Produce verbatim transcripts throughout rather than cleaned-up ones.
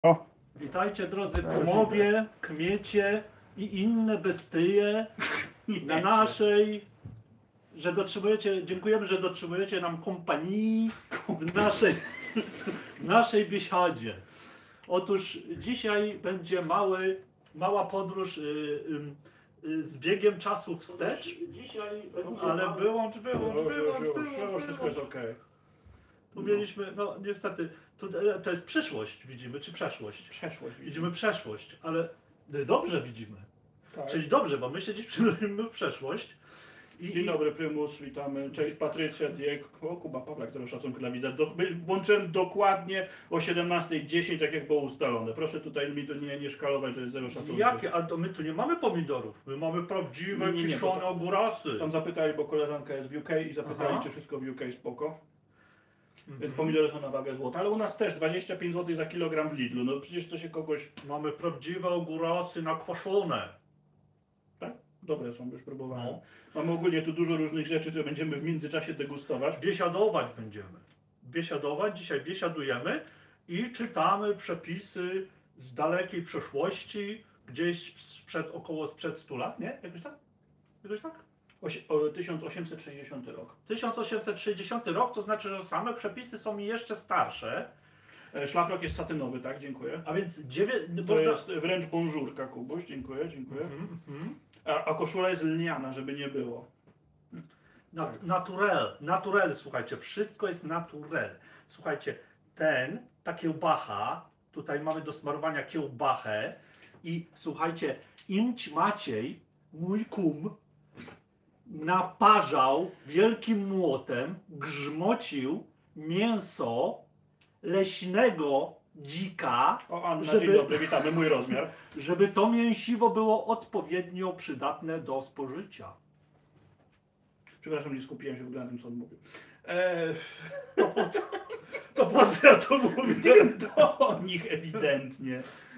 O, Witajcie drodzy pumowie, kmiecie i inne bestie na naszej, że dotrzymujecie, dziękujemy, że dotrzymujecie nam kompanii w naszej, w naszej biesiadzie. Otóż dzisiaj będzie mały, mała podróż y, y, y, z biegiem czasu wstecz, dzisiaj ale wyłącz, wyłącz, już, już, wyłącz, już, wyłącz, już, wszystko jest wyłącz. okej. Tu mieliśmy, no niestety, tu, to jest przyszłość widzimy, czy przeszłość? Przeszłość. Widzimy przeszłość, ale dobrze widzimy. Tak. Czyli dobrze, bo my się dziś przenosimy w przeszłość. I, Dzień dobry Prymus, witamy. Cześć Patrycja, Diek. O, Kuba Pawlak, zero szacunku dla widza. Do, włączyłem dokładnie o siedemnasta dziesięć, tak jak było ustalone. Proszę tutaj mi to nie, nie szkalować, że jest zero szacunku. Jakie? A to my tu nie mamy pomidorów. My mamy prawdziwe, Nie, nie, kiszone bo to- ogórasy. Tam zapytali, bo koleżanka jest w U K i zapytali, Aha. czy wszystko w U K spoko. Więc Mhm. pomidory są na wagę złota, ale u nas też dwadzieścia pięć złotych za kilogram w Lidlu. No przecież to się kogoś... Mamy prawdziwe ogórasy nakwaszone. Tak? Dobre są, już próbowałem. No. Mamy ogólnie tu dużo różnych rzeczy, które będziemy w międzyczasie degustować. Biesiadować będziemy. Biesiadować, dzisiaj biesiadujemy i czytamy przepisy z dalekiej przeszłości, gdzieś sprzed, około sprzed stu lat, nie? Jakoś tak? Jakoś tak? Osie, o, tysiąc osiemset sześćdziesiąty rok. tysiąc osiemset sześćdziesiąty rok, to znaczy, że same przepisy są jeszcze starsze, E, Szlafrok jest satynowy, tak? Dziękuję. a więc dziewię... To można... jest wręcz bonżurka, Kubuś. Dziękuję, dziękuję. Mhm, mhm. A, a koszula jest lniana, żeby nie było. Nat naturel, naturel, słuchajcie, wszystko jest naturel. Słuchajcie, ten, ta kiełbacha, tutaj mamy do smarowania kiełbachę i słuchajcie, Imć Maciej, mój kum, naparzał wielkim młotem, grzmocił mięso leśnego dzika, O, Anna, Żeby- dzień dobry, witamy, mój rozmiar. żeby to mięsiwo było odpowiednio przydatne do spożycia. Przepraszam, nie skupiłem się w ogóle na tym, co on mówił. E, To po co, to po co ja to mówię? do nich ewidentnie.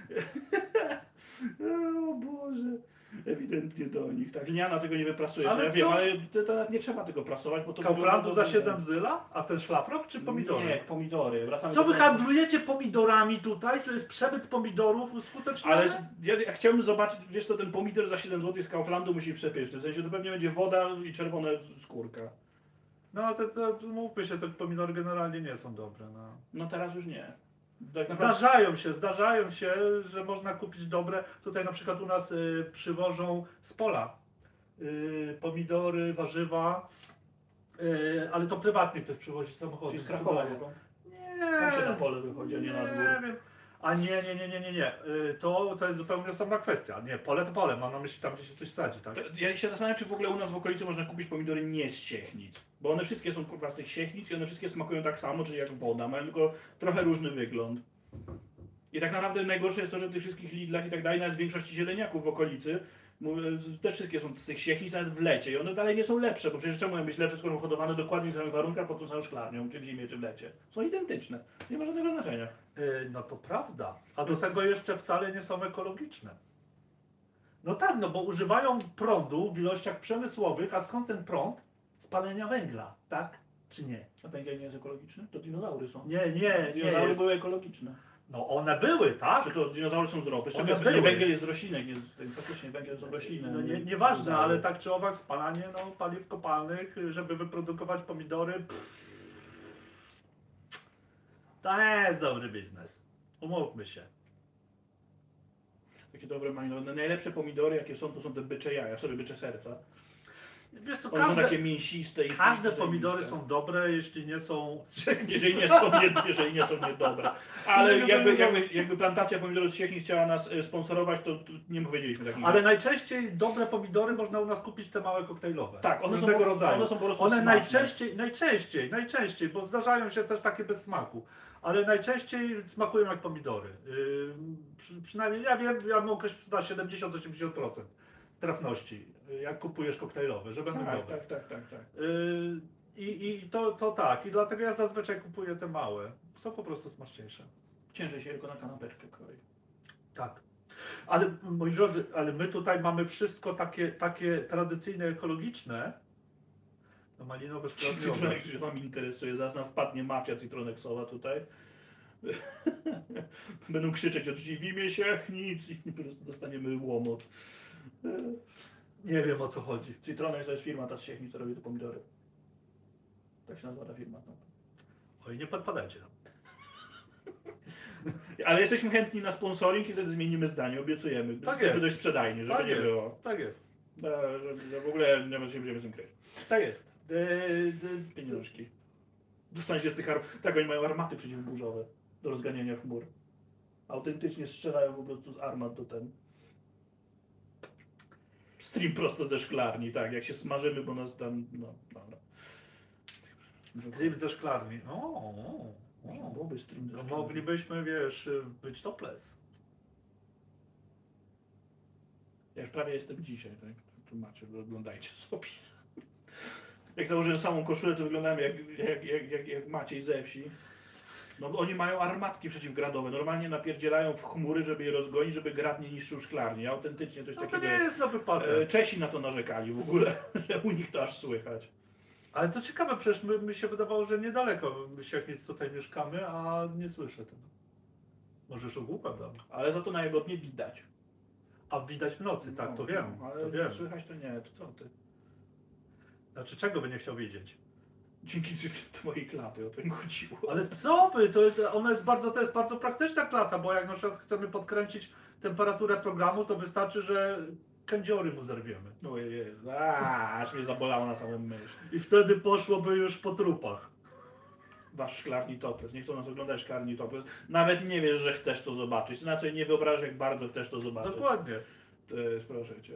O Boże. Ewidentnie do nich. Tak, lniana tego nie wyprasujesz. Ale Ja wiem, co? ale to, to nie trzeba tego prasować, bo to Kauflandu wygląda za siedem zyla? A ten szlafrok czy pomidory? Nie, pomidory. Wracamy Co do wy tego- handlujecie pomidorami tutaj? To jest przemyt pomidorów uskuteczniony? Ale ja, ja chciałbym zobaczyć, wiesz co, ten pomidor za siedem złotych z Kauflandu musi przepyszny. W sensie to pewnie będzie woda i czerwona skórka. No to, to, to mówmy się, te pomidory generalnie nie są dobre. No. No teraz już nie. Tak naprawdę- Zdarzają się, zdarzają się, że można kupić dobre. Tutaj na przykład u nas y, przywożą z pola y, pomidory, warzywa, y, ale to prywatnie ktoś przywozi samochody. Czyli z Krakowa. sprzedaje. bo Nie, Tam się na pole wychodzi, a nie na dwór. nie wiem. A nie, nie, nie, nie, nie, nie. Y, To, to jest zupełnie osobna kwestia. Nie, pole to pole, mam na myśli tam, gdzie się coś sadzi, tak? To ja się zastanawiam, czy w ogóle u nas w okolicy można kupić pomidory nie z siechnic. Bo one wszystkie są kurwa z tych siechnic i one wszystkie smakują tak samo, czyli jak woda, mają tylko trochę różny wygląd. I tak naprawdę najgorsze jest to, że w tych wszystkich Lidlach i tak dalej, nawet w większości zieleniaków w okolicy, mówię, te wszystkie są z tych siechnic, nawet w lecie i one dalej nie są lepsze, bo przecież czemu mają być lepsze, skoro hodowane dokładnie w samych warunkach pod tą samą szklarnią, czy w zimie, czy w lecie. Są identyczne. Nie ma żadnego znaczenia. Y, No to prawda. A do tego jeszcze wcale nie są ekologiczne. No tak, no bo używają prądu w ilościach przemysłowych, a skąd ten prąd? Z palenia węgla, tak? Czy nie? A węgiel nie jest ekologiczny? To dinozaury są. Nie, nie, nie Dinozaury jest. były ekologiczne. No one były, tak? Czy to dinozaury są z ropy? Z czego One jest, nie, były. węgiel jest z roślinek, nie z, faktycznie węgiel są rośliny. No nie, nieważne, ale tak czy owak spalanie no, paliw kopalnych, żeby wyprodukować pomidory. Pff. To nie jest dobry biznes. Umówmy się. Takie dobre mają. No, najlepsze pomidory jakie są, to są te bycze jaja, sorry, bycze serca. Wiesz co, One są takie każde, mięsiste i każde i pomidory zajebiste. są dobre, jeśli nie są... Jeżeli nie są, nie, jeżeli nie są niedobre. Ale Jeżeli nie są jakby, niedobre. jakby, jakby plantacja pomidorów z Siechnic chciała nas e, sponsorować, to tu nie powiedzieliśmy takich. Ale najczęściej dobre pomidory można u nas kupić te małe koktajlowe. tak, one są, różnego po- rodzaju. one są po prostu One smaczne. najczęściej, najczęściej, najczęściej, bo zdarzają się też takie bez smaku, ale najczęściej smakują jak pomidory. Yy, przy, przynajmniej ja wiem, ja bym określił na siedemdziesiąt do osiemdziesięciu procent trafności, yy, jak kupujesz koktajlowe, że będą Tak, dobre. tak, tak, tak, tak. Yy, I i to, to tak, i dlatego ja zazwyczaj kupuję te małe. Są po prostu smaczniejsze. Ciężej się tylko na kanapeczkę kroi. Tak. Ale moi drodzy, ale my tutaj mamy wszystko takie, takie tradycyjne, ekologiczne. No malinowe, szklarniowe. Citronek, czy wam interesuje, zaraz nam wpadnie mafia citroneksowa tutaj. Będą krzyczeć od drzwi w imię Siechnic i po prostu dostaniemy łomot. Nie wiem o co chodzi. Citronek to jest firma ta z Siechnic, co robi te pomidory. Tak się nazywa ta firma. No. Oj, nie podpadajcie. Ale jesteśmy chętni na sponsoring i wtedy zmienimy zdanie, obiecujemy. Tak Żeby jest. dość sprzedajnie, żeby Tak nie jest. było. Tak jest. No, że, że w ogóle nie będziemy z tym kryć. Tak jest. Yy, d- Pieniążki. Dostaniecie z tych ar... Tak, oni mają armaty przeciwburzowe do rozganiania chmur. Autentycznie strzelają po prostu z armat do ten. Stream prosto ze szklarni, tak, jak się smażymy, bo nas tam, no, dobra. Stream ze szklarni. O, o, Można o. byłoby stream ze No, szklarni. moglibyśmy, wiesz, być topless. Ja już prawie jestem dzisiaj, tak? Tu macie, oglądajcie sobie. Jak założyłem samą koszulę, to wyglądałem jak, jak, jak, jak, jak Maciej ze wsi. No bo oni mają armatki przeciwgradowe. Normalnie napierdzielają w chmury, żeby je rozgonić, żeby grad nie niszczył szklarni. Autentycznie coś No to takiego. nie jest na E, wypadek. Czesi na to narzekali w ogóle, że u nich to aż słychać. Ale to ciekawe, przecież my, mi się wydawało, że niedaleko my się jak nic tutaj mieszkamy, a nie słyszę tego. Może już ogłupem dam. Ale za to na Jagodnie widać. A widać w nocy, tak, to No, wiem. no, ale To wiem. słychać to nie, to co ty? Znaczy, czego by nie chciał wiedzieć? Dzięki twojej klaty o to im chodziło. Ale co wy? To jest, ona jest bardzo, to jest bardzo praktyczna klata, bo jak na przykład chcemy podkręcić temperaturę programu, to wystarczy, że kędziory mu zerwiemy. No jest, aż mnie zabolało na samym myśl. I wtedy poszłoby już po trupach. Wasz szklarni toples, nie chcą nas oglądać szklarni toples. Nawet nie wiesz, że chcesz to zobaczyć. Na co nie wyobrażasz, jak bardzo chcesz to zobaczyć. Dokładnie. To jest, proszę cię.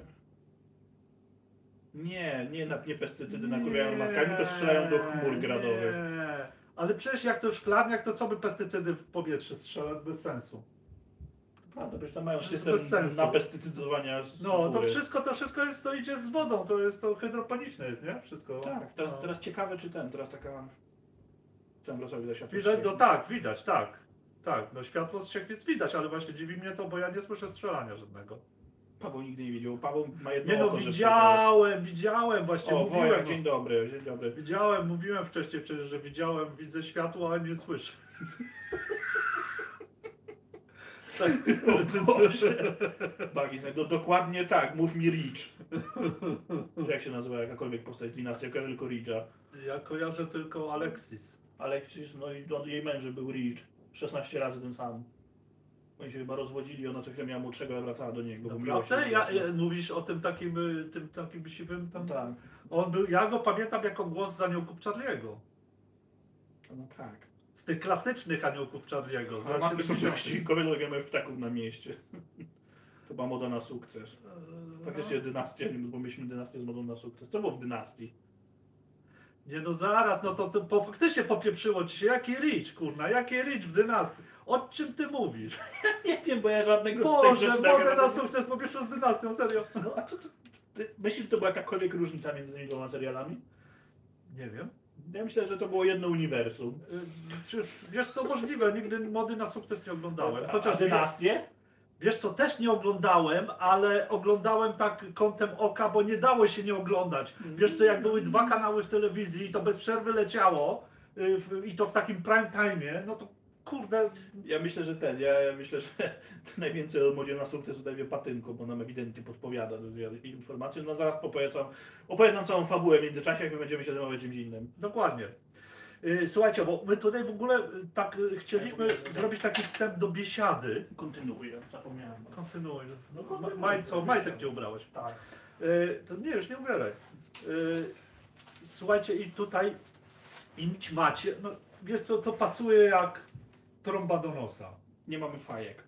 Nie, nie, na, nie pestycydy nakurwiają armatkami, tylko strzelają do chmur gradowych. Nie. Ale przecież jak to w szklarniach, to co by pestycydy w powietrze strzelać? Bez sensu. Prawda, przecież tam mają Wszystko system bez sensu. na pestycydowania z No, to góry. wszystko, to wszystko jest, to idzie z wodą, to jest to hydroponiczne jest, nie? Wszystko. Tak, teraz, no. teraz ciekawe czy ten, teraz taka... Chcę Wrocławiu widać światło. Widać, no tak, widać, tak. Tak, no światło z Siechnic widać, ale właśnie dziwi mnie to, bo ja nie słyszę strzelania żadnego. Paweł nigdy nie widział. Paweł ma jedno Nie no, oko, że widziałem, widziałem, właśnie O, mówiłem. Wojak, no. dzień dobry, dzień dobry. Widziałem, mówiłem wcześniej przecież, że widziałem, widzę światło, a nie słyszę. O Boże. Bagis, no dokładnie tak, mów mi Rich. Czy jak się nazywa jakakolwiek postać z dynastii, kojarzę tylko Richa. Ja kojarzę tylko Alexis. Alexis, no i on, jej męż był Rich. szesnaście razy ten sam. Oni się chyba rozwodzili, ona co chwilę miała młodszego, a wracała do niego. bo miłość Naprawdę? się Ja, zwraca. ja, mówisz o tym takim, y, tym takim siwym tam? No tak, On był, ja go pamiętam jako głos z aniołków Charlie'ego. no tak. Z tych klasycznych aniołków Charlie'ego. z Ale lat mamy są siedemdziesiątych. kobietą gamy ptaków na mieście. To była moda na sukces. Faktycznie dynastia, bo mieliśmy dynastię z modą na sukces. Co było w dynastii? Nie no zaraz, no to, to po, faktycznie popieprzyło ci się. Jaki Rich, kurna, jaki Rich w dynastii? O czym ty mówisz? Nie wiem, bo ja żadnego Boże, z tych rzeczy modę na nagrałem. sukces popieprzył z dynastią, serio. No, a to, to, ty, myślisz, że to była jakakolwiek różnica między tymi dwoma serialami? Nie wiem. Ja myślę, że to było jedno uniwersum. Y, Czy, wiesz co, możliwe, nigdy mody na sukces nie oglądałem. A, a Chociaż dynastię? wiesz co, też nie oglądałem, ale oglądałem tak kątem oka, bo nie dało się nie oglądać. Wiesz co, jak były dwa kanały w telewizji i to bez przerwy leciało y, w, i to w takim prime time'ie, no to kurde, Ja myślę, że ten, ja, ja myślę, że najwięcej o modzie na sukces tutaj wie Patynko, bo nam ewidentnie podpowiada do informacji. No zaraz opowiadam, opowiadam całą fabułę w międzyczasie, jak my będziemy się zajmować czymś innym. dokładnie. Y, Słuchajcie, bo my tutaj w ogóle y, tak y, chcieliśmy Ja zrobić taki wstęp do biesiady. Kontynuuję, zapomniałem. Kontynuuj. No, Ma- kontynuuj. Maj, co, majtek nie ubrałeś. Tak. Y, To nie, już nie ubieraj. Y, Słuchajcie, i tutaj imć macie, no wiesz co, to pasuje jak trąba do nosa. Nie mamy fajek.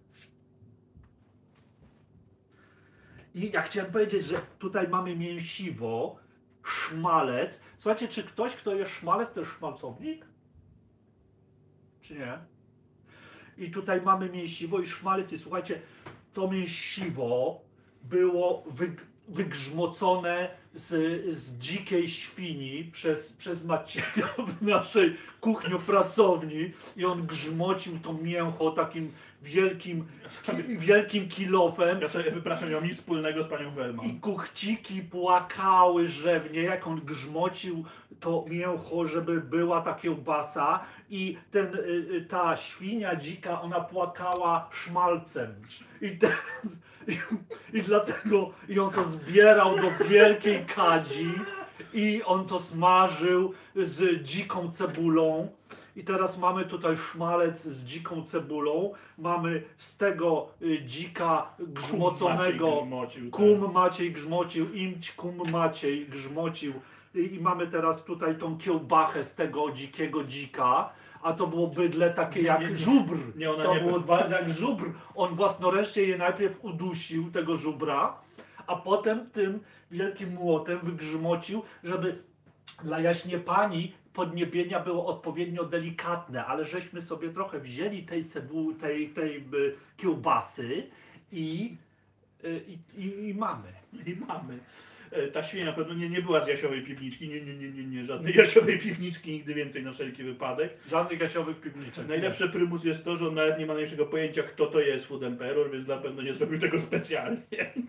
I ja chciałem powiedzieć, że tutaj mamy mięsiwo, szmalec. Słuchajcie, czy ktoś, kto je szmalec, to jest szmalcownik? Czy nie? I tutaj mamy mięsiwo i szmalec i słuchajcie, to mięsiwo było wy, wygrzmocone z, z dzikiej świni przez, przez Macieja w naszej kuchniopracowni i on grzmocił to mięcho takim wielkim, ki, wielkim kilofem. Ja sobie, wypraszam, nie mam nic wspólnego z panią Wellman. I kuchciki płakały rzewnie, jak on grzmocił to mięcho, żeby była ta kiełbasa. I ten, y, ta świnia dzika, ona płakała szmalcem. I teraz, i, i dlatego, i on to zbierał do wielkiej kadzi. I on to smażył z dziką cebulą. I teraz mamy tutaj szmalec z dziką cebulą. Mamy z tego y, dzika grzmoconego. Maciej grzmocił, Kum tak. Maciej grzmocił, imć kum Maciej grzmocił. I, I mamy teraz tutaj tą kiełbachę z tego dzikiego dzika. A to było bydle takie Nie, jak nie, nie. żubr. Nie, ona to nie było była. ba- jak żubr. On własnoręcznie je najpierw udusił, tego żubra, a potem tym wielkim młotem wygrzmocił, żeby dla jaśnie pani podniebienia było odpowiednio delikatne, ale żeśmy sobie trochę wzięli tej cebu, tej, tej y, kiełbasy i, y, i, i, i mamy. I mamy. E, Ta świnia pewno nie, nie była z Jasiowej piwniczki. Nie, nie, nie, nie, nie, żadnej Jasiowej piwniczki, nigdy więcej na wszelki wypadek. Żadnych gasiowych piwniczek. Najlepsze prymus jest to, że on nawet nie ma najmniejszego pojęcia, kto to jest Food Emperor, więc na pewno nie zrobił tego specjalnie.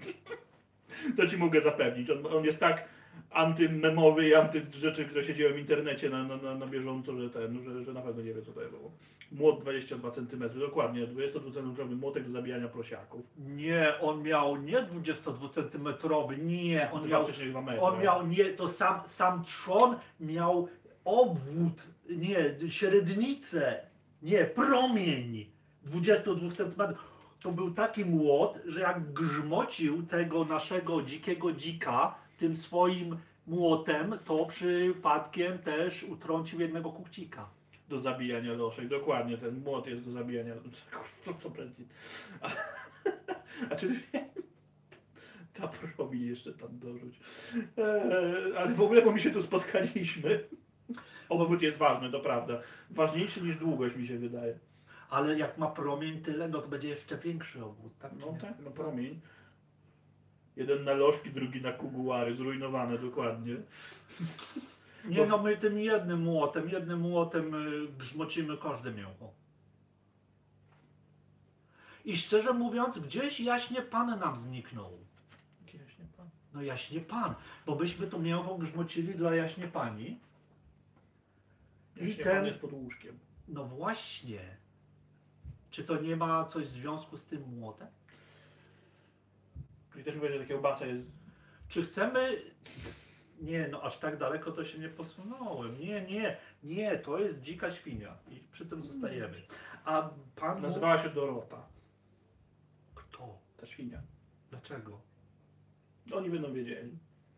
To ci mogę zapewnić. On, on jest tak antymemowy i anty rzeczy, które się dzieją w internecie na, na, na, na bieżąco, że ten, że, że na pewno nie wie, co to było. Młot dwadzieścia dwa centymetry, dokładnie, dwudziestodwucentymetrowy młotek do zabijania prosiaków. Nie, on miał nie dwudziestodwucentymetrowy, nie, on Dwa miał, przecinek dwa metry. on miał, nie, to sam, sam trzon miał obwód, nie, średnicę, nie, promień dwudziestu dwóch centymetrów. To był taki młot, że jak grzmocił tego naszego dzikiego dzika tym swoim młotem, to przypadkiem też utrącił jednego kuchcika. Do zabijania loszek, dokładnie, ten młot jest do zabijania co, co będzie. A, a czy wiem, ta promil jeszcze tam dorzuć. Eee, ale w ogóle, bo my się tu spotkaliśmy, obwód jest ważny, to prawda. Ważniejszy niż długość, mi się wydaje. Ale jak ma promień tyle, no to będzie jeszcze większy obwód, tak? No tak, no promień. Jeden na lożki, drugi na kugułary, zrujnowane dokładnie. Nie no, my tym jednym młotem, jednym młotem y, grzmocimy każde mięcho. I szczerze mówiąc, gdzieś jaśnie pan nam zniknął. Jaśnie pan. No jaśnie pan, bo byśmy to mięcho grzmocili dla jaśnie pani. I Jaśnie ten- pan jest pod łóżkiem. No właśnie. Czy to nie ma coś w związku z tym młotem? I też mówię, że ta kiełbasa jest... Czy chcemy... Nie, no aż tak daleko to się nie posunąłem. Nie, nie, nie, to jest dzika świnia i przy tym zostajemy. A pan... mu- Nazywała się Dorota, Kto? ta świnia. Dlaczego? Oni będą wiedzieli.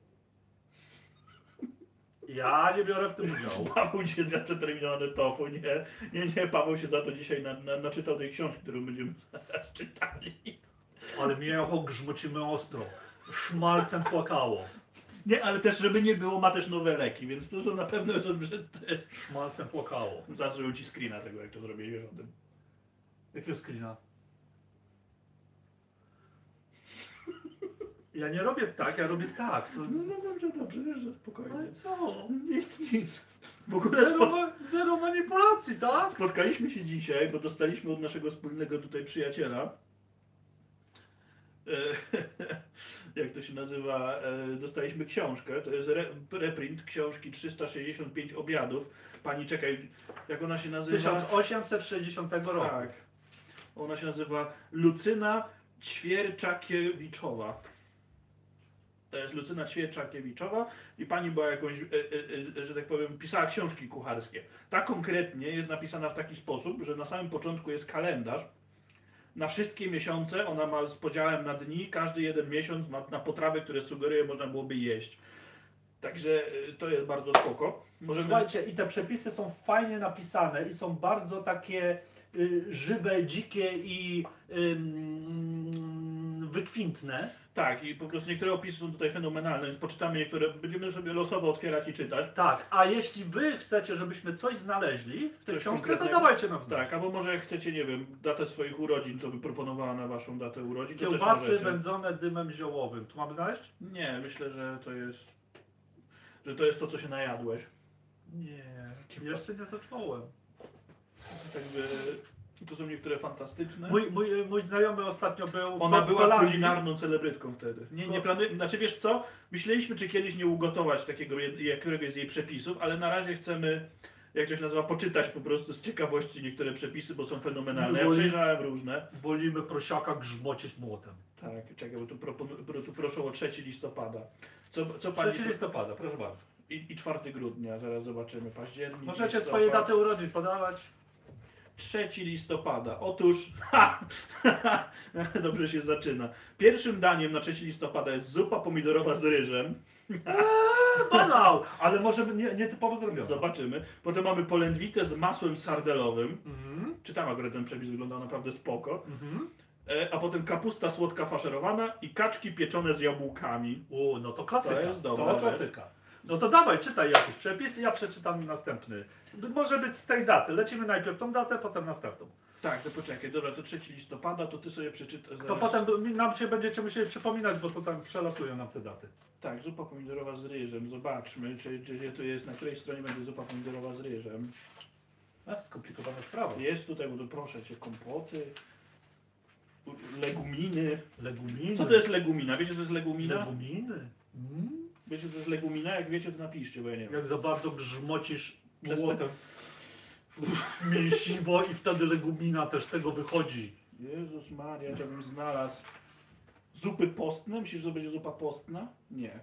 Ja nie biorę w tym udziału. Paweł się za przeterminowane tofu, nie, nie, nie, Paweł się za to dzisiaj na, na, naczytał tej książki, którą będziemy zaraz czytali. Ale mięcho grzmocimy ostro. Szmalcem płakało. Nie, ale też, żeby nie było, ma też nowe leki, więc to są na pewno, że to jest... Szmalcem płakało. Zaraz zrobił ci screena tego, jak to zrobię, wiesz o tym. Jakiego screena? Ja nie robię tak, ja robię tak. To... No dobrze, dobrze, wiesz, że spokojnie. Ale co? Nic, nic. W ogóle Zero, spot... ma- zero manipulacji, tak? spotkaliśmy się dzisiaj, bo dostaliśmy od naszego wspólnego tutaj przyjaciela, e, jak to się nazywa, e, dostaliśmy książkę, to jest re, reprint książki trzysta sześćdziesiąt pięć obiadów. Pani, czekaj, jak ona się Z nazywa? tysiąc osiemset sześćdziesiątego roku. Tak. Ona się nazywa Lucyna Ćwierczakiewiczowa. To jest Lucyna Ćwierczakiewiczowa i pani była jakąś, e, e, e, że tak powiem, pisała książki kucharskie. Ta konkretnie jest napisana w taki sposób, że na samym początku jest kalendarz. Na wszystkie miesiące ona ma z podziałem na dni, każdy jeden miesiąc ma na potrawy, które sugeruje, można byłoby jeść. Także e, to jest bardzo spoko. Możemy... Słuchajcie, i te przepisy są fajnie napisane i są bardzo takie y, żywe, dzikie i ym, wykwintne. Tak, i po prostu niektóre opisy są tutaj fenomenalne, więc poczytamy niektóre, będziemy sobie losowo otwierać i czytać. Tak, a jeśli wy chcecie, żebyśmy coś znaleźli w tej Coś książce, to konkretnego? dawajcie nam znać. Tak, albo może jak chcecie, nie wiem, datę swoich urodzin, co by proponowała na waszą datę urodzin, to też Kiełbasy możecie. wędzone dymem ziołowym. Tu mamy znaleźć? Nie, myślę, że to jest, że to jest to, co się najadłeś. Nie, jeszcze nie zacząłem. Tak by, To są niektóre fantastyczne. Mój, mój, mój znajomy ostatnio był w Ona była Holandii. kulinarną celebrytką wtedy. Nie, nie planuję, znaczy wiesz co? Myśleliśmy, czy kiedyś nie ugotować takiego, jed- któregoś z jej przepisów, ale na razie chcemy, jak to się nazywa, poczytać po prostu z ciekawości niektóre przepisy, bo są fenomenalne. Ja Boli- przejrzałem różne. Wolimy prosiaka grzmocić młotem. Tak, czekaj, bo tu, propon- bo tu proszę o trzeciego listopada. Co, co pani... trzeciego listopada, proszę bardzo. I, I czwartego grudnia, zaraz zobaczymy, październik, Możecie listopad. swoje daty urodzin podawać. trzeciego listopada. Otóż, ha, dobrze się zaczyna. Pierwszym daniem na trzeciego listopada jest zupa pomidorowa z ryżem. Banał! Ale może nie, nietypowo zrobione. Zobaczymy. Potem mamy polędwicę z masłem sardelowym. Mhm. Czytam akurat ten przepis, wygląda naprawdę spoko. Mhm. E, a potem kapusta słodka faszerowana i kaczki pieczone z jabłkami. U, no to klasyka. To jest dobra To rzecz. klasyka. No to dawaj, czytaj jakiś przepis i ja przeczytam następny. Może być z tej daty. Lecimy najpierw tą datę, potem następną. Tak, to poczekaj, dobra, to trzeciego listopada, to ty sobie przeczytasz. To potem nam się będziecie musieli przypominać, bo to tam przelatują nam te daty. Tak, zupa pomidorowa z ryżem. Zobaczmy, czy, czy gdzie tu jest, na której stronie będzie zupa pomidorowa z ryżem. A, skomplikowane sprawy. Jest tutaj, bo tu proszę cię, kompoty, leguminy. Leguminy. Co to jest legumina? Wiecie, co jest legumina? Leguminy? Mm. Wiecie, co jest legumina? Jak wiecie, to napiszcie, bo ja nie wiem. Jak za bardzo grzmocisz Przez te- młotem mięsiwo i wtedy legumina też tego wychodzi. Jezus Maria, ja bym znalazł zupy postne. Myślisz, że to będzie zupa postna? Nie.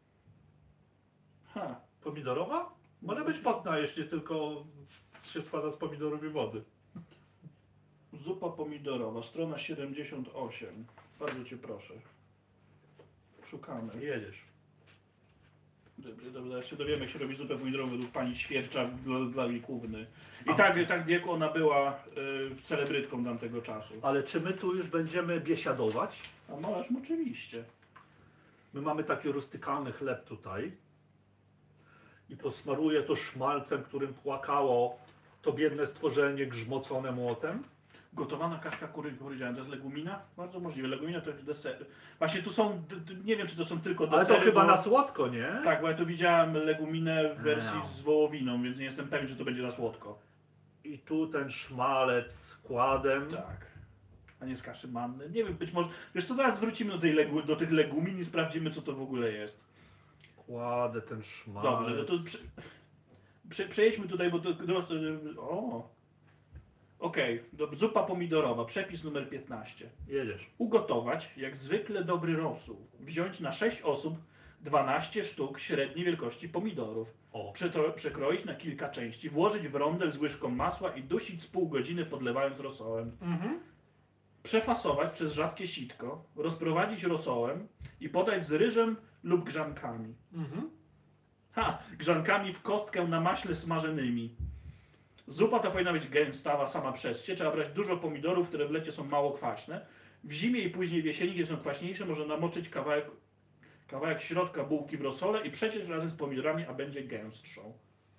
Ha. Pomidorowa? Może być postna, jeśli tylko się składa z pomidorów i wody. Zupa pomidorowa, strona siedemdziesiąt osiem. Bardzo cię proszę. Szukamy. Jedziesz. Dobrze, dobrze, ja się dowiemy, jak się robi zupę pomidorową według pani Świercza w Lalikówny. I tak, tak wieku ona była y, celebrytką tamtego czasu. Ale czy my tu już będziemy biesiadować? A możesz oczywiście. My mamy taki rustykalny chleb tutaj. I posmaruję to szmalcem, którym płakało to biedne stworzenie grzmocone młotem. Gotowana kaszka kury, powiedziałem, to jest legumina? Bardzo możliwe. Legumina to jest deser. Właśnie tu są, d- d- nie wiem czy to są tylko Ale desery. to chyba bo... na słodko, nie? Tak, bo ja tu widziałem leguminę w wersji No. z wołowiną, więc nie jestem pewien, czy to będzie na słodko. I tu ten szmalec z kładem. Tak. A nie z kaszy manny. Nie wiem, być może... Wiesz co, zaraz wrócimy do, tej legu... do tych legumin i sprawdzimy, co to w ogóle jest. Kładę ten szmalec. Dobrze, no to przy... Prze... przejdźmy tutaj, bo to... O! Okej, okay. Zupa pomidorowa, przepis numer piętnaście. Jedziesz. Ugotować, jak zwykle dobry rosół. Wziąć na sześć osób dwanaście sztuk średniej wielkości pomidorów. O. Przetro- przekroić na kilka części, włożyć w rondel z łyżką masła i dusić z pół godziny, podlewając rosołem. Mhm. Przefasować przez rzadkie sitko, rozprowadzić rosołem i podać z ryżem lub grzankami. Mhm. Ha! Grzankami w kostkę na maśle smażonymi. Zupa ta powinna być gęstawa sama przez się. Trzeba brać dużo pomidorów, które w lecie są mało kwaśne. W zimie i później w jesieni, kiedy są kwaśniejsze, można namoczyć kawałek, kawałek środka bułki w rosole i przeciąć razem z pomidorami, a będzie gęstszą.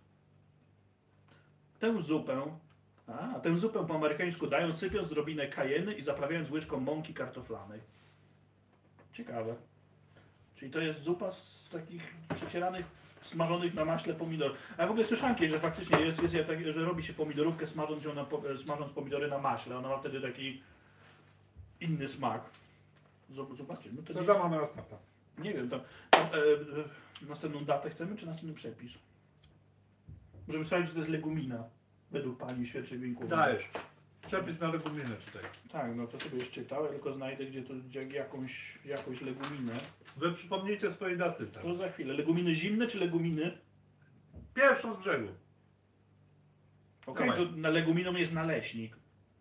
Tę zupę, a, tę zupę po amerykańsku dają, sypiąc odrobinę kajeny i zaprawiając łyżką mąki kartoflanej. Ciekawe. Czyli to jest zupa z takich przecieranych, smażonych na maśle pomidorów. A ja w ogóle słyszałem kiedyś, że faktycznie jest, jest tak, że robi się pomidorówkę smażąc, ją na, po- smażąc pomidory na maśle. Ona ma wtedy taki inny smak. Zob- Zobaczymy. To Co nie, tam mamy następne? nie wiem, tam, tam, e, e, następną datę chcemy, czy następny przepis? Możemy sprawdzić, czy to jest legumina. Według pani Świerczej Wieńkowej. Dajesz. Przepis na leguminy czytaj. Tak, no to sobie już czytał, ja tylko znajdę gdzie to gdzie jakąś, jakąś leguminę. Wy przypomnijcie swoje daty. Tak. To za chwilę. Leguminy zimne czy leguminy? Pierwszą z brzegu. Okej, Dawaj. to na leguminą jest naleśnik.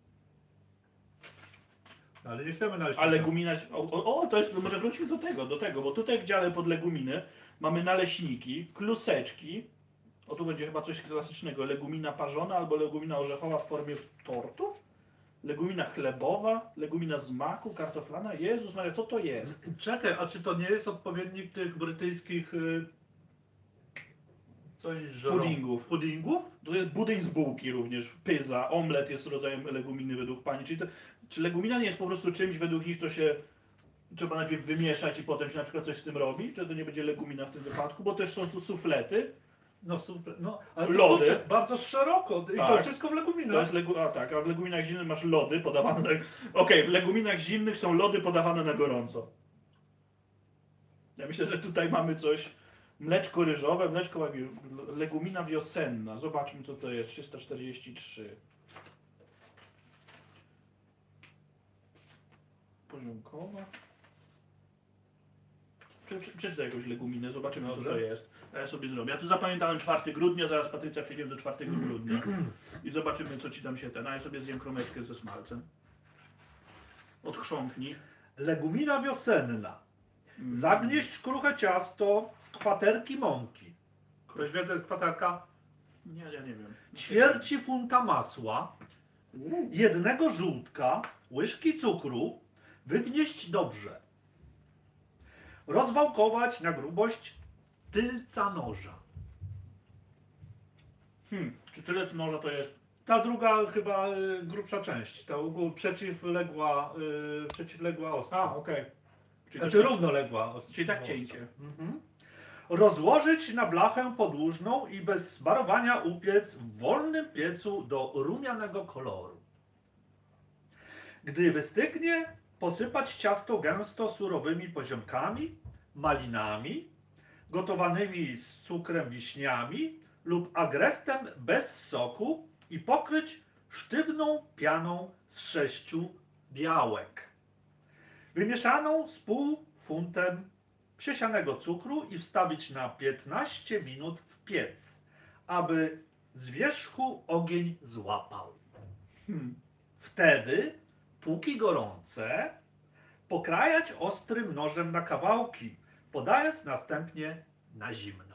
Ale nie chcemy naleźć. A legumina... O, o, o, to jest... Może wróćmy do tego, do tego, bo tutaj w dziale pod leguminy mamy naleśniki, kluseczki. O, tu będzie chyba coś klasycznego. Legumina parzona albo legumina orzechowa w formie tortów. Legumina chlebowa, legumina z maku, kartoflana. Jezus Maria, co to jest? Czekaj, a czy to nie jest odpowiednik tych brytyjskich y... co oni żerą? Puddingów. Puddingów? To jest budyń z bułki również, pyza, omlet jest rodzajem leguminy według pani. Czyli to, czy legumina nie jest po prostu czymś według nich, co się trzeba najpierw wymieszać i potem się na przykład coś z tym robi? Czy to nie będzie legumina w tym wypadku? Bo też są tu suflety, No super, no ale to Lody. kurczę, bardzo szeroko i to Tak. wszystko w To leguminach. jest legu... A tak, a w leguminach zimnych masz lody podawane na... Okej, w leguminach zimnych są lody podawane na gorąco. Ja myślę, że tutaj mamy coś... Mleczko ryżowe, mleczko łagiu- legumina wiosenna. Zobaczmy co to jest. trzysta czterdzieści trzy. Poziomkowa. Prze- prze- Przeczytaj jakąś leguminę, zobaczymy co Dobrze. to jest. A ja sobie zrobię. Ja tu zapamiętałem czwartego grudnia, zaraz Patrycja przejdziemy do czwartego grudnia. I zobaczymy co ci tam się ten. A ja sobie zjem kromeczkę ze smalcem. Odchrząknij. Legumina wiosenna. Mm. Zagnieść kruche ciasto z kwaterki mąki. Ktoś wie co jest kwaterka? Nie, ja nie wiem. Ćwierci funta masła, Uuu. jednego żółtka, łyżki cukru, wygnieść dobrze. Rozwałkować na grubość tylca noża. Hmm. Czy tyle co noża to jest? Ta druga chyba y, grubsza część, ta ogół przeciwległa, y, przeciwległa ostrza. okej. Czyli, Znaczy równoległa ostrza. czyli tak cienkie. Mhm. Rozłożyć na blachę podłużną i bez smarowania upiec w wolnym piecu do rumianego koloru. Gdy wystygnie, posypać ciasto gęsto surowymi poziomkami, malinami, gotowanymi z cukrem wiśniami lub agrestem bez soku i pokryć sztywną pianą z sześciu białek. Wymieszaną z pół funtem przesianego cukru i wstawić na piętnaście minut w piec, aby z wierzchu ogień złapał. Hmm. Wtedy, póki gorące, pokrajać ostrym nożem na kawałki, podając następnie na zimno.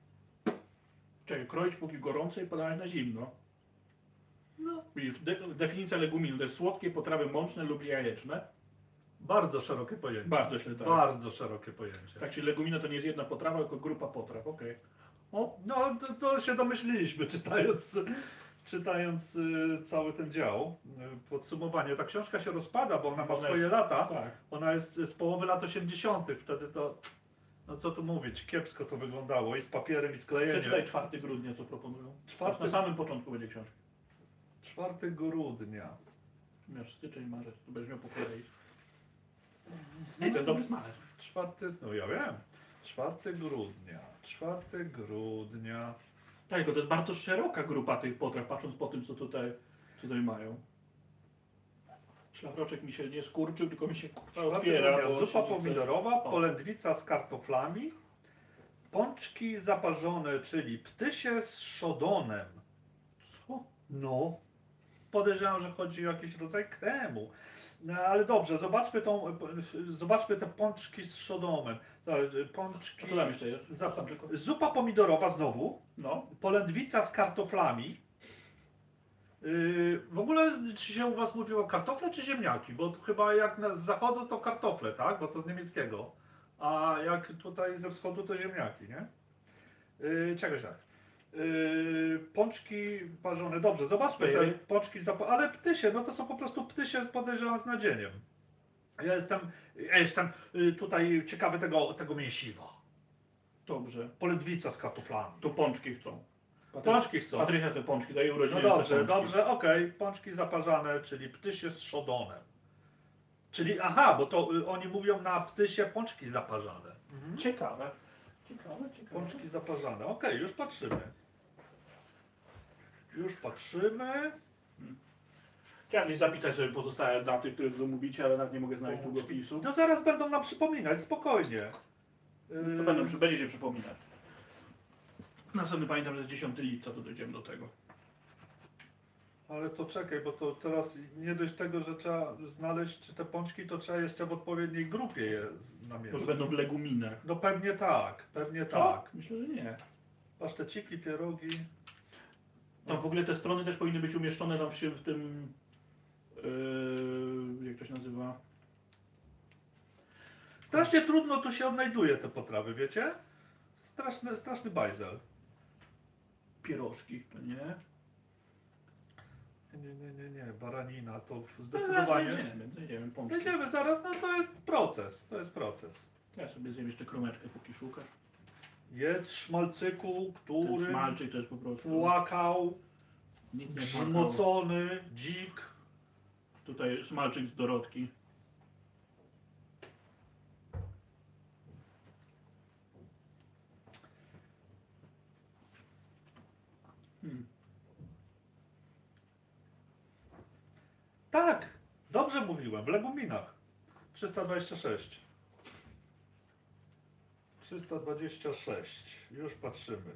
Czekaj, kroić póki gorące i podawać na zimno. No, Widzisz, de definicja leguminu to jest słodkie potrawy mączne lub jajeczne. bardzo szerokie pojęcie. Bardzo źle tak. Bardzo szerokie pojęcie. Tak, czyli legumina to nie jest jedna potrawa, tylko grupa potraw, okej. O, No, to, to się domyśliliśmy, czytając, czytając y, cały ten dział. Y, podsumowanie. Ta książka się rozpada, bo ona ma Ona swoje jest- lata. tak. Ona jest z połowy lat osiemdziesiątych. Wtedy to, no co tu mówić, kiepsko to wyglądało. I z papierem, i z klejeniem. Przeczytaj czwartego grudnia, co proponują. Czwarty- Na samym początku będzie książka. czwartego grudnia. Masz styczeń, marzec, to będziesz miał po kolei. Ej, to jest dobry smalec. Czwarty, no ja wiem. czwartego grudnia. czwartego grudnia. Tak, tylko to jest bardzo szeroka grupa tych potraw, patrząc po tym, co tutaj, co tutaj mają. Szlafroczek mi się nie skurczył, tylko mi się kurwa czwartego otwiera. grudnia. bo Zupa się nie chce- pomidorowa, O. polędwica z kartoflami, pączki zaparzone, czyli ptysie z szodonem. Co? No. Podejrzewam, że chodzi o jakiś rodzaj kremu. No, ale dobrze, zobaczmy, tą, zobaczmy te pączki z szodomem. To, Pączki... A co tam jeszcze jest? Zapa- Tylko- Zupa pomidorowa znowu, No. polędwica z kartoflami. Yy, w ogóle czy się u was mówiło kartofle czy ziemniaki? Bo to chyba jak na, z zachodu to kartofle, tak? Bo to z niemieckiego. A jak tutaj ze wschodu to ziemniaki, nie? Yy, czegoś tak. Yy, pączki parzone. Dobrze, zobaczmy te Pyry. pączki, zapa- ale ptysie, no to są po prostu ptysie podejrzewam z nadzieniem. Ja jestem, ja jestem yy, tutaj ciekawy tego, tego mięsiwa. Dobrze. Polędwica z kartoflami. Tu pączki chcą. Pączki chcą. Patrycja te pączki, daje No urodziny. dobrze, te pączki. dobrze, okej. Pączki zaparzane, czyli ptysie z szodonem. Czyli, aha, bo to y, oni mówią na ptysie pączki zaparzane. Ciekawe. Ciekawe, ciekawe. Pączki zaparzane, okej, już patrzymy. Już patrzymy. Chciałem gdzieś zapisać sobie pozostałe daty, które tu mówicie, ale nawet nie mogę znaleźć długopisu. To zaraz będą nam przypominać, spokojnie. To Yy, będą, przy- będzie się przypominać. Następny pamiętam, że jest dziesiątego lipca, to dojdziemy do tego. Ale to czekaj, bo to teraz nie dość tego, że trzeba znaleźć czy te pączki, to trzeba jeszcze w odpowiedniej grupie je z- namierzyć. Może będą w leguminach. No pewnie tak, pewnie Co? tak. Myślę, że nie. Paszteciki, pierogi. To w ogóle te strony też powinny być umieszczone tam w, się- w tym... Yy, jak to się nazywa? Strasznie trudno tu się odnajduje te potrawy, wiecie? Straszny, straszny bajzel. Pierożki, to nie? Nie, nie, nie, nie, baranina to Zaraz zdecydowanie. Znajdziemy, znajdziemy pączki. Znajdziemy zaraz, no to jest proces, to jest proces. Ja sobie zjem jeszcze kromeczkę, póki szukasz. Jedz szmalcyku, Ten który smalczyk to jest po prostu płakał, nic nie płakał. grzmocony, dzik. Tutaj smalczyk z Dorotki. Hmm. Tak, dobrze mówiłem, w leguminach. trzysta dwadzieścia sześć. trzysta dwadzieścia sześć. Już patrzymy.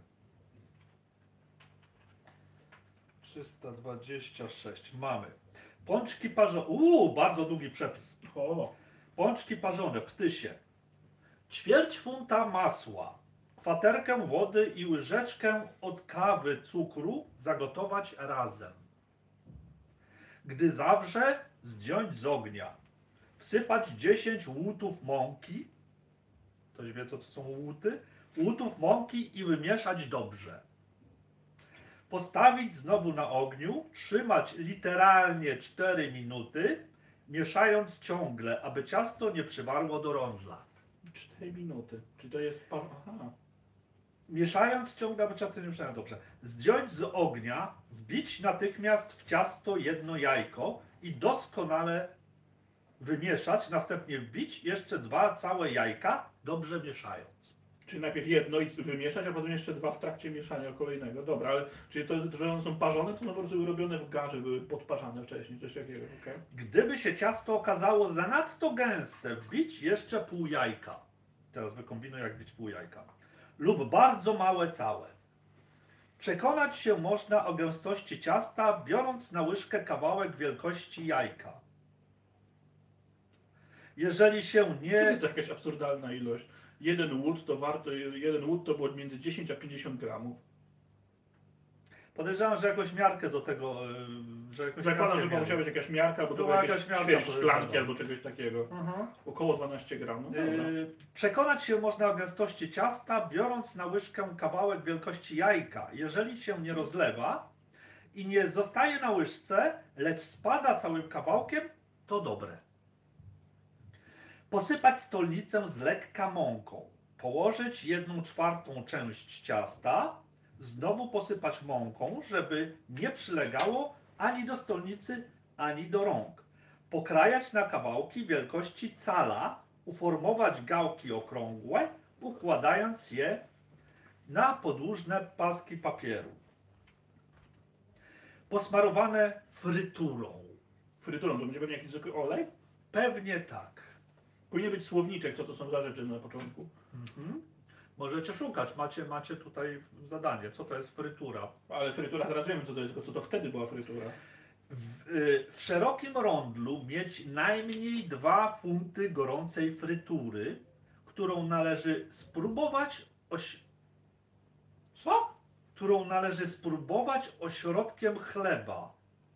trzysta dwadzieścia sześć. Mamy. Pączki parzone. Uuu, bardzo długi przepis. O, Pączki parzone, ptysie. Ćwierć funta masła. Kwaterkę wody i łyżeczkę od kawy cukru zagotować razem. Gdy zawrze, zdjąć z ognia. Wsypać dziesięć łutów mąki. Ktoś wie, co to są łuty? Łutów mąki i wymieszać dobrze. Postawić znowu na ogniu, trzymać literalnie cztery minuty, mieszając ciągle, aby ciasto nie przywarło do rądla. cztery minuty. Czy to jest par... Aha. Mieszając ciągle, aby ciasto nie przywarło dobrze. Zdjąć z ognia, wbić natychmiast w ciasto jedno jajko i doskonale wymieszać, następnie wbić jeszcze dwa całe jajka, dobrze mieszając. Czyli najpierw jedno i wymieszać, a potem jeszcze dwa w trakcie mieszania kolejnego. Dobra, ale czyli to, że one są parzone, to one po prostu były robione w garze, były podparzane wcześniej, coś takiego, okej? Okay? Gdyby się ciasto okazało zanadto gęste, wbić jeszcze pół jajka. Teraz wykombinuję, jak wbić pół jajka. Lub bardzo małe całe. Przekonać się można o gęstości ciasta, biorąc na łyżkę kawałek wielkości jajka. Jeżeli się To nie... jest jakaś absurdalna ilość. Jeden łód to warto, jeden łód to było między dziesięć a pięćdziesiąt gramów. Podejrzewam, że jakąś miarkę do tego... yy, Że jakąś Zakładam, że miarkę musiała być jakaś miarka, bo to Była była jakaś, jakaś miarka, ćwierć podejrzewam. szklanki albo czegoś takiego. Mhm. Około dwanaście gramów. No dobra. Yy, przekonać się można o gęstości ciasta, biorąc na łyżkę kawałek wielkości jajka. Jeżeli się nie rozlewa i nie zostaje na łyżce, lecz spada całym kawałkiem, to dobre. Posypać stolnicę z lekka mąką. Położyć jedną czwartą część ciasta. Znowu posypać mąką, żeby nie przylegało ani do stolnicy, ani do rąk. Pokrajać na kawałki wielkości cala, uformować gałki okrągłe, układając je na podłużne paski papieru. Posmarowane fryturą. Fryturą to będzie pewnie jakiś zwykły olej? Pewnie tak. Powinien być słowniczek, co to są za rzeczy na początku. Mhm. Możecie szukać, macie, macie tutaj zadanie, co to jest frytura. Ale frytura, teraz wiemy co to jest, tylko co to wtedy była frytura. W, y, w szerokim rondlu mieć najmniej dwa funty gorącej frytury, którą należy spróbować oś... Co? Którą należy spróbować ośrodkiem chleba.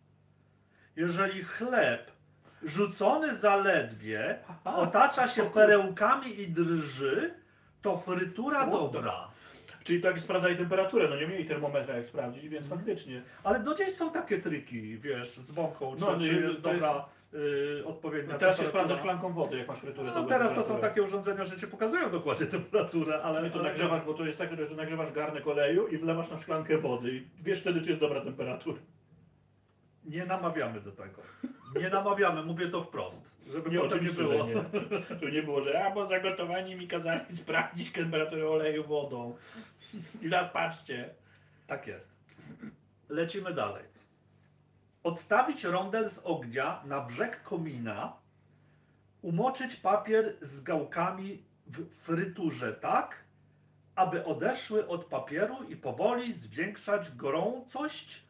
Jeżeli chleb rzucony zaledwie Aha. otacza się perełkami i drży, to frytura What the- dobra. Czyli tak sprawdzali temperaturę, no nie mieli termometra jak sprawdzić, więc Mhm. faktycznie. Ale do dziś są takie triki, wiesz, z mąką, czy, No, czy nie, jest to jest- dobra y, odpowiednia No teraz się temperatura. sprawdza szklanką wody, jak masz fryturę. No, teraz to są takie urządzenia, że ci pokazują dokładnie temperaturę, ale... Ale to ale- nagrzewasz, bo to jest tak, że nagrzewasz garnek oleju i wlewasz na szklankę wody i wiesz wtedy, czy jest dobra temperatura. Nie namawiamy do tego. Nie namawiamy, mówię to wprost. Żeby Nie, potem nie oczywiście, było. że nie. Żeby nie było, że a bo zagotowani mi kazali sprawdzić temperaturę oleju wodą. I teraz patrzcie. Tak jest. Lecimy dalej. Odstawić rondel z ognia na brzeg komina. Umoczyć papier z gałkami w fryturze tak, aby odeszły od papieru i powoli zwiększać gorącość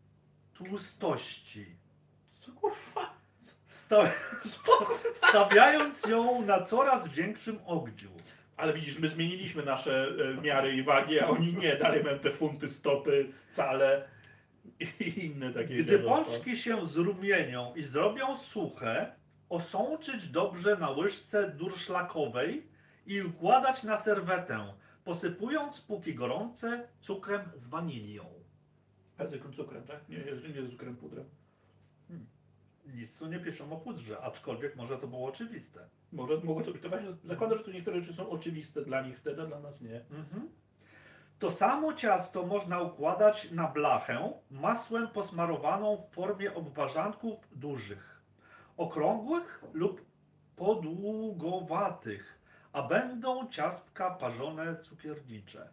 tłustości. Co kurwa? Sta stawiając ją na coraz większym ogniu. Ale widzisz, my zmieniliśmy nasze e, miary i wagi, a oni nie. Dalej mają te funty, stopy, cale i inne takie Gdy dziadostwa. pączki się zrumienią i zrobią suche, osączyć dobrze na łyżce durszlakowej i układać na serwetę, posypując póki gorące cukrem z wanilią. A zwykłym cukrem, tak? Nie, nie, nie z cukrem pudrem. Nic tu nie piszą o pudrze, aczkolwiek może to było oczywiste. Może mogło to być, to właśnie zakładam, że tu niektóre rzeczy są oczywiste dla nich wtedy, a dla nas nie. Mhm. To samo ciasto można układać na blachę masłem posmarowaną w formie obwarzanków dużych, okrągłych lub podługowatych, a będą ciastka parzone cukiernicze.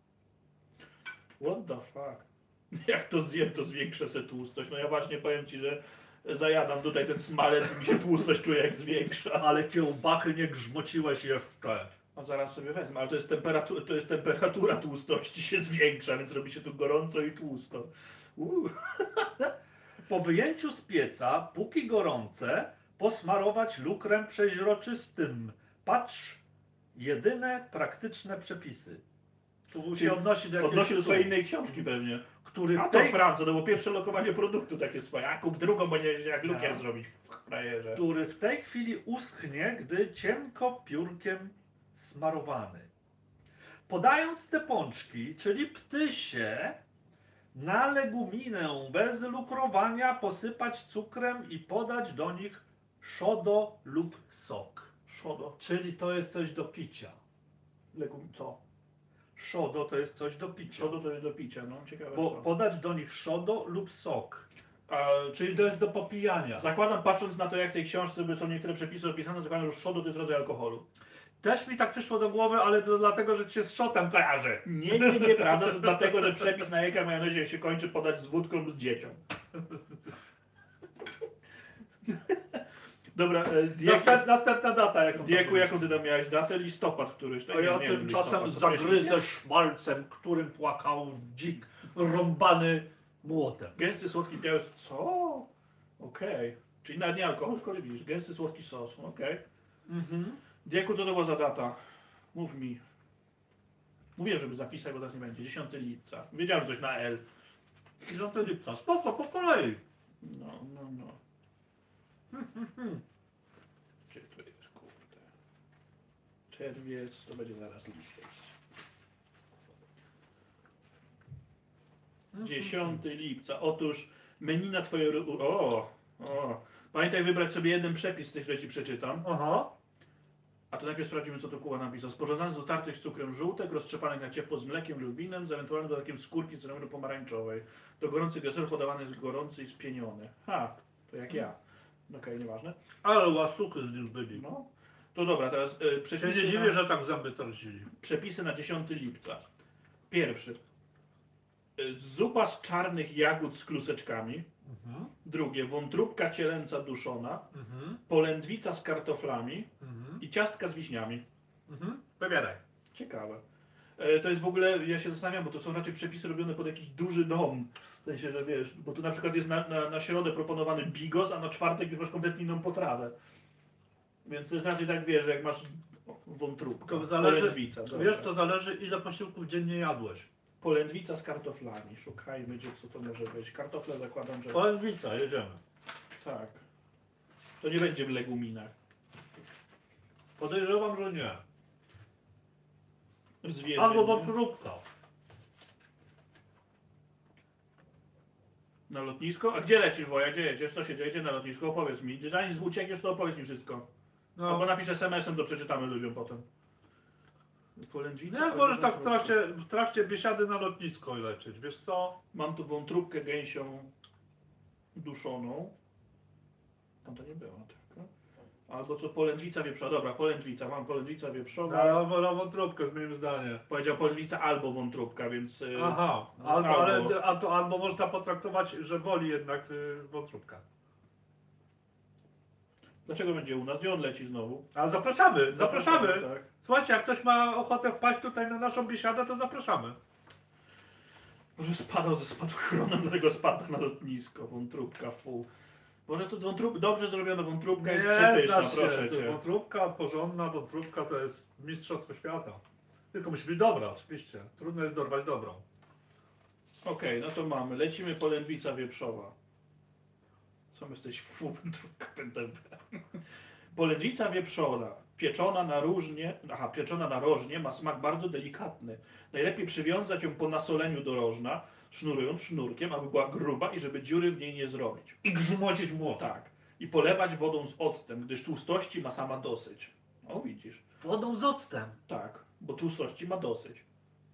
What the fuck? Jak to zjem, to zwiększę sobie tłustość. No ja właśnie powiem ci, że zajadam tutaj ten smalec i mi się tłustość czuje jak zwiększa. Ale kiełbachy nie grzmociłeś jeszcze. A zaraz sobie wezmę, ale to jest, temperatura, to jest temperatura tłustości się zwiększa, więc robi się tu gorąco i tłusto. Uuu. Po wyjęciu z pieca, póki gorące, posmarować lukrem przeźroczystym. Patrz, jedyne praktyczne przepisy. Tu się odnosi do Odnosi do jakiegoś swojej innej książki pewnie. który A w to tej, Francja, to było pierwsze lokowanie produktu takie swoje. A kup drugą, bo nie wiesz jak lukier No. zrobić w frajerze. który w tej chwili uschnie, gdy cienko piórkiem smarowany. Podając te pączki, czyli ptysie, na leguminę bez lukrowania posypać cukrem i podać do nich szodo lub sok. Szodo. Czyli to jest coś do picia. Legum, co? Szodo to jest coś do picia. Szodo to jest do picia, no ciekawe Bo co. podać do nich szodo lub sok. A, Czyli to jest do popijania. zakładam, patrząc na to jak w tej książce by są niektóre przepisy opisane, zakładam, że szodo to jest rodzaj alkoholu. Też mi tak przyszło do głowy, ale to dlatego, że cię z szotem kojarzy. Nie, nie, nie, prawda, to dlatego, że przepis na jajka majonezie się kończy podać z wódką lub z dziecią. Dobra, e, Dieku, Następ, następna data, jaką Dieku, jaką ty tam miałeś datę? Listopad któryś. tak? A ja Nie, nie wiem, tymczasem listopad, to zagryzę szmalcem, którym płakał dzik, rąbany młotem. Gęsty, słodki, biały... Co? Okej. Czyli nawet nie alkohol, tylko widzisz, gęsty, słodki sos, okej. Mhm. Dieku, co to była za data? Mów mi. Mówiłem, żeby zapisać, bo teraz nie będzie. dziesiątego lipca. Wiedziałem, że coś na L. dziesiątego lipca, spoko, po kolei. No, no, no. Gdzie to jest, kurde? Czerwiec, to będzie zaraz lipiec. dziesiątego lipca. Otóż menu na twoje... ru- O, o. Pamiętaj wybrać sobie jeden przepis z tych, które ci przeczytam. Aha. A to najpierw sprawdzimy, co to Kuba napisał. Sporządzany z dotartych z cukrem żółtek, roztrzepanych na ciepło z mlekiem lub winem, z ewentualnym dodatkiem skórki cynamoru pomarańczowej. Do gorących deserów podawany jest gorący i spieniony. Ha, to jak ja. Okej, okay, nieważne. Ale łasuchy z nich byli. No. To dobra, teraz y, Się przepisy, nie dziwię, na, że tak zęby tracili. przepisy na dziesiątego lipca. Pierwszy. Y, zupa z czarnych jagód z kluseczkami. Mhm. Drugie, wątróbka cielęca duszona. Mhm. Polędwica z kartoflami. Mhm. I ciastka z wiśniami. Mhm. Wybieraj. Ciekawe. E, To jest w ogóle, ja się zastanawiam, bo to są raczej przepisy robione pod jakiś duży dom. W sensie, że wiesz, bo tu na przykład jest na, na, na środę proponowany bigos, a na czwartek już masz kompletnie inną potrawę. Więc to jest raczej tak, wiesz, że jak masz wątróbkę, To zależy- polędwica. dobra. Wiesz, to zależy, ile posiłków dziennie jadłeś. Polędwica z kartoflami. Szukajmy, gdzie co to może być. Kartofle zakładam, że Polędwica, jedziemy. tak. To nie będzie w leguminach. Podejrzewam, że nie. Zwierzę. Albo nie? wątróbka. Na lotnisko? A gdzie lecisz, Woja? Gdzie jedziesz? Co się dzieje? Gdzie na lotnisko? Opowiedz mi. Zanim z uciekniesz, to opowiedz mi wszystko. Albo No. napisz es em esem, to przeczytamy ludziom potem. Polędwica? Nie, możesz tak w trakcie, w trakcie biesiady na lotnisko lecieć. Wiesz co? Mam tu wątróbkę gęsią duszoną. Tam to nie było, tak? Albo co, polędwica wieprzowa. Dobra, polędwica. Mam polędwica wieprzowa. Albo na wątróbkę, zmienimy zdanie. Powiedział polędwica albo wątróbka, więc... yy, Aha, no, albo, albo. ale, a to, albo można potraktować, że woli jednak y, wątróbka. Dlaczego będzie u nas? Gdzie on leci znowu? A zapraszamy, zapraszamy. Tak. Słuchajcie, jak ktoś ma ochotę wpaść tutaj na naszą biesiadę, to zapraszamy. Może spadał ze spadochronem, dlatego spadł na lotnisko. Wątróbka, fu. Może to wątrób... dobrze zrobiona wątróbka jest przepyszna, znasz się, proszę to cię. wątróbka, porządna wątróbka to jest mistrzostwo świata. Tylko musi być dobra, oczywiście. Trudno jest dorwać dobrą. Okej, no to mamy. Lecimy polędwica wieprzowa. Co jesteś fu, wątróbka pędem. Polędwica wieprzona, pieczona na różnie, aha, pieczona na rożnie, ma smak bardzo delikatny. Najlepiej przywiązać ją po nasoleniu do rożna, sznurując sznurkiem, aby była gruba i żeby dziury w niej nie zrobić. I grzmocić młot. Tak. I polewać wodą z octem, gdyż tłustości ma sama dosyć. O, widzisz. Wodą z octem. Tak, bo tłustości ma dosyć.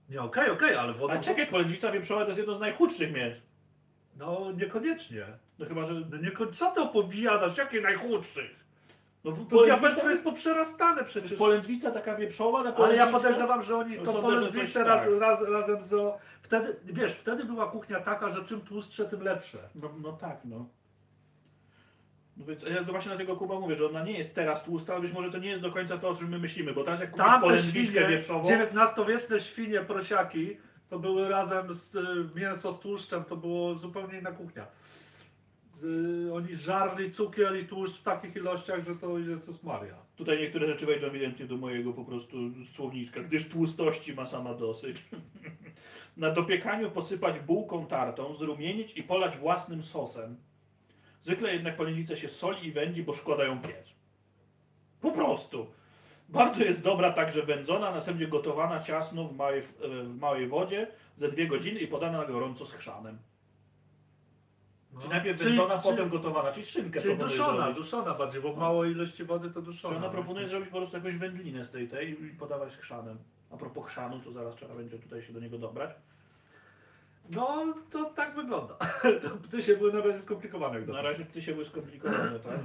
Nie, okej, okej, ale woda... Ale czekaj, polędwica wieprzowa to jest jedno z najchudszych mięs. No niekoniecznie. No chyba, że... No nieko... Co ty opowiadasz? Jakie najchudszych? No, To polędwica- diabelstwo jest poprzerastane przecież. Polędwica taka wieprzowa, na Ale ja polędwiczkę- podejrzewam, że oni To to sądzę, że polędwicę coś raz, tak. raz, razem z... o- Wtedy, wiesz, wtedy była kuchnia taka, że czym tłustsze, tym lepsze. No, no tak, no. No więc ja to właśnie dlatego Kuba mówię, że ona nie jest teraz tłusta, ale być może to nie jest do końca to, o czym my myślimy, bo teraz jak kupisz Tam te polędwiczkę świnie, wieprzową... dziewiętnastowieczne świnie, prosiaki, to były razem z y, mięso z tłuszczem, to było zupełnie inna kuchnia. Y, oni żarli cukier i tłuszcz w takich ilościach, że to Jezus Maria. Tutaj niektóre rzeczy wejdą ewidentnie do mojego po prostu słowniczka, gdyż tłustości ma sama dosyć. Na dopiekaniu posypać bułką tartą, zrumienić i polać własnym sosem. Zwykle jednak polędwicę się soli i wędzi, bo szkoda ją piec. Po prostu. Bardzo jest dobra także wędzona, następnie gotowana ciasno w małej, w małej wodzie ze dwie godziny i podana na gorąco z chrzanem. No. Czyli najpierw Czyli- wędzona, czyli- potem gotowana, czyli szynkę Czyli proponuje duszona, zrobić. duszona bardziej, bo No. mało ilości wody to Czy duszona. ona proponuje zrobić po prostu jakąś wędlinę z tej tej i podawać z chrzanem. A propos chrzanu, to zaraz trzeba będzie tutaj się do niego dobrać. No, to tak wygląda. To ty się były najbardziej skomplikowane. jak Na dotąd. razie ty się były skomplikowane, tak?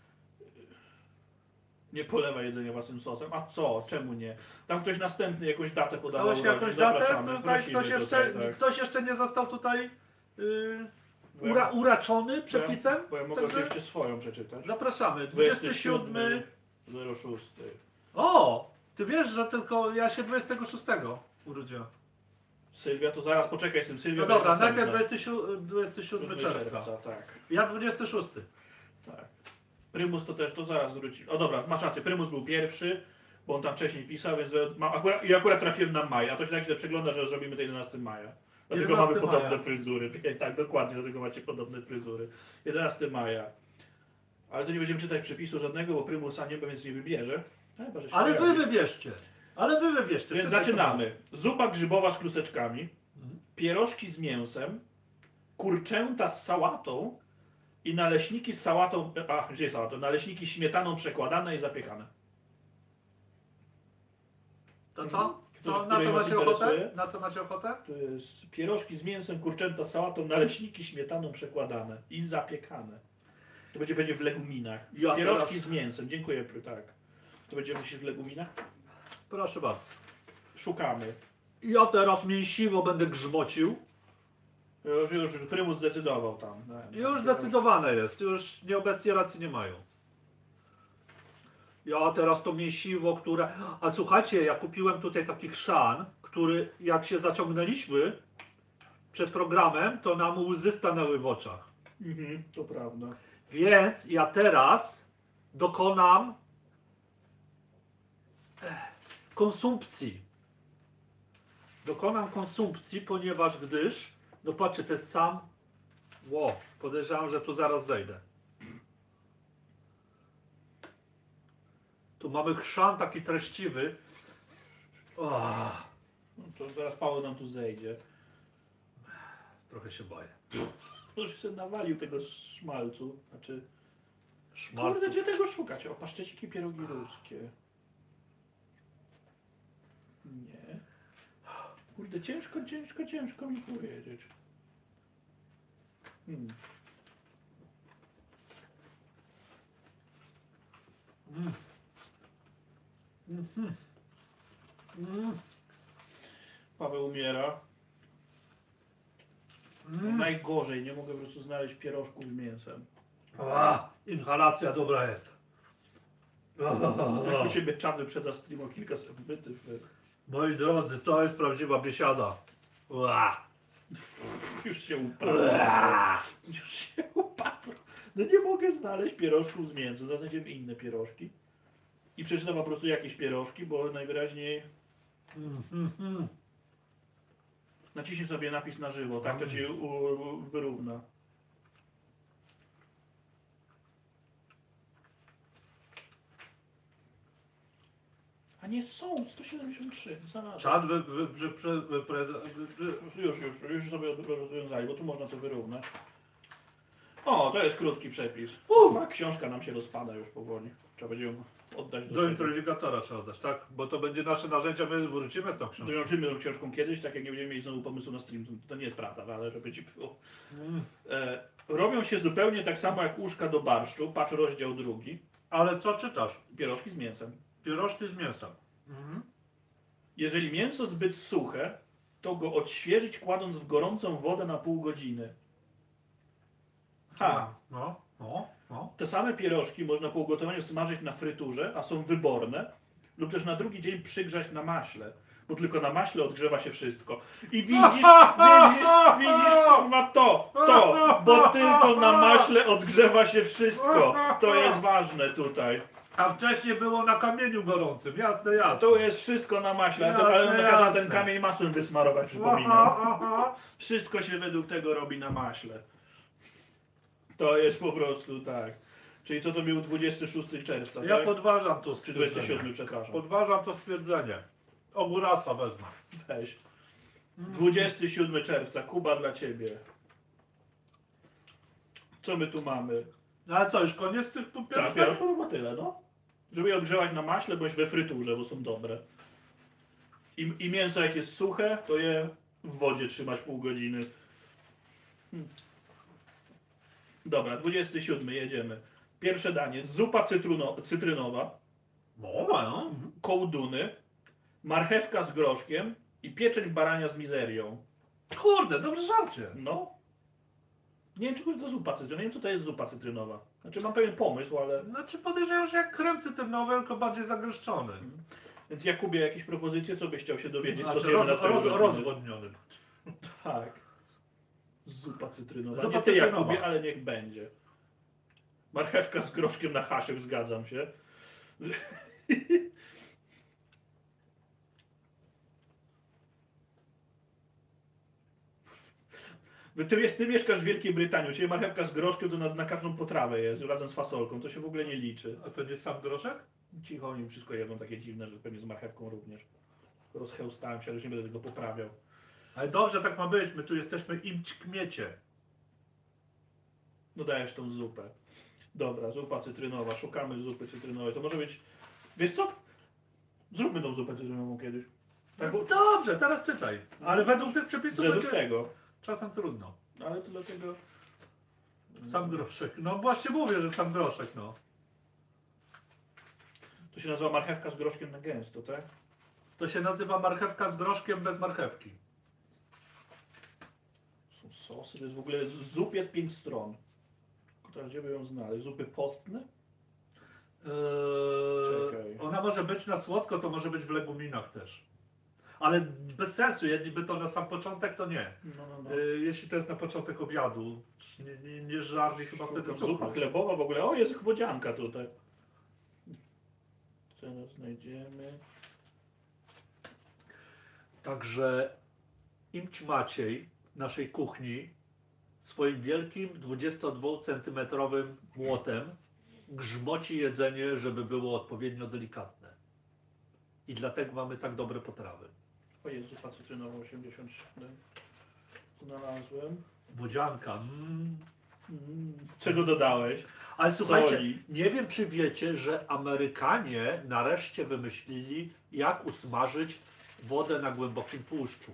Nie polewa jedzenia własnym sosem. A co? Czemu nie? Tam ktoś następny jakąś datę podawał. Ktoś urodzin. jakąś datę? Zapraszamy, Tutaj, prosimy ktoś, jeszcze, tutaj, tak. ktoś jeszcze nie został tutaj yy, Bo ja- ura, uraczony przepisem? Bo ja mogę Także oczywiście swoją przeczytać. zapraszamy. dwudziestego siódmego. zero sześć. O! Ty wiesz, że tylko ja się dwudziestego szóstego urodziłem. Sylwia, to zaraz poczekaj z tym. Sylwia No będzie dobra, następna. najpierw dwudziestego siódmego czerwca. Tak, Ja dwudziestego szóstego. tak. Prymus to też, to zaraz wróci. O dobra, masz rację, Prymus był pierwszy, bo on tam wcześniej pisał, więc ma, akurat, i akurat trafiłem na maj, a to się tak źle przegląda, że zrobimy to jedenastego maja. Dlatego mamy jedenastego podobne maja. fryzury. Tak, dokładnie, dlatego macie podobne fryzury. jedenastego maja. Ale to nie będziemy czytać przepisu żadnego, bo Prymusa nie więc nie wybierze. A, chyba, że się Ale wy pojawi. wybierzcie. Ale wy wybierzcie. Więc Czytaj, co zaczynamy. Zupa grzybowa z kluseczkami, Mhm. pierożki z mięsem, kurczęta z sałatą i naleśniki z sałatą, a gdzie jest sałata? Naleśniki śmietaną przekładane i zapiekane. To co? co? Który- Na co który was macie ochotę? interesuje? Na co macie ochotę? To jest pierożki z mięsem, kurczęta z sałatą, naleśniki śmietaną przekładane i zapiekane. To będzie będzie w leguminach. Ja Pierożki teraz- z mięsem, dziękuję, tak. To będzie myślisz w leguminach? Proszę bardzo. Szukamy. Ja teraz mięsiwo będę grzmocił. Już, już Prymus zdecydował tam. Już zdecydowane jest. Już nieobecnie racji nie mają. Ja teraz to mięsiwo, które... A słuchajcie, ja kupiłem tutaj taki chrzan, który jak się zaciągnęliśmy przed programem, to nam łzy stanęły w oczach. Mhm, to prawda. Więc ja teraz dokonam konsumpcji. Dokonam konsumpcji, ponieważ gdyż, no patrzcie, to jest sam, ło, podejrzewam, że tu zaraz zejdę. Tu mamy chrzan taki treściwy. Oh, No to zaraz Paweł nam tu zejdzie. trochę się boję. Już sobie nawalił tego szmalcu. Znaczy, Szmalcu. kurde, gdzie tego szukać? O, paszczeciki, pierogi ruskie. Nie. Kurde, ciężko, ciężko, ciężko mi powiedzieć. Hmm. Mm. Mhm. Mm. Paweł umiera. Mm. Najgorzej, nie mogę po prostu znaleźć pierożków z mięsem. A, inhalacja dobra jest. Jak u ciebie czarny przed stream o kilka sekund wytyw. Moi drodzy, to jest prawdziwa biesiada. Ua. Już się upadł. Już się upadł. No nie mogę znaleźć pierożków z mięsem. Zaraz znajdziemy inne pierożki. I przeczytam po prostu jakieś pierożki, bo najwyraźniej Mm, mm, mm. naciśnij sobie napis na żywo, tak to ci u, u, wyrówna. A nie są, sto siedemdziesiąt trzy. Znalazłem. Czad wy, wy, wy, wy, wy, wy, wy, Już, już, już sobie rozwiązali, bo tu można to wyrównać. O, to jest krótki przepis. Uf. A książka nam się rozpada już powoli. Trzeba będzie ją oddać do, Do tego. introligatora trzeba dać, tak? Bo to będzie nasze narzędzie, my wrócimy z tą książką. Dołączymy tą książką kiedyś, tak jak nie będziemy mieli znowu pomysłu na stream. To, to nie jest prawda, ale żeby ci było. Mm. E, robią się zupełnie tak samo jak łóżka do barszczu, patrz rozdział drugi. Ale co czytasz? Pierożki z mięsem. Pierożki z mięsem. Mhm. Jeżeli mięso zbyt suche, to go odświeżyć kładąc w gorącą wodę na pół godziny. Ha! No, no, no. Te same pierożki można po ugotowaniu smażyć na fryturze, a są wyborne, lub też na drugi dzień przygrzać na maśle, bo tylko na maśle odgrzewa się wszystko. I widzisz, widzisz, widzisz, kurwa, to, to, bo tylko na maśle odgrzewa się wszystko. To jest ważne tutaj. A wcześniej było na kamieniu gorącym, jasne, jasne. To jest wszystko na maśle, Jasne, ale on kazał ten jasne. kamień masłem wysmarować, przypominam. Wszystko się według tego robi na maśle. To jest po prostu tak. Czyli co to był dwudziestego szóstego czerwca, Ja tak? podważam to Czy stwierdzenie. dwudziestego siódmego, przepraszam. Podważam to stwierdzenie. Ogórasa wezmę. Weź. dwudziestego siódmego czerwca, Kuba dla ciebie. Co my tu mamy? No ale co, już koniec tych tu Tak, pierożków? pierożko to chyba tyle, no. Żeby je odgrzewać na maśle bądź we fryturze, bo są dobre. I, I mięso jak jest suche, to je w wodzie trzymać pół godziny. Hmm. Dobra, dwudziestego siódmego jedziemy. Pierwsze danie, zupa cytruno, cytrynowa, No, no. kołduny, marchewka z groszkiem i pieczeń barania z mizerią. Kurde, dobrze żarcie. No. Nie wiem, czy to jest zupa cytrynowa. Nie wiem, co to jest zupa cytrynowa. Znaczy mam pewien pomysł, ale... Znaczy podejrzewam, że jak krem cytrynowy, tylko bardziej zagęszczony. Więc Jakubie, jakieś propozycje, co byś chciał się dowiedzieć? Co Znaczy zjemy na roz, twoje roz, urodziny? rozwodniony. Tak. Zupa cytrynowa. Zupa Nie ty, cytrynowa. Jakubie, ale niech będzie. Marchewka z groszkiem na hasiek, zgadzam się. Ty, jest, ty mieszkasz w Wielkiej Brytanii, u ciebie marchewka z groszkiem to na, na każdą potrawę jest, razem z fasolką. To się w ogóle nie liczy. A to nie sam groszek? Cicho, oni wszystko jedzą takie dziwne, że pewnie z marchewką również. Rozchełstałem się, ale już nie będę tego poprawiał. Ale dobrze, tak ma być. My tu jesteśmy imć kmiecie. No dajesz tą zupę. Dobra, zupa cytrynowa. Szukamy zupy cytrynowej. To może być... Wiesz co? Zróbmy tą zupę cytrynową kiedyś. Tak, bo... Dobrze, teraz czytaj. Ale według tych przepisów Według będzie tego. czasem trudno. Ale to dlatego... Sam groszek. No właśnie mówię, że sam groszek, no. To się nazywa marchewka z groszkiem na gęsto, tak? To się nazywa marchewka z groszkiem bez marchewki. Są sosy, to jest w ogóle... z- Zup jest pięć stron. Teraz gdzie by ją znaleźć? Zupy postne? Eee, Czekaj. ona może być na słodko, to może być w leguminach też. Ale bez sensu, jeśli to na sam początek, to nie. No, no, no. Eee, jeśli to jest na początek obiadu, nie, nie, nie żarli chyba wtedy Szukam cukru. zupa chlebowa w ogóle. O, jest chłodzianka tutaj. Teraz znajdziemy. Także Imć Maciej naszej kuchni swoim wielkim dwudziestodwucentymetrowym młotem grzmoci jedzenie, żeby było odpowiednio delikatne. I dlatego mamy tak dobre potrawy. O, jest zupa cytrynowa osiemdziesiąt siedem. Znalazłem. Wodzianka. Mm. Mm, czego dodałeś? Ale słuchajcie, Soli. nie wiem czy wiecie, że Amerykanie nareszcie wymyślili, jak usmażyć wodę na głębokim tłuszczu.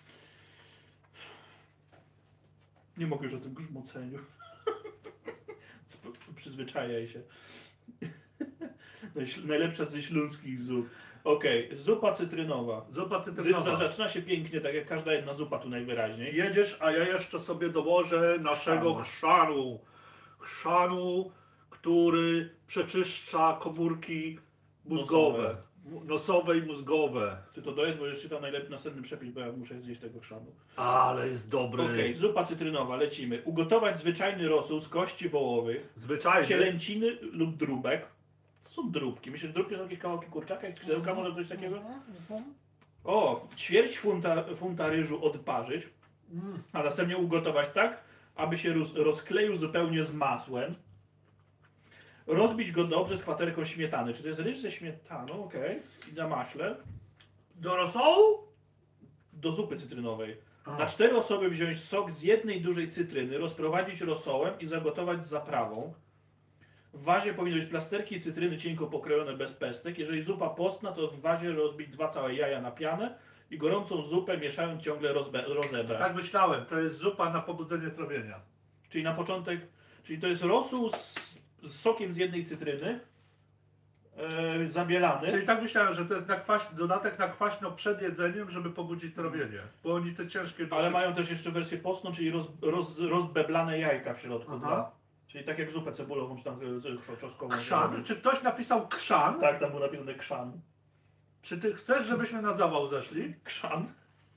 Nie mogę już o tym grzmoceniu. Przyzwyczajaj się. Najś- Najlepsza ze śląskich zup. Okej, zupa cytrynowa. Zupa Z, cytrynowa. zaczyna się pięknie, tak jak każda jedna zupa tu najwyraźniej. Jedziesz, a ja jeszcze sobie dołożę naszego chrzanu. Chrzanu, który przeczyszcza komórki mózgowe. Nosowe i mózgowe. Ty to dojedz, bo już czytam najlepiej następny przepis, bo ja muszę zjeść tego chrzanu. Ale jest dobry. Okej, zupa cytrynowa, lecimy. Ugotować zwyczajny rosół z kości wołowych, Zwyczajny. cielęciny lub dróbek. To są dróbki. Myślisz, że dróbki są jakieś kawałki kurczaka, jak skrzydełka, może coś takiego? O, ćwierć funta, funta ryżu odparzyć, Mm. a następnie ugotować tak, aby się roz, rozkleił zupełnie z masłem. Rozbić go dobrze z kwaterką śmietany. Czy to jest ryż ze śmietaną? Okej. I na maśle. Do rosołu? Do zupy cytrynowej. A. Na cztery osoby wziąć sok z jednej dużej cytryny, rozprowadzić rosołem i zagotować z zaprawą. W wazie powinny być plasterki i cytryny cienko pokrojone bez pestek. Jeżeli zupa postna, to w wazie rozbić dwa całe jaja na pianę i gorącą zupę mieszając ciągle rozbe- rozebrać. Tak myślałem, to jest zupa na pobudzenie trawienia. Czyli na początek, czyli to jest rosół z, z sokiem z jednej cytryny, e, zabielany. Czyli tak myślałem, że to jest na kwaś, dodatek na kwaśno przed jedzeniem, żeby pobudzić trawienie. Bo oni te ciężkie dosyć... Ale mają też jeszcze wersję postną, czyli roz, roz, rozbeblane jajka w środku. Aha. Dwa. Czyli tak jak zupę cebulową, czy tam e, czosnkową. Krzan? Czy ktoś napisał krzan? Tak, tam był napisany krzan. Czy ty chcesz, żebyśmy na zawał zeszli? Krzan?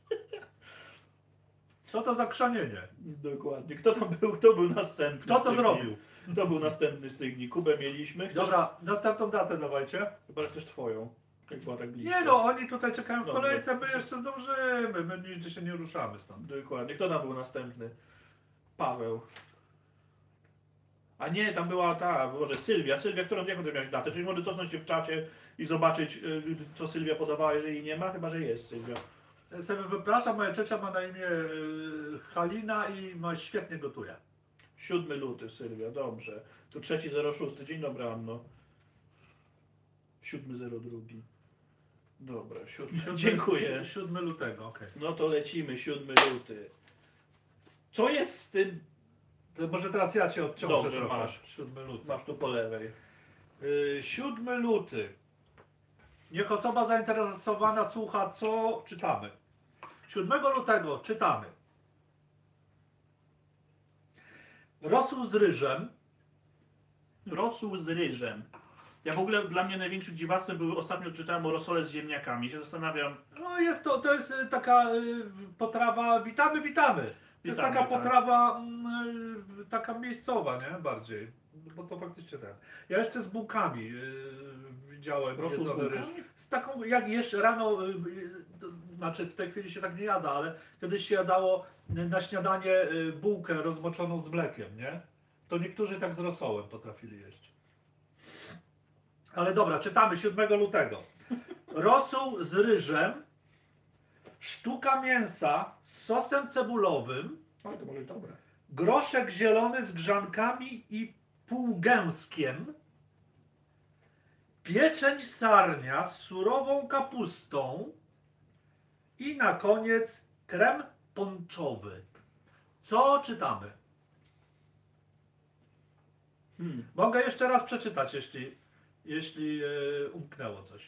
Co to za krzanienie? Dokładnie. Kto tam był? Kto był następny? Kto z to tych zrobił? dni? Kto był następny z tych dni? Kubę mieliśmy. Chcesz... Dobra, następną datę dawajcie. Chyba też twoją. Jak była tak blisko. Nie no, oni tutaj czekają w Dobrze. kolejce, my jeszcze zdążymy, my nigdzie się nie ruszamy stąd. Dokładnie. Kto tam był następny? Paweł. A nie, tam była ta, może Sylwia. Sylwia, którą jaką ty miałeś datę? Czyli może cofnąć się w czacie i zobaczyć, y, co Sylwia podawała, jeżeli jej nie ma, chyba że jest Sylwia. Ja sobie wypraszam, moja ciocia ma na imię yy, Halina i ma świetnie gotuje. siódmy luty, Sylwia, dobrze. To trzeci zero szósty. Dzień dobry, Anno. siódmy zero dwa. Dobra, siódmy. Dziękuję. siódmego lutego, okej. No to lecimy, siódmy luty. Co jest z tym? To może teraz ja cię odciążę Dobrze, trochę. masz. siódmy luty. Masz tu po lewej. Yy, siódmy luty. Niech osoba zainteresowana słucha, co czytamy. siódmego lutego czytamy. Rosół z ryżem. Rosół z ryżem. Ja w ogóle, dla mnie największym dziwactwem były, ostatnio czytałem o rosole z ziemniakami. Się zastanawiam, No jest to, to jest y, taka y, potrawa, witamy, witamy. To jest Witamy, taka tak. potrawa mm, y, taka miejscowa, nie? Bardziej. Bo to faktycznie ten. Ja jeszcze z bułkami y, widziałem rosół z jedzony ryż. bułkami? Z taką, jak jesz rano, y, y, to, znaczy w tej chwili się tak nie jada, ale kiedyś się jadało y, na śniadanie y, bułkę rozmoczoną z mlekiem, nie? To niektórzy tak z rosołem potrafili jeść. Ale dobra, czytamy siódmego lutego. Rosół z ryżem, sztuka mięsa z sosem cebulowym, Ale to może dobre. groszek zielony z grzankami i półgęskiem, pieczeń sarnia z surową kapustą i na koniec krem ponczowy. Co czytamy? Hmm. Mogę jeszcze raz przeczytać, jeśli, jeśli yy, umknęło coś.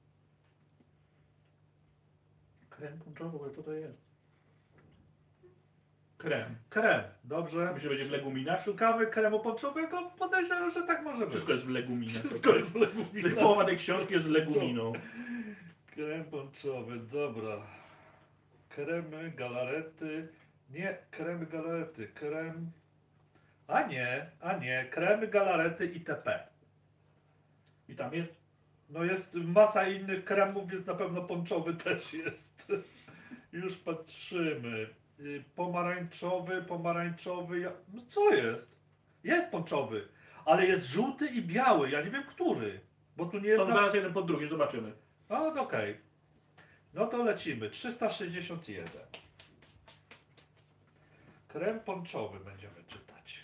Krem ponczowy, ale co to jest? Krem. Krem, dobrze? Myślę, że będzie w leguminach. Szukamy kremu ponczowego, podejrzewam, że tak może być. Wszystko jest w leguminach. Wszystko jest w leguminach. Połowa tej książki jest z leguminą. Krem ponczowy, dobra. Kremy, galarety. Nie, kremy, galarety. Krem. A nie, a nie. Kremy, galarety itp. I tam jest. No jest masa innych kremów, więc na pewno ponczowy też jest. Już patrzymy. Y, Pomarańczowy, pomarańczowy. ja- No co jest? Jest ponczowy, ale jest żółty i biały. Ja nie wiem, który. Bo tu nie jest. Są na- zaraz jeden pod drugim, zobaczymy. A, no okej. No to lecimy. trzysta sześćdziesiąt jeden. Krem ponczowy będziemy czytać.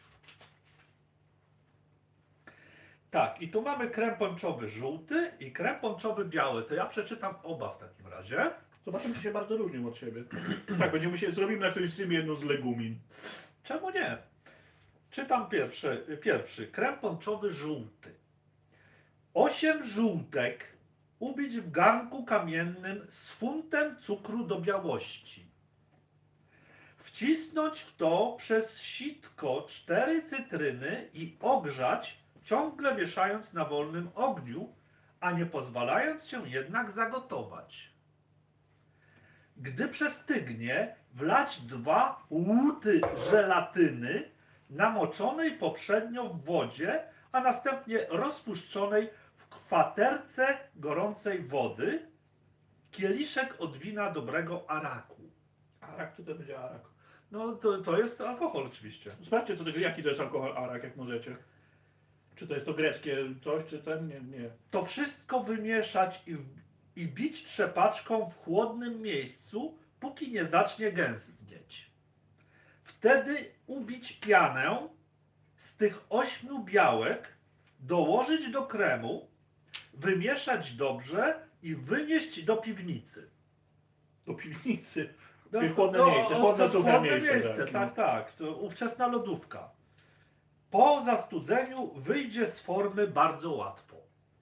Tak, i tu mamy krem ponczowy żółty i krem ponczowy biały. To ja przeczytam oba w takim razie. Zobaczymy, czy się bardzo różnią od siebie. Tak, będziemy musieli, zrobimy na którymś streamie jedną z legumin. Czemu nie? Czytam pierwszy. Pierwszy. Krem ponczowy żółty. Osiem żółtek ubić w garnku kamiennym z funtem cukru do białości. Wcisnąć w to przez sitko cztery cytryny i ogrzać, ciągle mieszając na wolnym ogniu, a nie pozwalając się jednak zagotować. Gdy przestygnie, wlać dwa łuty żelatyny namoczonej poprzednio w wodzie, a następnie rozpuszczonej w kwaterce gorącej wody, kieliszek od wina dobrego araku. Arak, co to będzie arak? No to, to jest alkohol oczywiście. Sprawdźcie, co tego, jaki to jest alkohol arak, jak możecie. Czy to jest to greckie coś, czy ten? Nie, nie. To wszystko wymieszać i, i bić trzepaczką w chłodnym miejscu, póki nie zacznie gęstnieć. Wtedy ubić pianę z tych ośmiu białek dołożyć do kremu, wymieszać dobrze i wynieść do piwnicy. Do piwnicy. No, Czyli chłodne no, miejsce, o, chłodne, co- suche chłodne miejsce, miejsce, tak. tak, tak. To ówczesna lodówka. Po zastudzeniu wyjdzie z formy bardzo łatwo.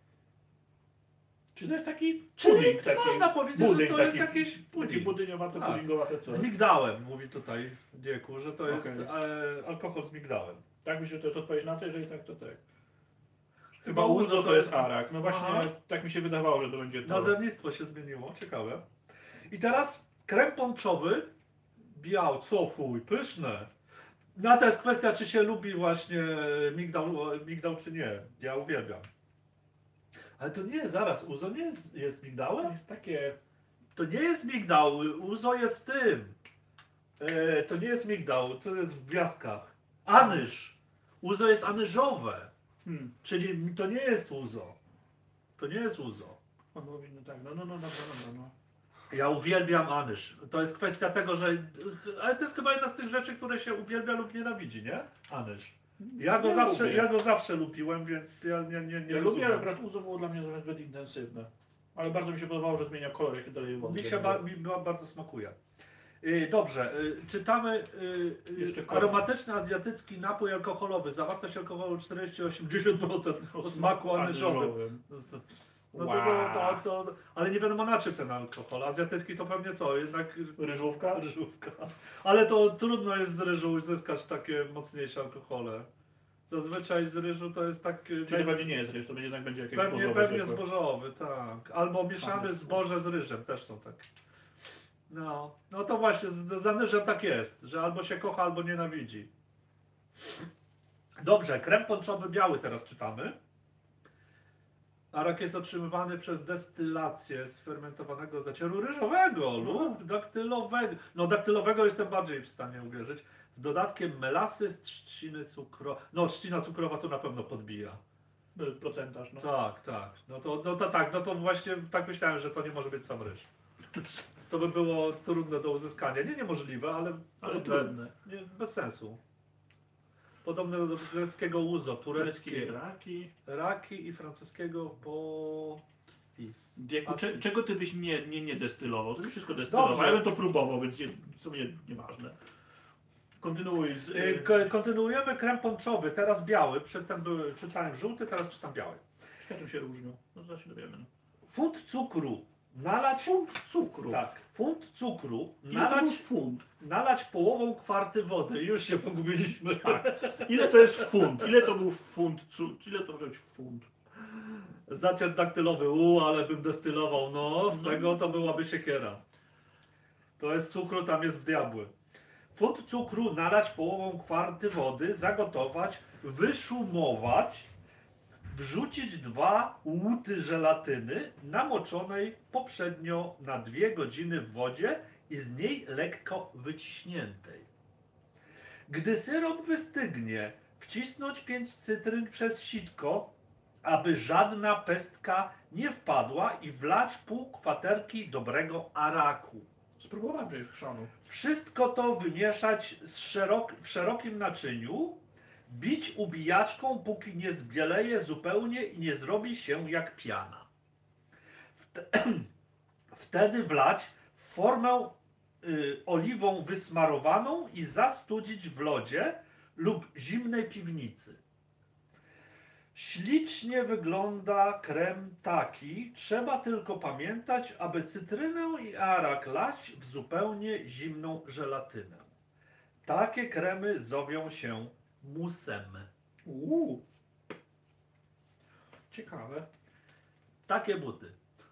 Czy to jest taki Czyli pudding, to taki można powiedzieć, budyń, że to jest taki, jakiś Taki pudding. budyniowate, Tak. puddingowate coś. Z migdałem, mówi tutaj Dzieku, że to jest Okej. e, alkohol z migdałem. Tak myślę, że to jest odpowiedź na to, jeżeli tak, to tak. Chyba Chyba uzo to jest arak. No właśnie, Aha. tak mi się wydawało, że to będzie to. Nazewnictwo się zmieniło, ciekawe. I teraz krem ponczowy, biał, co fuj, pyszne. No to jest kwestia, czy się lubi właśnie migdał, migdał czy nie. Ja uwielbiam. Ale to nie, zaraz, uzo nie jest, jest To migdałem? jest takie... To nie jest migdał, uzo jest tym. E, to nie jest migdał, to jest w gwiazdkach. Anyż. Uzo jest anyżowe, Hmm. czyli to nie jest uzo. To nie jest uzo. On powinno tak, no, no, no, no, no, no, no. Ja uwielbiam anyż. To jest kwestia tego, że... Ale to jest chyba jedna z tych rzeczy, które się uwielbia lub nienawidzi, nie? Anyż. Ja go, Ja zawsze, lubię. ja go zawsze lubiłem, więc ja nie, nie, nie Ja lubię, rozumiem. ale akurat uzo było dla mnie zbyt intensywne. Ale bardzo mi się podobało, że zmienia kolor, jak się dalej wody. Mi się ba, mi ba, bardzo smakuje. Y, dobrze, y, czytamy y, Jeszcze y, kolor. aromatyczny azjatycki napój alkoholowy. Zawartość alkoholu czterdzieści do osiemdziesięciu procent o smaku anyżowym. No to, to, to, to, ale nie wiadomo na czym ten alkohol. Azjatycki to pewnie co? Jednak Ryżówka? ryżówka. Ale to trudno jest z ryżu uzyskać takie mocniejsze alkohole. Zazwyczaj z ryżu to jest tak... Czyli to pewnie nie jest ryż, to będzie, jednak będzie jakieś Pewnie, zbożowe pewnie zwykłe. zbożowy, tak. Albo mieszane Tam zboże z ryżem, też są takie. No, no to właśnie, z, z anyżem tak jest, że albo się kocha, albo nienawidzi. Dobrze, krem ponczowy biały teraz czytamy. Arak jest otrzymywany przez destylację sfermentowanego zacieru ryżowego lub daktylowego. No daktylowego jestem bardziej w stanie uwierzyć. Z dodatkiem melasy z trzciny cukrowej. No trzcina cukrowa to na pewno podbija. Procentaż, no. Tak, tak. No to, no to tak, no to właśnie tak myślałem, że to nie może być sam ryż. To by było trudne do uzyskania. Nie niemożliwe, ale, Ale trudne. trudne. Nie, bez sensu. Podobne do greckiego uzo, Tureckie tureckie raki. raki i francuskiego postis. Dieku, cze, Pastis. czego ty byś nie, nie, nie destylował? Ty byś wszystko destylował. Dobrze. Ja bym to próbował, więc nie, w sumie nieważne. Kontynuuj z... Y, ko- Kontynuujemy krem ponczowy, teraz biały. Przedtem były, czytałem żółty, teraz czytam biały. Ciekawe, czym się różnią. No zaraz się dowiemy. No. Funt cukru. Nalać Funt cukru. Tak, funt cukru. Ile to Nalać, jest funt? nalać połową kwarty wody. Już się pogubiliśmy. Tak. Ile to jest funt? Ile to był funt cukru? Ile to może być funt? Zacier daktylowy, u, ale bym destylował, no, z No. tego to byłaby siekiera. To jest cukru, tam jest w diabły. Funt cukru nalać połową kwarty wody, zagotować, wyszumować, wrzucić dwa łuty żelatyny namoczonej poprzednio na dwie godziny w wodzie i z niej lekko wyciśniętej. Gdy syrop wystygnie, wcisnąć pięć cytryn przez sitko, aby żadna pestka nie wpadła i wlać pół kwaterki dobrego araku. Spróbowałem przecież chrzanu. Wszystko to wymieszać z szerok, w szerokim naczyniu, bić ubijaczką, póki nie zbieleje zupełnie i nie zrobi się jak piana. Wte- Wtedy wlać w formę y, oliwą wysmarowaną i zastudzić w lodzie lub zimnej piwnicy. Ślicznie wygląda krem taki, trzeba tylko pamiętać, aby cytrynę i arak lać w zupełnie zimną żelatynę. Takie kremy zowią się musem. Uuu. Ciekawe. Takie buty.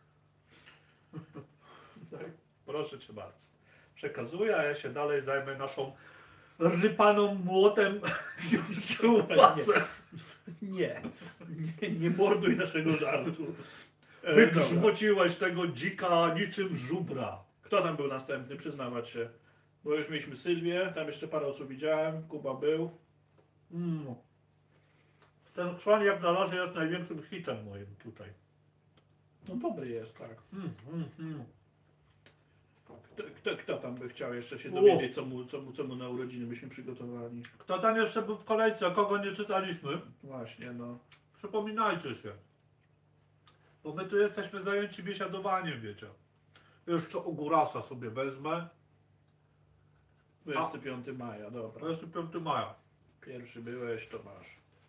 Tak. Proszę cię bardzo. Przekazuję, a ja się dalej zajmę naszą rypaną młotem kiełbasę. Nie. Nie, nie morduj naszego żartu. E, dobra. Wygrzmociłeś tego dzika niczym żubra. Kto tam był następny? Przyznawać się. Bo już mieliśmy Sylwię, tam jeszcze parę osób widziałem, Kuba był. Mm. Ten chrzan jak na razie jest największym hitem moim tutaj. No dobry jest, tak. Mm, mm, mm. Kto, kto, kto tam by chciał jeszcze się U. dowiedzieć, co mu, co, mu, co mu na urodziny byśmy przygotowali? Kto tam jeszcze był w kolejce, kogo nie czytaliśmy? Właśnie, no. przypominajcie się. Bo my tu jesteśmy zajęci biesiadowaniem, wiecie. Jeszcze ogórasa sobie wezmę. dwudziestego piątego maja, dobra. dwudziestego piątego maja. Pierwszy byłeś, to masz.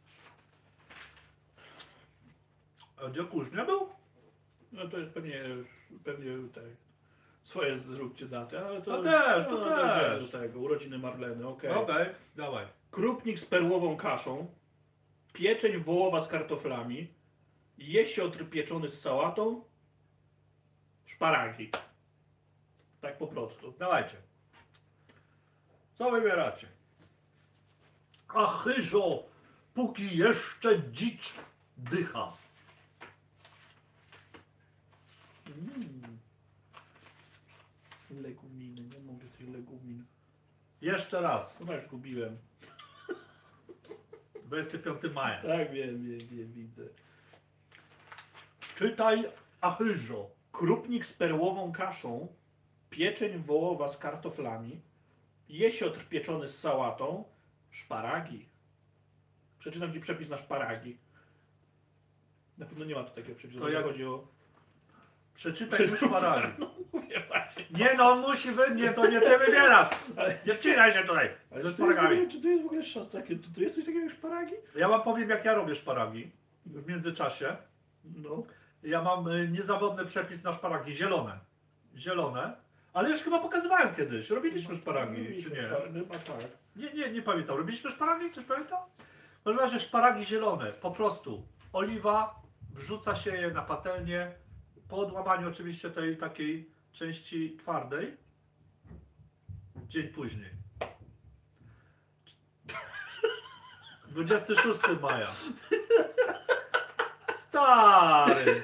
A gdzie kurz nie był? No to jest pewnie, pewnie tak. Swoje zróbcie daty, ale to... To też, to no, też. idziemy do tego, urodziny Marleny, okej. Okej, dawaj. Krupnik z perłową kaszą, pieczeń wołowa z kartoflami, jesiotr pieczony z sałatą, szparagi. Tak po prostu. Dawajcie. Co wybieracie? A chyżo, póki jeszcze dzicz dycha. Mm. Leguminy, nie mogę tych legumin. Jeszcze raz. Chyba już gubiłem. dwudziestego piątego maja. Tak, wiem, wiem, wiem, widzę. Czytaj achyżo. Krupnik z perłową kaszą, pieczeń wołowa z kartoflami, jesiotr pieczony z sałatą, szparagi. Przeczytam ci przepis na szparagi. Na pewno nie ma tu takiego przepisu. To To jak- chodzi o... Przeczytaj już parami. No mówię właśnie. Nie no, on musi wy... Nie, to nie ty wybierasz. Ale, Nie wcinaj się tutaj. ale Ze czy, to jest w szparagami. ogóle, czy to jest w ogóle szans takie? Czy to jest coś takiego jak szparagi? Ja wam powiem, jak ja robię szparagi. W międzyczasie. No. Ja mam y, niezawodny przepis na szparagi. Zielone. Zielone. Ale już chyba pokazywałem kiedyś. Robiliśmy szparagi, czy nie? Chyba tak. Nie, nie, nie pamiętam. Robiliśmy szparagi? Ktoś pamięta? W każdym razie szparagi zielone. Po prostu. Oliwa. Wrzuca się je na patelnię. Po odłamaniu oczywiście tej takiej części twardej. Dzień później. dwudziestego szóstego maja. Stary!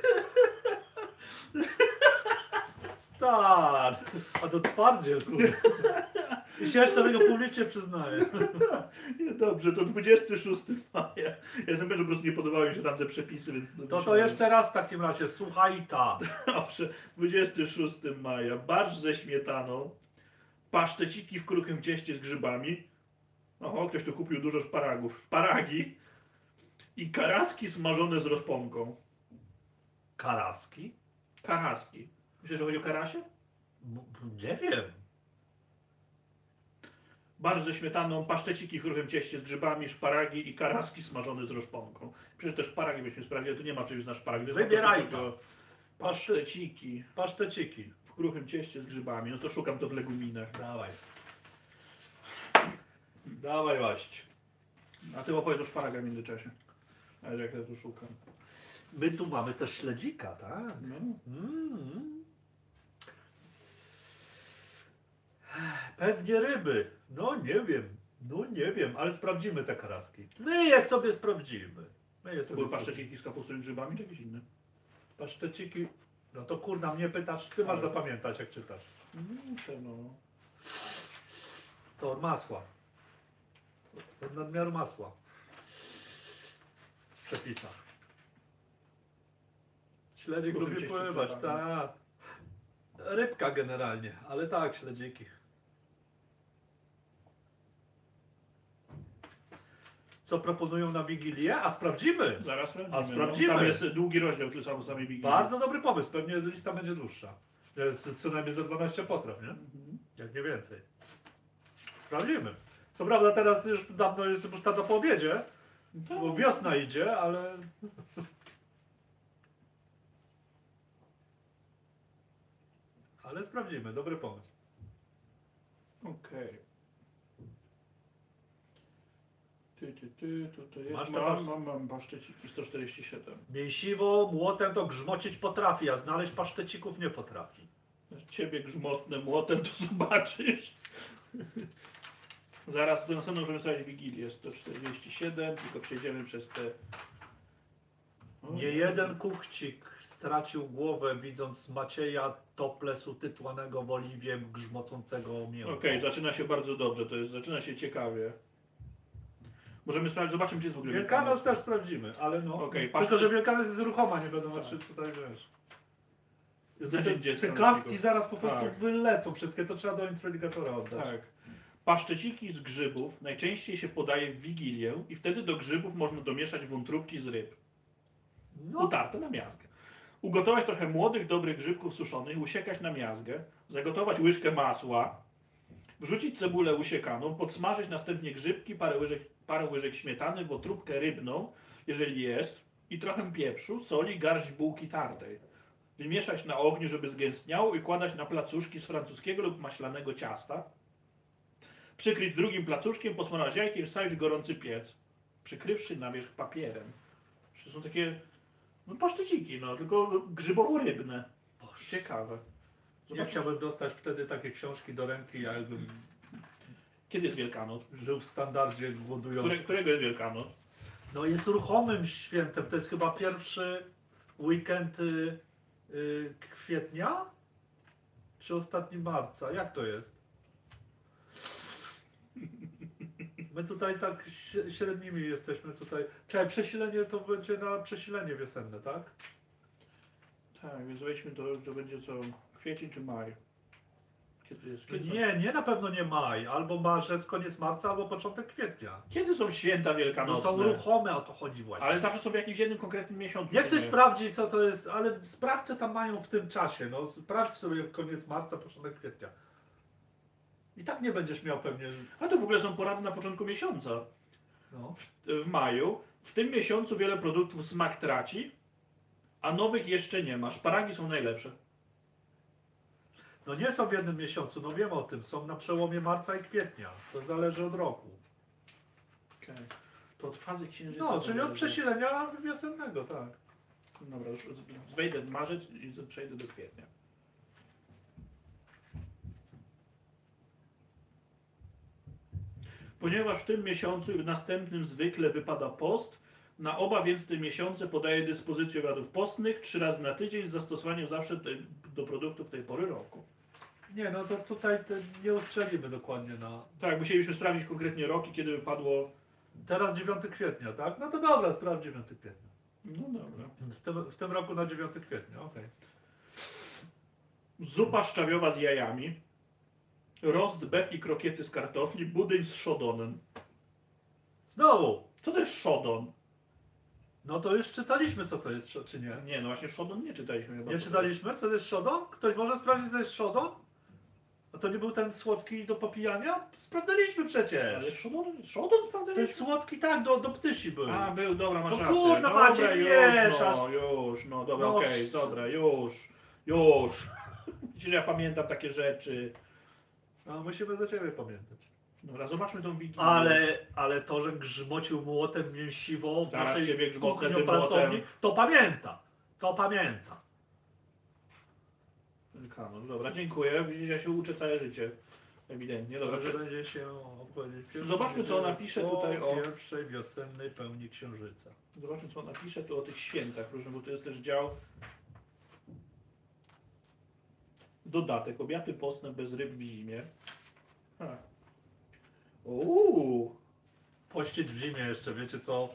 Stary! A to twardziel, kurde. I się jeszcze tego publicznie przyznaję. Nie, dobrze, to dwudziestego szóstego maja. Ja jestem pewien, że po prostu nie podobały mi się tamte przepisy, więc... To to jeszcze raz w takim razie. Słuchaj ta. Dobrze, dwudziestego szóstego maja. Barszcz ze śmietaną, paszteciki w kruchym cieście z grzybami. Oho, ktoś tu kupił dużo szparagów. Szparagi i karaski smażone z rozponką. Karaski? Karaski. Myślisz, że chodzi o karasie? M- Nie wiem. Barszcz ze śmietaną, paszteciki w kruchym cieście z grzybami, szparagi i karaski smażone z rozponką. Przecież te szparagi byśmy sprawdzili, tu nie ma czegoś na szparagi. to jest po Wybieraj prostu to. tylko Paszteciki Paszteciki. w kruchym cieście z grzybami. No to szukam to w leguminach. Dawaj. Dawaj właśnie. A ty opowiedz o szparagach w międzyczasie. Ale jak ja tu szukam. My tu mamy też śledzika, tak? No. Mm. Pewnie ryby. No nie wiem. No nie wiem, ale sprawdzimy te karaski. My je sobie sprawdzimy. My je To sobie były sprawdzimy. paszteciki z kapustą i grzybami, czy jakieś inne? Paszteciki. No to kurna, mnie pytasz, ty masz zapamiętać jak czytasz. Muszę, no. To od masła. Od nadmiaru masła. W przepisach. Śledzik Lubię lubi cieście pływać, z grzybami. tak. Rybka generalnie, ale tak, śledziki. Co proponują na Wigilię? A sprawdzimy! Zaraz sprawdzimy. A sprawdzimy. No. Tam jest długi rozdział tyle samo samej Wigilii. Bardzo dobry pomysł, pewnie lista będzie dłuższa. To jest co najmniej za dwanaście potraw, nie? Mhm. Jak nie więcej. Sprawdzimy. Co prawda teraz już dawno jest już tata po obiedzie, bo wiosna idzie, ale... Ale sprawdzimy, dobry pomysł. Okej. Ty, ty, ty, to, to jest. Masz mam, teraz? mam, mam paszteciki sto czterdzieści siedem. Mięsiwo młotem to grzmocić potrafi, a znaleźć pasztecików nie potrafi. Ciebie grzmotne młotem, to zobaczysz. Zaraz do następnego możemy stawiać Wigilię. sto czterdzieści siedem, tylko przejdziemy przez te... O, Nie jeden kuchcik stracił głowę, widząc Macieja Toplesu tytłanego w oliwie grzmocącego mięcha. Okej, zaczyna się bardzo dobrze, to jest, zaczyna się ciekawie. Możemy sprawdzić, zobaczymy, gdzie jest w ogóle Wielkanoc też sprawdzimy, ale no. Okej, Tylko, pasztet- że Wielkanoc jest ruchoma, nie wiadomo Tak. czy tutaj wiesz. Za Te, dzień te, dziecka te na klatki przykład. zaraz po prostu Tak. wylecą wszystkie, to trzeba do introligatora oddać. Tak. Paszteciki z grzybów najczęściej się podaje w Wigilię i wtedy do grzybów można domieszać wątróbki z ryb. No, Utarte na miazgę. Ugotować trochę młodych, dobrych grzybków suszonych, usiekać na miazgę, zagotować łyżkę masła, wrzucić cebulę usiekaną, podsmażyć następnie grzybki, parę łyżek, parę łyżek śmietany, wątróbkę rybną, jeżeli jest, i trochę pieprzu, soli, garść bułki tartej. Wymieszać na ogniu, żeby zgęstniało i kładać na placuszki z francuskiego lub maślanego ciasta. Przykryć drugim placuszkiem, posmarować jajkiem i wstawić w gorący piec, przykrywszy na wierzch papierem. To są takie no, paszteciki, no, tylko grzybowo-rybne. Ciekawe. ja Zobaczmy, chciałbym dostać wtedy takie książki do ręki, jakbym kiedy jest Wielkanoc? żył w standardzie głodującym. Które, którego jest Wielkanoc? No jest ruchomym świętem, to jest chyba pierwszy weekend y, y, kwietnia? Czy ostatni marca? Jak to jest? My tutaj tak ś- średnimi jesteśmy tutaj. Czekaj, przesilenie to będzie na przesilenie wiosenne, tak? Tak, więc wejdźmy to, to będzie co? Kwiecień czy maj? Kiedy jest? Kiedy, Nie, nie na pewno nie maj. Albo marzec, koniec marca, albo początek kwietnia. kiedy są święta No wielkanocne? są ruchome, o to chodzi właśnie. Ale zawsze są w jakimś jednym konkretnym miesiącu. Niech czy ktoś nie? sprawdzi, co to jest, ale sprawdźcie tam mają w tym czasie. No sprawdź sobie koniec marca, początek kwietnia. I tak nie będziesz miał pewnie. A to w ogóle są porady na początku miesiąca. No. W maju. W tym miesiącu wiele produktów smak traci, a nowych jeszcze nie ma. Szparagi są najlepsze. No nie są w jednym miesiącu, no wiem o tym. Są na przełomie marca i kwietnia. To zależy od roku. Okay. To od fazy księżyca. No, czyli od zależy. przesilenia wiosennego, tak. Dobra, już wejdę w marzec i przejdę do kwietnia. Ponieważ w tym miesiącu i w następnym zwykle wypada post, na oba więc te miesiące podaję dyspozycję obiadów postnych trzy razy na tydzień z zastosowaniem zawsze te, do produktów tej pory roku. Nie, no to tutaj te nie ustrzelimy dokładnie na... Tak, musielibyśmy sprawdzić konkretnie roki, kiedy wypadło... Teraz dziewiątego kwietnia, tak? No to dobra, sprawdź dziewiątego kwietnia. No dobra. W tym, w tym roku na dziewiątego kwietnia, okej. Zupa szczawiowa z jajami, rost beef i krokiety z kartofli, budyń z szodonem. Znowu! Co to jest szodon? No to już czytaliśmy, co to jest, czy nie? Nie, no właśnie szodon nie czytaliśmy chyba. Nie czytaliśmy, co to jest szodon? Ktoś może sprawdzić, co jest szodon? A to nie był ten słodki do popijania? Sprawdzaliśmy przecież! Ale szodon, szodon Ten sprawdzaliśmy? słodki tak, do, do ptysi był. A, był, dobra, masz No rację. kurna, Dobra, Maciek, już, mieszasz. no, już, no, dobra, No, okej, sz- dobra, już, już. Widzisz, ja pamiętam takie rzeczy. No musimy za ciebie pamiętać. Dobra, zobaczmy tą wigilię. Ale, ale to, że grzmocił młotem mięsiwą w Zaraz naszej ciebie grzmotnę kuchni tym pracowni, młotem. to pamięta. To pamięta. Kanon, dobra, dziękuję. Widzisz, ja się uczę całe życie. Ewidentnie, dobra. Dobrze Czy... będzie się opowiedzieć. Zobaczmy, co ona pisze tutaj o- pierwszej wiosennej pełni księżyca. Zobaczmy, co napisze tu o tych świętach różnych, bo to jest też dział. Dodatek, obiady postne bez ryb w zimie. Ha. Uuu. Pościć w zimie jeszcze, wiecie co?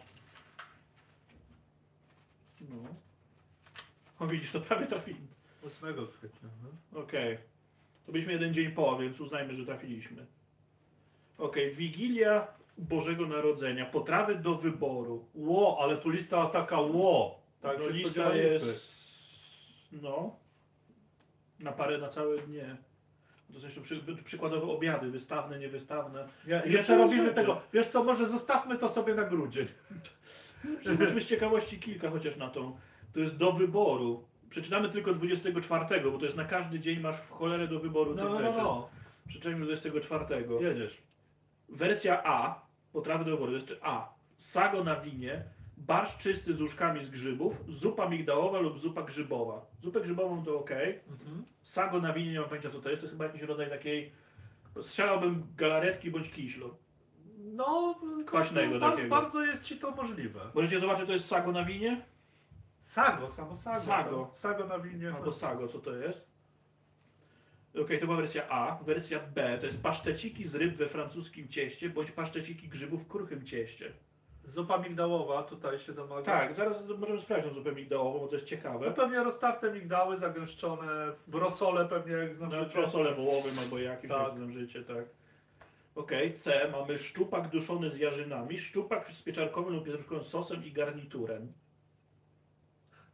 No. O widzisz, to prawie trafili. ósmego kwietnia. No. Okej. To byliśmy jeden dzień po, więc uznajmy, że trafiliśmy. Okej, Wigilia Bożego Narodzenia. Potrawy do wyboru. Ło, ale tu lista taka ło. Tak, no, się lista spodziewaliśmy. jest... No. Na parę, na całe dnie. To są jeszcze przy, przykładowe obiady, wystawne, niewystawne. Ja, Ile jeszcze są robimy rzeczy? tego. Wiesz co, może zostawmy to sobie na grudzień. Zobaczmy z ciekawości kilka chociaż na tą. To jest do wyboru. Przeczytamy tylko dwudziestego czwartego, bo to jest na każdy dzień masz w cholerę do wyboru No, tych no, no, rzeczy. no. Przeczytajmy dwudziestego czwartego. Jedziesz. Wersja A, potrawy do wyboru, to jest czy A. Sago na winie, barszcz czysty z łóżkami z grzybów, zupa migdałowa lub zupa grzybowa. Zupę grzybową to ok. Mhm. Sago na winie nie mam pojęcia co to jest, to jest chyba jakiś rodzaj takiej, strzelałbym galaretki bądź kiślu. No, Kwaśnego bardzo, takiego. bardzo jest ci to możliwe. Możecie zobaczyć, to jest sago na winie? Sago, samo sago. Sago. tak. Sago na winie. Albo sago, co to jest? Ok, to była wersja A. Wersja B to jest paszteciki z ryb we francuskim cieście, bądź paszteciki grzybów w kruchym cieście. Zupa migdałowa tutaj się domaga. Tak, zaraz możemy sprawdzić tą zupę migdałową, bo to jest No ciekawe. pewnie roztarte migdały zagęszczone w rosole pewnie jak znam Na życie. rosolem wołowym albo jakimś, Tak. jak znam życie, tak. Okej, C. Mamy szczupak duszony z jarzynami, szczupak z pieczarkowym lub pietruszkowym sosem i garniturem.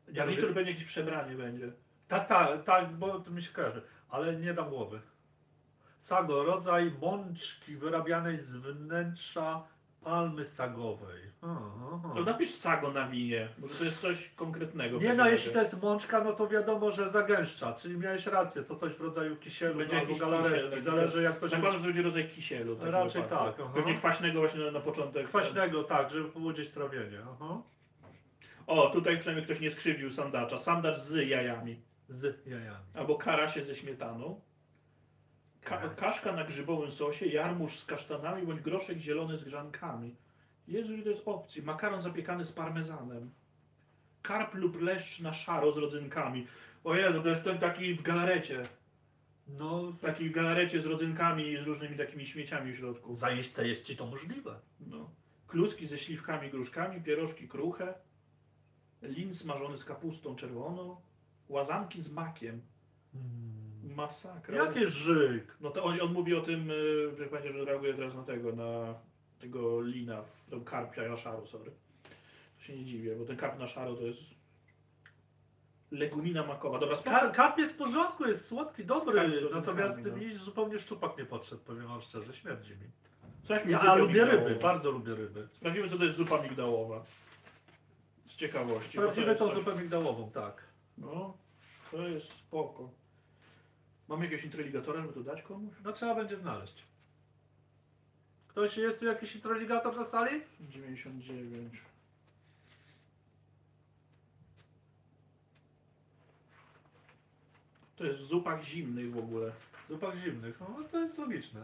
Garnitur pewnie jakieś przebranie będzie. Tak, tak, tak, bo to mi się kojarzy, ale nie dam głowy. Sago, rodzaj mączki wyrabianej z wnętrza palmy sagowej. Aha, aha. To napisz sago na winie, może to jest coś konkretnego. w Nie takim no, razie. jeśli to jest mączka, no to wiadomo, że zagęszcza, czyli miałeś rację, to coś w rodzaju kisielu Będzie albo jakiś galaretki, kisiel, zależy jak to się... Zakładam, że to będzie rodzaj kisielu. w takim Raczej wypadku. tak, aha. Pewnie kwaśnego właśnie na, na początek. Kwaśnego, tak, żeby pobudzić trawienie. Aha. O, tutaj przynajmniej ktoś nie skrzywdził sandacza. Sandacz z jajami. Z jajami. Albo karasie ze śmietaną. Ka kaszka na grzybowym sosie, jarmuż z kasztanami bądź groszek zielony z grzankami. Jezu, ile to jest opcji. Makaron zapiekany z parmezanem. Karp lub leszcz na szaro z rodzynkami. O Jezu, to jest ten taki w galarecie. No, Taki w galarecie z rodzynkami i z różnymi takimi śmieciami w środku. zaiste jest ci to możliwe. No. Kluski ze śliwkami, gruszkami, pierożki kruche. Lin smażony z kapustą czerwoną. Łazanki z makiem. Hmm. Masakra. Jaki żyk? No to on, on mówi o tym, y, że pamiętam, że reaguje teraz na tego, na tego lina, w tą karpia na szaro, sorry. To się nie dziwię, bo ten karp na szaro to jest legumina makowa. Dobra, spoko. Kar karp jest w porządku, jest słodki, Karp z dobry, rodzynkami, natomiast no. mi zupełnie szczupak nie podszedł, powiem wam szczerze, śmierdzi mi. Sprawdźmy Ja zupę lubię migdałową. ryby, bardzo lubię ryby. Sprawdzimy, co to jest zupa migdałowa. Z ciekawości. bo to Sprawdzimy jest tą coś- zupę migdałową, tak. No, to jest spoko. Mamy jakiegoś introligatora, żeby to dać komuś? No trzeba będzie znaleźć. Ktoś, jest tu jakiś introligator na sali? dziewięćdziesiąt dziewięć. To jest w zupach zimnych w ogóle. W zupach zimnych, no to jest logiczne.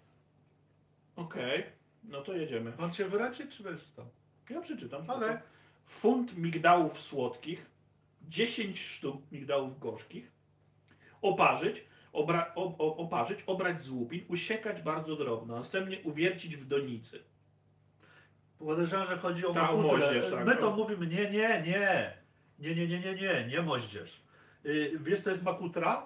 Okej, no to jedziemy. Mam cię wyraczyć, czy będziesz tam? Ja przeczytam. Okej. spoko. Funt migdałów słodkich, dziesięć sztuk migdałów gorzkich, oparzyć, obra, o, o, oparzyć, obrać z łupin, usiekać bardzo drobno, następnie uwiercić w donicy. Podejrzewam, że chodzi o Ta, o makutrę. moździerz, tak. My to mówimy, nie, nie, nie. Nie, nie, nie, nie, nie, nie moździerz. Yy, wiesz co jest makutra?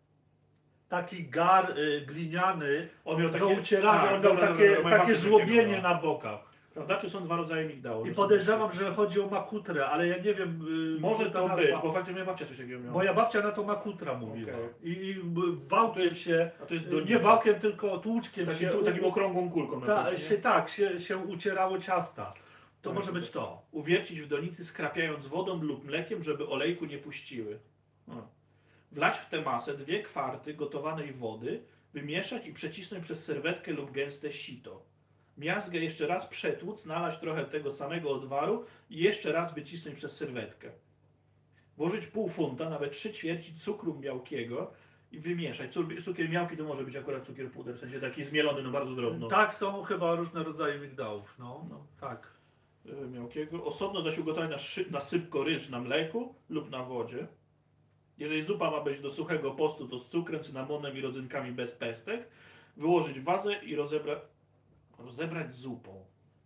Taki gar y, gliniany On miał do takie, ucierania, tak, on miał dobra, takie, dobra, moja takie babcia żłobienie takiego na bokach. Prawda? Czy są dwa rodzaje migdałów? I że są podejrzewam, takie? że chodzi o makutrę, ale ja nie wiem. y, Może ta to nazwa. być, bo faktycznie moja babcia coś takiego miała. Moja babcia na to makutra mówiła. Okej. I, i wałkiem To jest- się, A to jest y, donica. nie wałkiem, tylko tłuczkiem Takim, się, takim okrągłą kulką. na ta, końcu, nie? się tak, się, się ucierało ciasta. To Tak, może to- być to. Uwiercić w donicy, skrapiając wodą lub mlekiem, żeby olejku nie puściły. O. Wlać w tę masę dwie kwarty gotowanej wody, wymieszać i przecisnąć przez serwetkę lub gęste sito. Miazgę jeszcze raz przetłuc, nalać trochę tego samego odwaru i jeszcze raz wycisnąć przez serwetkę. Włożyć pół funta, nawet trzy ćwierci cukru miałkiego i wymieszać. Cuk- Cukier miałki to może być akurat cukier puder, w sensie taki zmielony, no bardzo drobno. Tak, są chyba różne rodzaje migdałów. No, No. tak. y, miałkiego. Osobno zaś ugotować na, szy- na sypko ryż na mleku lub na wodzie. Jeżeli zupa ma być do suchego postu, to z cukrem, cynamonem i rodzynkami bez pestek. Wyłożyć w wazę i rozebra... rozebrać zupą.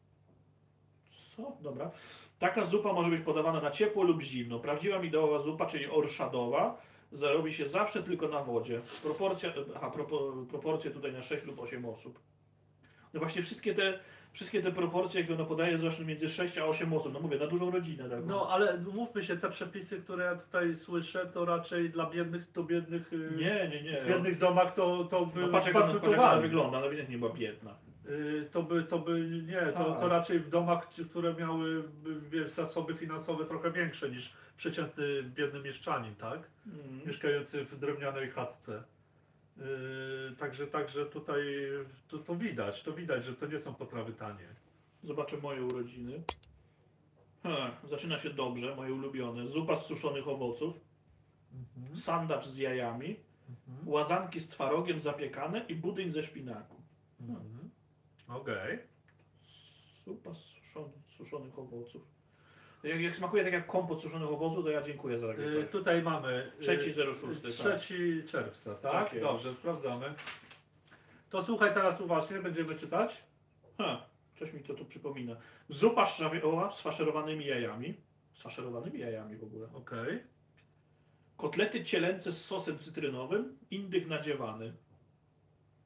Co? Dobra. Taka zupa może być podawana na ciepło lub zimno. Prawdziwa migdałowa zupa, czyli orszadowa, zarobi się zawsze tylko na wodzie. Proporcja, aha, propo, proporcje tutaj na sześć lub osiem osób. No właśnie wszystkie te, wszystkie te proporcje, jakie ona podaje, zwłaszcza między sześć a osiem osób. No mówię, na dużą rodzinę. Tak? No ale mówmy się, te przepisy, które ja tutaj słyszę, to raczej dla biednych, to biednych, y, Nie, nie, nie. w biednych domach to, to by No patrz jak, ona, patrz jak ona zbankrutowali. wygląda, ale ewidentnie była biedna. Y, To by, to by, nie, to, Tak. to raczej w domach, czy- które miały y, wiesz, zasoby finansowe trochę większe niż przeciętny biedny mieszczanin, tak? Mm. Mieszkający w drewnianej chatce. Yy, także, także tutaj to, to widać, to widać, że to nie są potrawy tanie. Zobaczę moje urodziny. Ha, zaczyna się dobrze, moje ulubione. Zupa z suszonych owoców, Mhm. sandacz z jajami, Mhm. łazanki z twarogiem zapiekane i budyń ze szpinaku. Mhm. Okej. Zupa z suszonych, suszonych owoców. Jak, jak smakuje tak jak kompot z suszonych owoców, to ja dziękuję za takie Yy, coś. Tutaj mamy yy, Trzeci zero szósty, tak. trzeci czerwca, tak? Tak jest. Dobrze, sprawdzamy. To słuchaj teraz uważnie, będziemy czytać. Ha, coś mi to tu przypomina. Zupa szrawioła z faszerowanymi jajami. Z faszerowanymi jajami w ogóle. Okej. Kotlety cielęce z sosem cytrynowym, indyk nadziewany.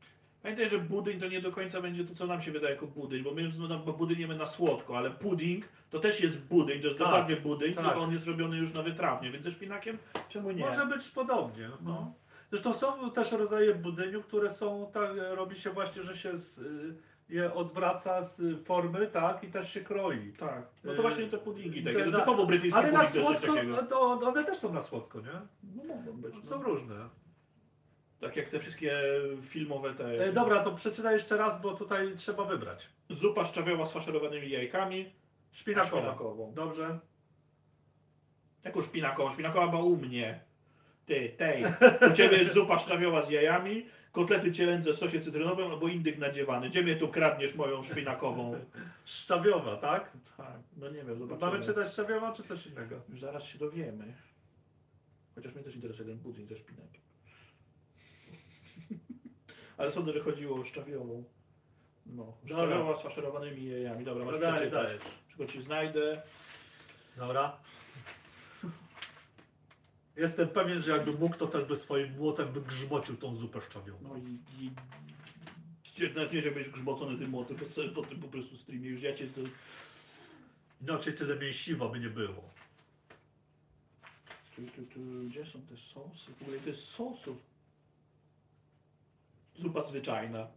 Pamiętaj, że budyń to nie do końca będzie to, co nam się wydaje jako budyń, bo my no, budyń jemy na słodko, ale pudding to też jest budyń, to jest Tak, dokładnie budyń, tak. tylko on jest robiony już na wytrawnie, więc ze szpinakiem czemu nie? Może być podobnie. No. No. Zresztą są też rodzaje budyniu, które są, tak, robi się właśnie, że się z, je odwraca z formy, tak, i też się kroi. Tak, no to właśnie te puddingi takie, Te to na- typowo brytyjskie Ale na pudding to jest coś słodko, takiego. to one też są na słodko, nie? No mogą być, Są no. różne. Tak jak te wszystkie filmowe te... E, dobra, to przeczytaj jeszcze raz, bo tutaj trzeba wybrać. Zupa szczawiowa z faszerowanymi jajkami, a Szpinakowa. szpinakową. Dobrze. Jaką szpinakową? Szpinakowa była u mnie. Ty, tej. U ciebie jest zupa szczawiowa z jajami, kotlety cielęce w sosie cytrynowym albo indyk nadziewany. Gdzie mnie tu kradniesz moją szpinakową? Szczawiowa, tak? Tak, no nie wiem, zobaczymy. Mamy czytać szczawiowa, czy coś innego? Już zaraz się dowiemy. Chociaż mnie też interesuje ten pudding ze szpinakiem. Ale sądzę, że chodziło o szczawiową. No, Dobra. szczawiowa z faszerowanymi jajami. Dobra, masz No daj, przeczytać. dajesz. Tylko ci znajdę. Dobra. Jestem pewien, że jakby mógł, to też by swoim młotem wygrzmocił tą zupę szczawiową. No i... i... Nawet nie, żebyś grzmocony tym młotem, po, po tym po prostu streamie. Już ja cię to... Inaczej tyle mięsiwa by nie było. Tu, tu, tu, gdzie są te sosy? W ogóle to jest sosów. Zupa zwyczajna.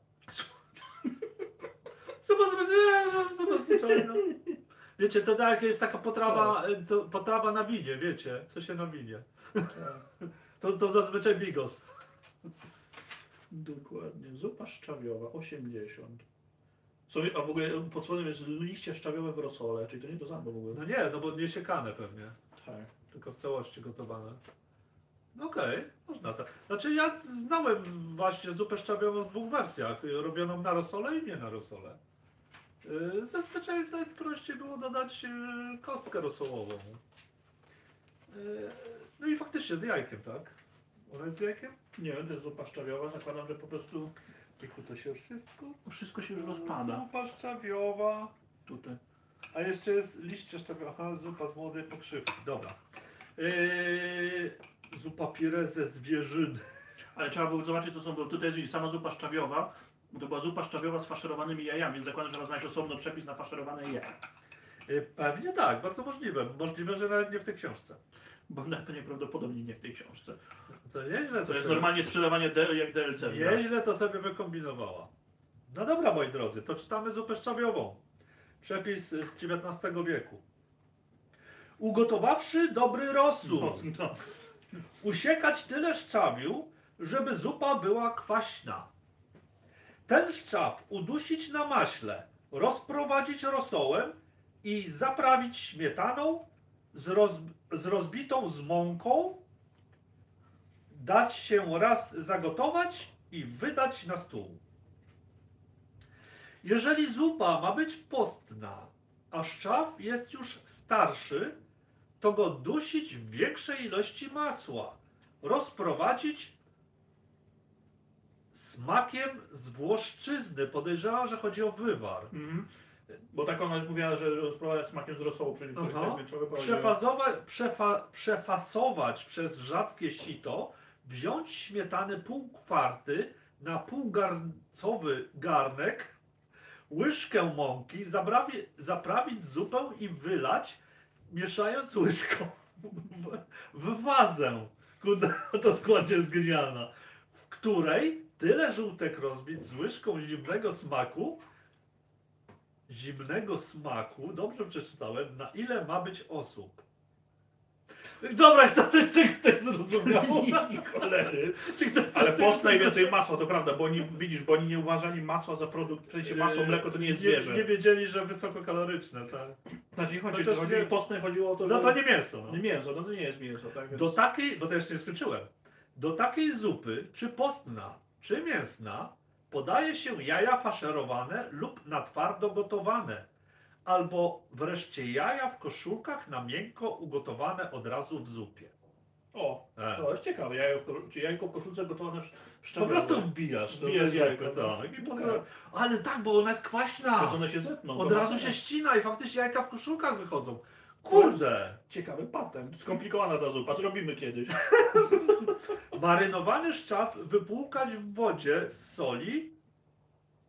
Zupa zwyczajna, zupa zwyczajna. Wiecie, to tak jest taka potrawa, to potrawa na winie, wiecie, co się na winie. To, to zazwyczaj bigos. Dokładnie. Zupa szczawiowa, osiemdziesiąt. Co, a w ogóle pod spodem jest liście szczawiowe w rosole, czyli to nie to samo w ogóle. No nie, no bo nie siekane pewnie, Tak. tylko w całości gotowane. No okej, można tak. Znaczy ja znałem właśnie zupę szczawiową w dwóch wersjach, robioną na rosole i nie na rosole. Yy, Zazwyczaj najprościej było dodać yy, kostkę rosołową. Yy, No i faktycznie z jajkiem, tak? Ona jest z jajkiem? Nie wiem, to jest zupa szczawiowa, zakładam, że po prostu Tyku to się wszystko? wszystko się już rozpada. Zupa szczawiowa. Tutaj. A jeszcze jest liście szczawiowe. Aha, zupa z młodej pokrzywki. Dobra. Yy, zupa pire ze zwierzyny. Ale trzeba było zobaczyć, to są, bo tutaj jest sama zupa szczawiowa, bo to była zupa szczawiowa z faszerowanymi jajami, więc zakładam, że trzeba znaleźć osobno przepis na faszerowane jaja. Yy, pewnie tak, bardzo możliwe. Możliwe, że nawet nie w tej książce. Bo to nieprawdopodobnie nie w tej książce. To nieźle, To co jest sobie- normalnie sprzedawanie D, jak D L C. wgrać. Nieźle to sobie wykombinowała. No dobra, moi drodzy, to czytamy zupę szczawiową. Przepis z dziewiętnastego wieku. Ugotowawszy dobry rosół, No, no. usiekać tyle szczawiu, żeby zupa była kwaśna. Ten szczaw udusić na maśle, rozprowadzić rosołem i zaprawić śmietaną z, roz, z rozbitą z mąką, dać się raz zagotować i wydać na stół. Jeżeli zupa ma być postna, a szczaw jest już starszy, to go dusić w większej ilości masła, rozprowadzić smakiem z włoszczyzny. Podejrzewam, że chodzi o wywar. Mhm. Bo tak ona już mówiła, że rozprowadzać smakiem z rosołu, czyli Aha. jakby trochę powiedział. Przefazować, przefa, przefasować przez rzadkie sito, wziąć śmietany pół kwarty na półgarncowy garnek, łyżkę mąki, zaprawi, zaprawić zupę i wylać, mieszając łyżką w, w wazę. Kurde, to składnie jest genialna. W której tyle żółtek rozbić z łyżką zimnego smaku, zimnego smaku, dobrze przeczytałem, na ile ma być osób. Dobra, jest to coś, z tego ktoś zrozumiał. Cholery. Czy ktoś coś Ale z tego post najwięcej masła, to prawda, bo oni, widzisz, bo oni nie uważali masła za produkt, w sensie masło, mleko to nie jest zwierzę. Nie, nie wiedzieli, że wysokokaloryczne, tak. Znaczy nie chodzi, Chociaż chodzi nie- postne chodziło o to, że... No to nie mięso. No. Nie mięso, no to nie jest mięso, tak? Więc... Do takiej, bo to jeszcze nie skończyłem. Do takiej zupy, czy postna, czy mięsna, podaje się jaja faszerowane lub na twardo gotowane. Albo wreszcie jaja w koszulkach na miękko ugotowane od razu w zupie. O, E. to jest ciekawe, jajo w ko- czy jajko w koszulce gotowane w Po szczawiowe. prostu wbijasz. to Wbijasz jest jajko, jajko, tak. tak. I po Okej. co- Ale tak, bo ona jest kwaśna. Więc one się zetną. Od to razu ma się sens. ścina i faktycznie jajka w koszulkach wychodzą. Kurde! Ciekawy patent. Skomplikowana ta zupa, zrobimy kiedyś. Marynowany szczaw wypłukać w wodzie z soli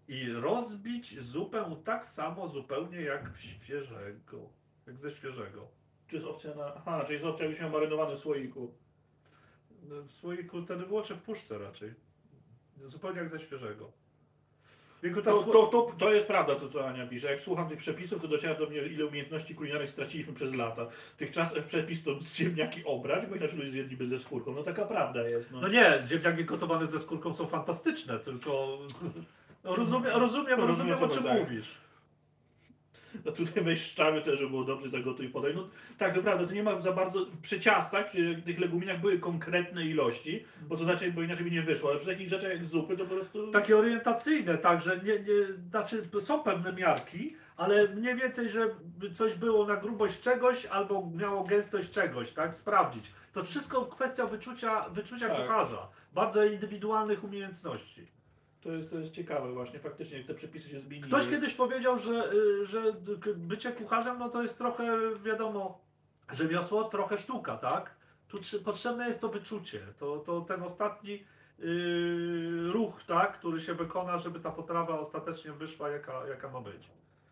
i rozbić zupę tak samo zupełnie jak w świeżego, jak ze świeżego. Czy jest opcja na... Aha, czyli jest opcja, jakbyś miał marynowany w słoiku. No, w słoiku wtedy było, czy w puszce raczej. Zupełnie jak ze świeżego. Jego ta To, sło- to, to, to jest prawda, to co Ania pisze. Jak słucham tych przepisów, to dociera do mnie, ile umiejętności kulinarnych straciliśmy przez lata. W tych czasach przepis to ziemniaki obrać, bo inaczej ludzie zjedliby ze skórką. No taka prawda jest. No, No nie, ziemniaki gotowane ze skórką są fantastyczne, tylko no, rozumiem, rozumiem, Rozumiem, rozumiem o co czym tak. mówisz. No tutaj weź szczawy też, żeby było dobrze, zagotuj i podaj. No tak, to prawda, to nie ma za bardzo... Przy ciastach, przy tych leguminach były konkretne ilości, bo to znaczy, bo inaczej by nie wyszło, ale przy takich rzeczach jak zupy to po prostu... Takie orientacyjne, tak, że nie, nie, znaczy są pewne miarki, ale mniej więcej, żeby coś było na grubość czegoś albo miało gęstość czegoś, tak, sprawdzić. To wszystko kwestia wyczucia, wyczucia Tak. kucharza, bardzo indywidualnych umiejętności. To jest, to jest ciekawe właśnie, faktycznie jak te przepisy się zmieniły. Ktoś kiedyś powiedział, że, y, że k- bycie kucharzem, no to jest trochę, wiadomo, rzemiosło, trochę sztuka, tak? Tu trzy- potrzebne jest to wyczucie, to, to ten ostatni yy, ruch, tak, który się wykona, żeby ta potrawa ostatecznie wyszła, jaka, jaka ma być.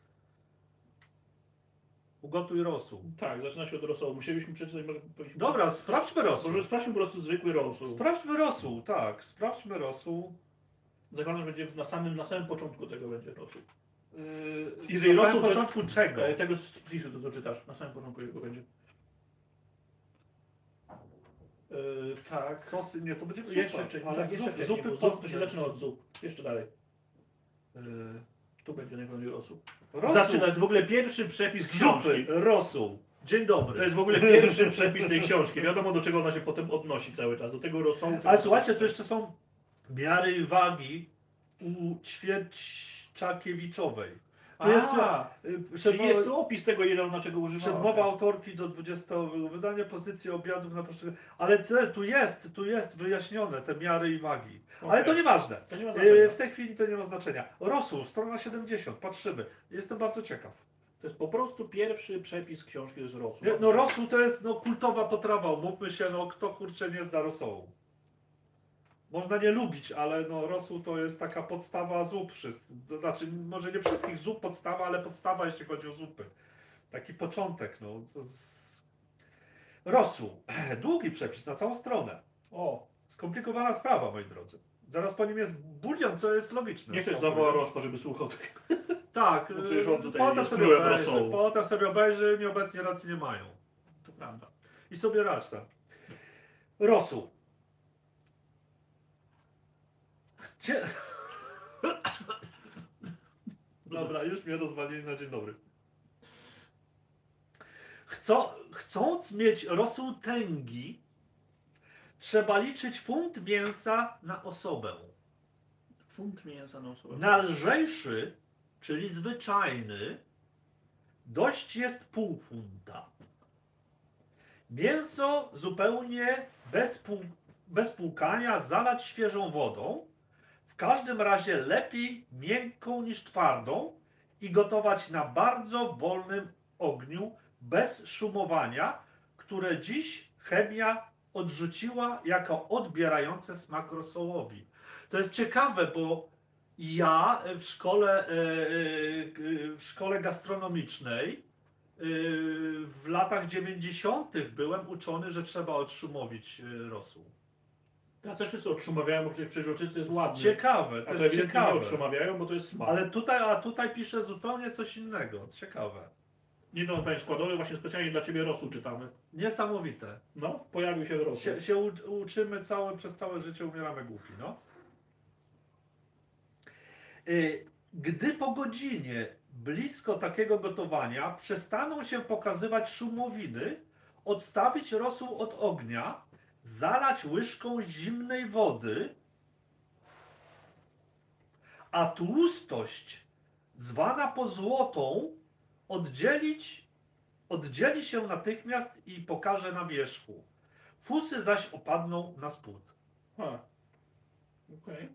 Ugotuj rosół. Tak, zaczyna się od rosołu. Musielibyśmy przeczytać, może powinniśmy... Dobra, sprawdźmy rosół. Może sprawdźmy po prostu zwykły rosół. Sprawdźmy rosół, tak, sprawdźmy rosół. Zakładam, że będzie na samym, na samym początku tego będzie rosół. Yy, Jeżeli na rosół, samym to- początku czego? E, Tego z spisu to doczytasz, na samym początku jego będzie. E, tak. Sosy, nie, to będzie zupa. Jeszcze wcześniej, ale tak, jeszcze zup- wcześniej, zupy bo zup, to postne. się zaczyna od zup. Jeszcze dalej. Yy, Tu będzie najpewniej rosół. Rosół. Zaczyna, to jest w ogóle pierwszy przepis książki. Zupy, rosół. Dzień dobry. To jest w ogóle pierwszy przepis tej książki. Wiadomo, do czego ona się potem odnosi cały czas. Do tego rosołu. Ale słuchajcie, tu jeszcze są miary i wagi u Ćwierćczakiewiczowej. To jest A, y, czyli przedmowa, jest tu opis tego, ile ona czego używała. przedmowa autorki do dwudziestego wydania, pozycji obiadów na poszczególne. Ale te, tu jest, tu jest wyjaśnione te miary i wagi. Ale Okej. to nieważne. To nie ma Y, znaczenia. W tej chwili to nie ma znaczenia. Rosół, strona siedemdziesiąt, patrzymy. Jestem bardzo ciekaw. To jest po prostu pierwszy przepis książki, to jest rosół. Nie, No rosół to jest no, kultowa potrawa, umówmy się, no kto kurczę nie zna rosołu. Można nie lubić, ale no rosół to jest taka podstawa zup wszystkich. To znaczy, może nie wszystkich zup podstawa, ale podstawa jeśli chodzi o zupy. Taki początek, no. To z- Rosół. Długi przepis na całą stronę. O, Skomplikowana sprawa, moi drodzy. Zaraz po nim jest bulion, co jest logiczne. niech ktoś Są zawoła bulion. Roszpa, żeby słuchał tego. Tak, Bo przecież on tutaj potem jest sobie królem obejrzy, rosołu. potem sobie obejrzy, nieobecnie racji nie mają. To prawda. I sobie radź tam. Rosół. Chcie... Dobra, już mnie rozwalili na dzień dobry. Chcą, chcąc mieć rosół tęgi, trzeba liczyć funt mięsa na osobę. Funt mięsa na osobę. Na lżejszy, czyli zwyczajny, dość jest pół funta. Mięso zupełnie bez, pół, bez płukania zalać świeżą wodą, w każdym razie lepiej miękką niż twardą i gotować na bardzo wolnym ogniu, bez szumowania, które dziś chemia odrzuciła jako odbierające smak rosołowi. To jest ciekawe, bo ja w szkole, e, e, w szkole gastronomicznej e, w latach dziewięćdziesiątych byłem uczony, że trzeba odszumowić e, rosół. Teraz też wszyscy odszumawiają, bo przecież przeźroczysty jest ładny. Ciekawe, A to to jest ewidentnie nie ciekawe. odszumawiają, bo to jest smak. Ale tutaj, a tutaj pisze zupełnie coś innego. Ciekawe. Nie no, panie składowy, właśnie specjalnie dla ciebie rosół czytamy. Niesamowite. No, pojawił się rosół. Się, się u- uczymy całe, przez całe życie, umieramy głupi, no. Y, Gdy po godzinie blisko takiego gotowania przestaną się pokazywać szumowiny, odstawić rosół od ognia, zalać łyżką zimnej wody, a tłustość, zwana pozłotą, oddzielić, oddzieli się natychmiast i pokaże na wierzchu. Fusy zaś opadną na spód. A. Okej.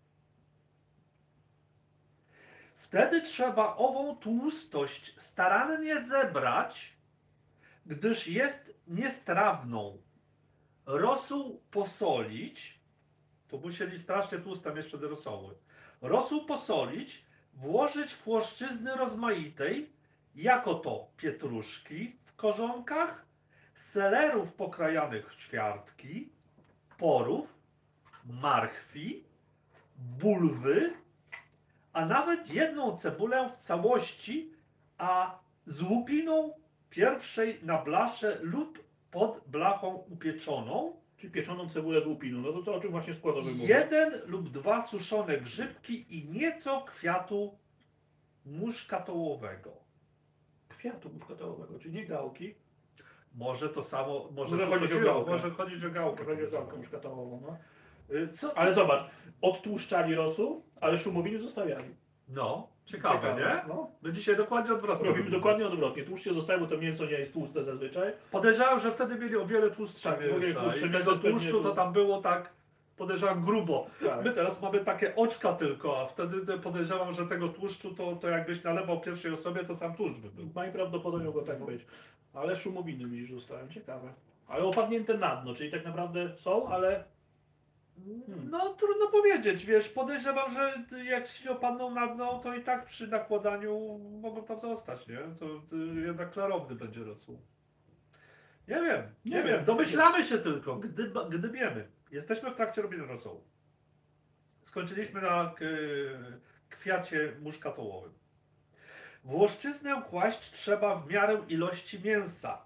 Wtedy trzeba ową tłustość starannie zebrać, gdyż jest niestrawną. Rosół posolić, to musieli strasznie tłuste mieć wtedy rosoły. Rosół posolić, włożyć w chłoszczyzny rozmaitej, jako to pietruszki w korzonkach, selerów pokrajanych w ćwiartki, porów, marchwi, bulwy, a nawet jedną cebulę w całości, a z łupiną pierwszej na blasze lub pod blachą upieczoną, Czyli pieczoną cebulę z łupiną. No to co, o czym właśnie składowy mówię? jeden lub dwa suszone grzybki i nieco kwiatu muszkatołowego. Kwiatu muszkatołowego, czyli nie gałki. Może to samo, może, Może tu chodzić o chodziło, gałkę. może chodzić o gałkę. Chodzi o gałkę muszkatołową, no. Y, Co, co? Ale zobacz, odtłuszczali rosół, ale szumowiny zostawiali. No, ciekawe, nie? No. My dzisiaj dokładnie odwrotnie. Robimy dokładnie odwrotnie. Tłuszcz się zostaje, bo to mięso nie jest tłuste zazwyczaj. Podejrzewam, że wtedy mieli o wiele tłustsze Tak, o wiele mięsa tłustsze i mięso, tego pewnie tłuszczu to tu- tam było tak, podejrzewam, grubo. Tak. My teraz mamy takie oczka tylko, a wtedy te- podejrzewam, że tego tłuszczu to, to jakbyś nalewał pierwszej osobie, to sam tłuszcz by był. Najprawdopodobniej mogło tak być. Ale szumowiny widzisz zostają. Ciekawe. Ale opadnięte na dno, czyli tak naprawdę są, ale Hmm. No trudno powiedzieć, wiesz, podejrzewam, że jak się opadną na dno, to i tak przy nakładaniu mogą tam zostać, nie? To, to jednak klarowny będzie rosół. Nie wiem, nie, Nie wiem, wiem. domyślamy się tylko, gdy, gdy wiemy. Jesteśmy w trakcie robienia rosołu. Skończyliśmy na k, kwiacie muszkatołowym. Włoszczyznę kłaść trzeba w miarę ilości mięsa.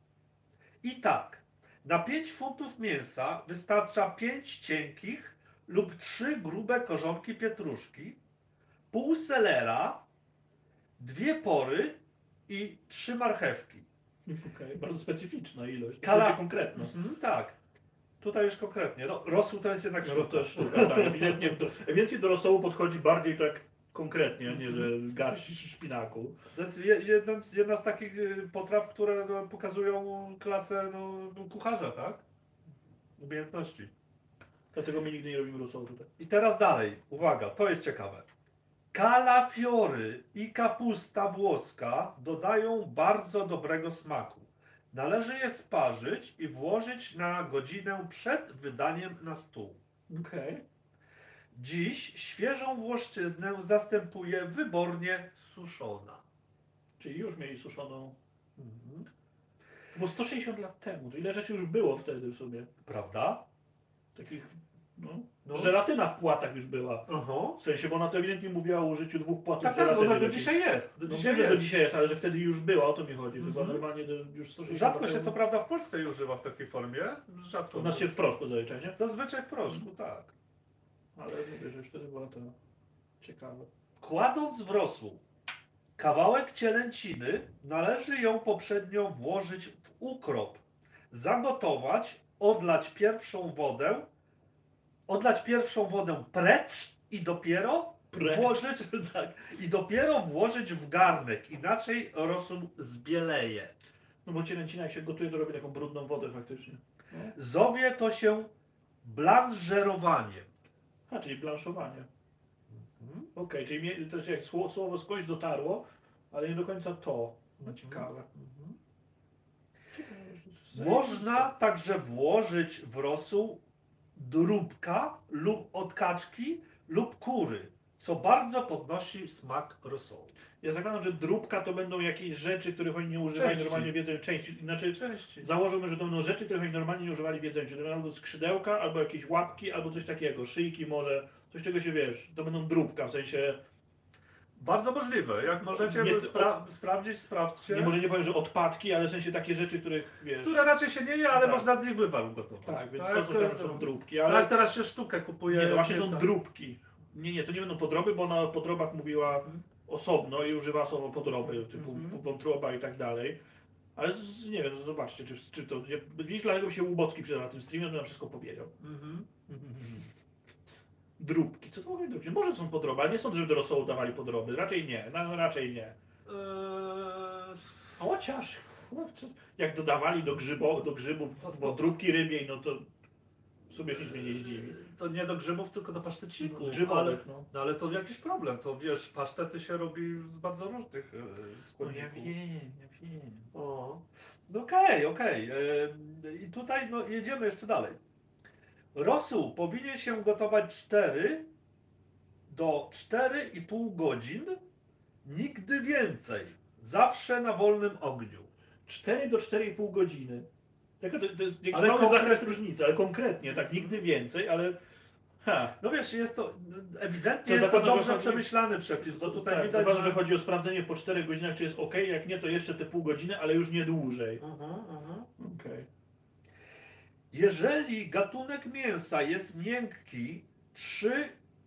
I tak, na pięć funtów mięsa wystarcza pięć cienkich lub trzy grube korzonki pietruszki, pół selera, dwie pory i trzy marchewki. okay. Bardzo specyficzna ilość. Kala- Kala... konkretna. Mhm, tak. Tutaj już konkretnie. No, rosół to jest jednak No, sztuka. to jest sztuka, tak. Ewidentnie, to, ewidentnie do rosołu podchodzi bardziej tak konkretnie, a nie że garść szpinaku. To jest je- jedna z, jedna z takich y, potraw, które no, pokazują klasę no, kucharza, tak? Umiejętności. Dlatego my nigdy nie robimy rosołu tutaj. I teraz dalej, uwaga, to jest ciekawe. Kalafiory i kapusta włoska dodają bardzo dobrego smaku. Należy je sparzyć i włożyć na godzinę przed wydaniem na stół. Okej. Dziś świeżą włoszczyznę zastępuje wybornie suszona. Czyli już mieli suszoną. Mhm. Bo sto sześćdziesiąt lat temu, to ile rzeczy już było wtedy w sumie. Prawda? Takich, no. No. Żelatyna w płatach już była. Aha. W sensie, bo ona to ewidentnie mówiła o użyciu dwóch płatów Tak, tak, bo żelatyny. ona do Lepiej. dzisiaj jest. Do No dzisiaj wiem, że do jest. dzisiaj jest, ale że wtedy już była, o to mi chodzi. Że była Mhm. normalnie do, już sto sześćdziesiąt Rzadko lat się temu. co prawda w Polsce jej używa w takiej formie. Rzadko. U nas się w proszku zazwyczaj, nie? Zazwyczaj w proszku, tak. Ale mówię, że już wtedy była to ciekawe. Kładąc w rosół kawałek cielęciny, należy ją poprzednio włożyć w ukrop, zagotować, odlać pierwszą wodę, odlać pierwszą wodę precz i dopiero Precz. włożyć, tak, i dopiero włożyć w garnek, inaczej rosół zbieleje. No bo cielęcina jak się gotuje, to robi taką brudną wodę faktycznie. No. Zowie to się blanżerowaniem. A, czyli blanszowanie. Mhm. Okej, czyli mnie, to jest jak słowo, słowo skądś dotarło, ale nie do końca to. No ciekawe. Mhm. Ciekawe. Można także włożyć w rosół dróbka lub od kaczki lub kury, co bardzo podnosi smak rosołu. Ja zakładam, że dróbka to będą jakieś rzeczy, których oni nie używają Części. normalnie w jedzeniu. Części. Znaczy, Części. założymy, że to będą rzeczy, których oni normalnie nie używali w jedzeniu. Czyli to będą albo skrzydełka, albo jakieś łapki, albo coś takiego. Szyjki może, coś czego się wiesz. To będą dróbka, w sensie, Bardzo możliwe. Jak możecie Nie- spra sprawdzić, sprawdźcie. nie może nie powiem, że odpadki, ale w sensie takie rzeczy, których wiesz. Które raczej się nie je, ale Tak. można z nich wywar ugotować. Tak, więc Tak, to są, e, tam są dróbki, Ale ale jak teraz się sztukę kupuje. nie, no właśnie są mięsa. dróbki. Nie, nie, to nie będą podroby, bo ona o podrobach mówiła osobno i używa słowa podroby, typu Mhm. wątroba i tak dalej. Ale z, nie wiem, zobaczcie, czy, czy to... Ja, widzisz, dlatego by się Łubocki przydał na tym streamie, on by nam wszystko powiedział. Mhm. Dróbki, co to mówię dróbki? Może są podroby, ale nie sądzę, żeby do rosołu dawali podroby. Raczej nie, no, raczej nie. Eee, A chociaż, no, co- jak dodawali do, grzybo, do grzybów wątróbki rybiej, no to sobie się nic mnie nie zdziwi. to nie do grzybów, tylko do pasztecików. Z ale, grzybowych, no. no ale to jakiś problem. To wiesz, pasztety się robi z bardzo różnych e, No składników. ja wiem, ja wiem. O. No okej, okej. E, I tutaj no, jedziemy jeszcze dalej. Rosół powinien się gotować cztery do czterech i pół godzin, nigdy więcej. Zawsze na wolnym ogniu. cztery do czterech i pół godziny. Jaka to, to jest jakiś Ale mały konkretnie- zakres różnicy, ale konkretnie, tak, nigdy więcej, ale... Ha. No wiesz, jest to ewidentnie To jest to zakładam, że dobrze chodzi- przemyślany przepis, bo tutaj Tak, widać, chyba, że... że chodzi o sprawdzenie po czterech godzinach, czy jest ok, jak nie, to jeszcze te pół godziny, ale już nie dłużej. Mhm, mhm. Okej. Jeżeli gatunek mięsa jest miękki, trzy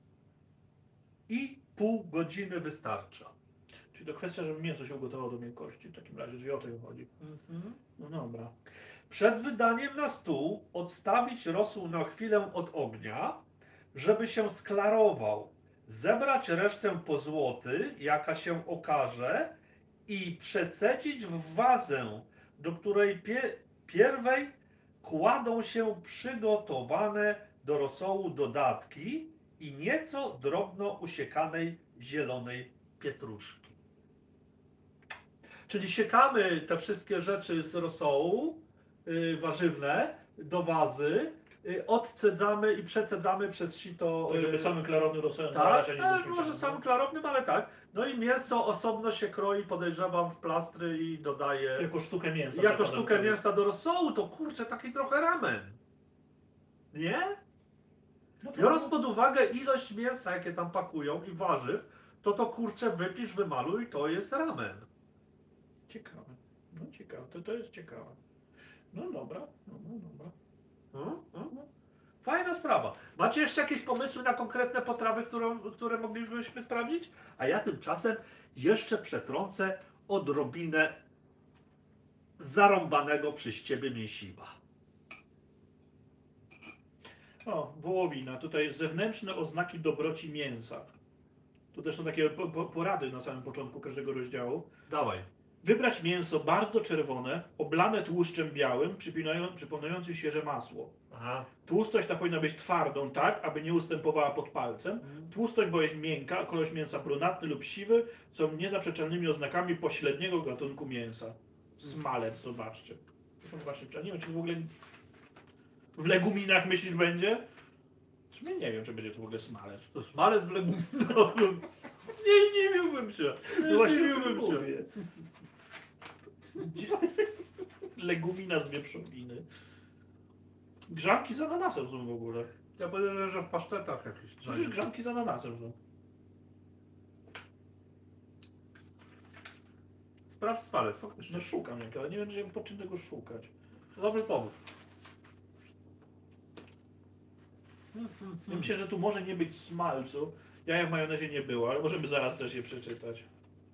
i pół godziny wystarcza. Czyli to kwestia, żeby mięso się ugotowało do miękkości w takim razie, czyli o to chodzi. No dobra. Przed wydaniem na stół odstawić rosół na chwilę od ognia, żeby się sklarował. Zebrać resztę pozłoty, jaka się okaże, i przecedzić w wazę, do której pie pierwej kładą się przygotowane do rosołu dodatki i nieco drobno usiekanej zielonej pietruszki. Czyli siekamy te wszystkie rzeczy z rosołu, yy, warzywne, do wazy, yy, odcedzamy i przecedzamy przez sito. To, żeby yy, samym klarownym rosołem tak, zalać, a nie ze tak, śmieciami. może samym klarownym, ale tak. No i mięso osobno się kroi, podejrzewam, w plastry i dodaje Jako sztukę mięsa. jako zakładam, sztukę to jest. mięsa do rosołu, to kurczę, taki trochę ramen. Nie? No to- Biorąc pod uwagę ilość mięsa, jakie tam pakują i warzyw, to to kurczę wypisz, wymaluj, to jest ramen. Ciekawe. No ciekawe, to, to jest ciekawe. No dobra, no, no dobra. No, no, no. Fajna sprawa. Macie jeszcze jakieś pomysły na konkretne potrawy, które, które moglibyśmy sprawdzić? A ja tymczasem jeszcze przetrącę odrobinę zarąbanego przez ciebie mięsiwa. O, wołowina. Tutaj zewnętrzne oznaki dobroci mięsa. Tu też są takie po, po, porady na samym początku każdego rozdziału. Dawaj. Wybrać mięso bardzo czerwone, oblane tłuszczem białym, przypinają- przypominającym świeże masło. Aha. Tłustość ta powinna być twardą, tak, aby nie ustępowała pod palcem. Tłustość, bo jest miękka, a kolor mięsa brunatny lub siwy są niezaprzeczalnymi oznakami pośredniego gatunku mięsa. Smalec, zobaczcie. To są właśnie, nie wiem, czy w ogóle w leguminach myślisz będzie? W sumie nie wiem, czy będzie to w ogóle smalec. To smalec w leguminach. Nie, nie miłbym się. No właśnie nie o tym miłbym się. mówię. Legumina z wieprzowiny. Grzanki z ananasem są w ogóle. Ja powiedziałem, że w pasztetach jakiś. Przecież grzanki z ananasem są. Sprawdź smalec, faktycznie. No szukam, jak, ale nie wiem, że po czym tego szukać. Dobry pomysł. Ja myślę, że tu może nie być smalcu. Jaja w majonezie nie było, ale możemy zaraz też je przeczytać.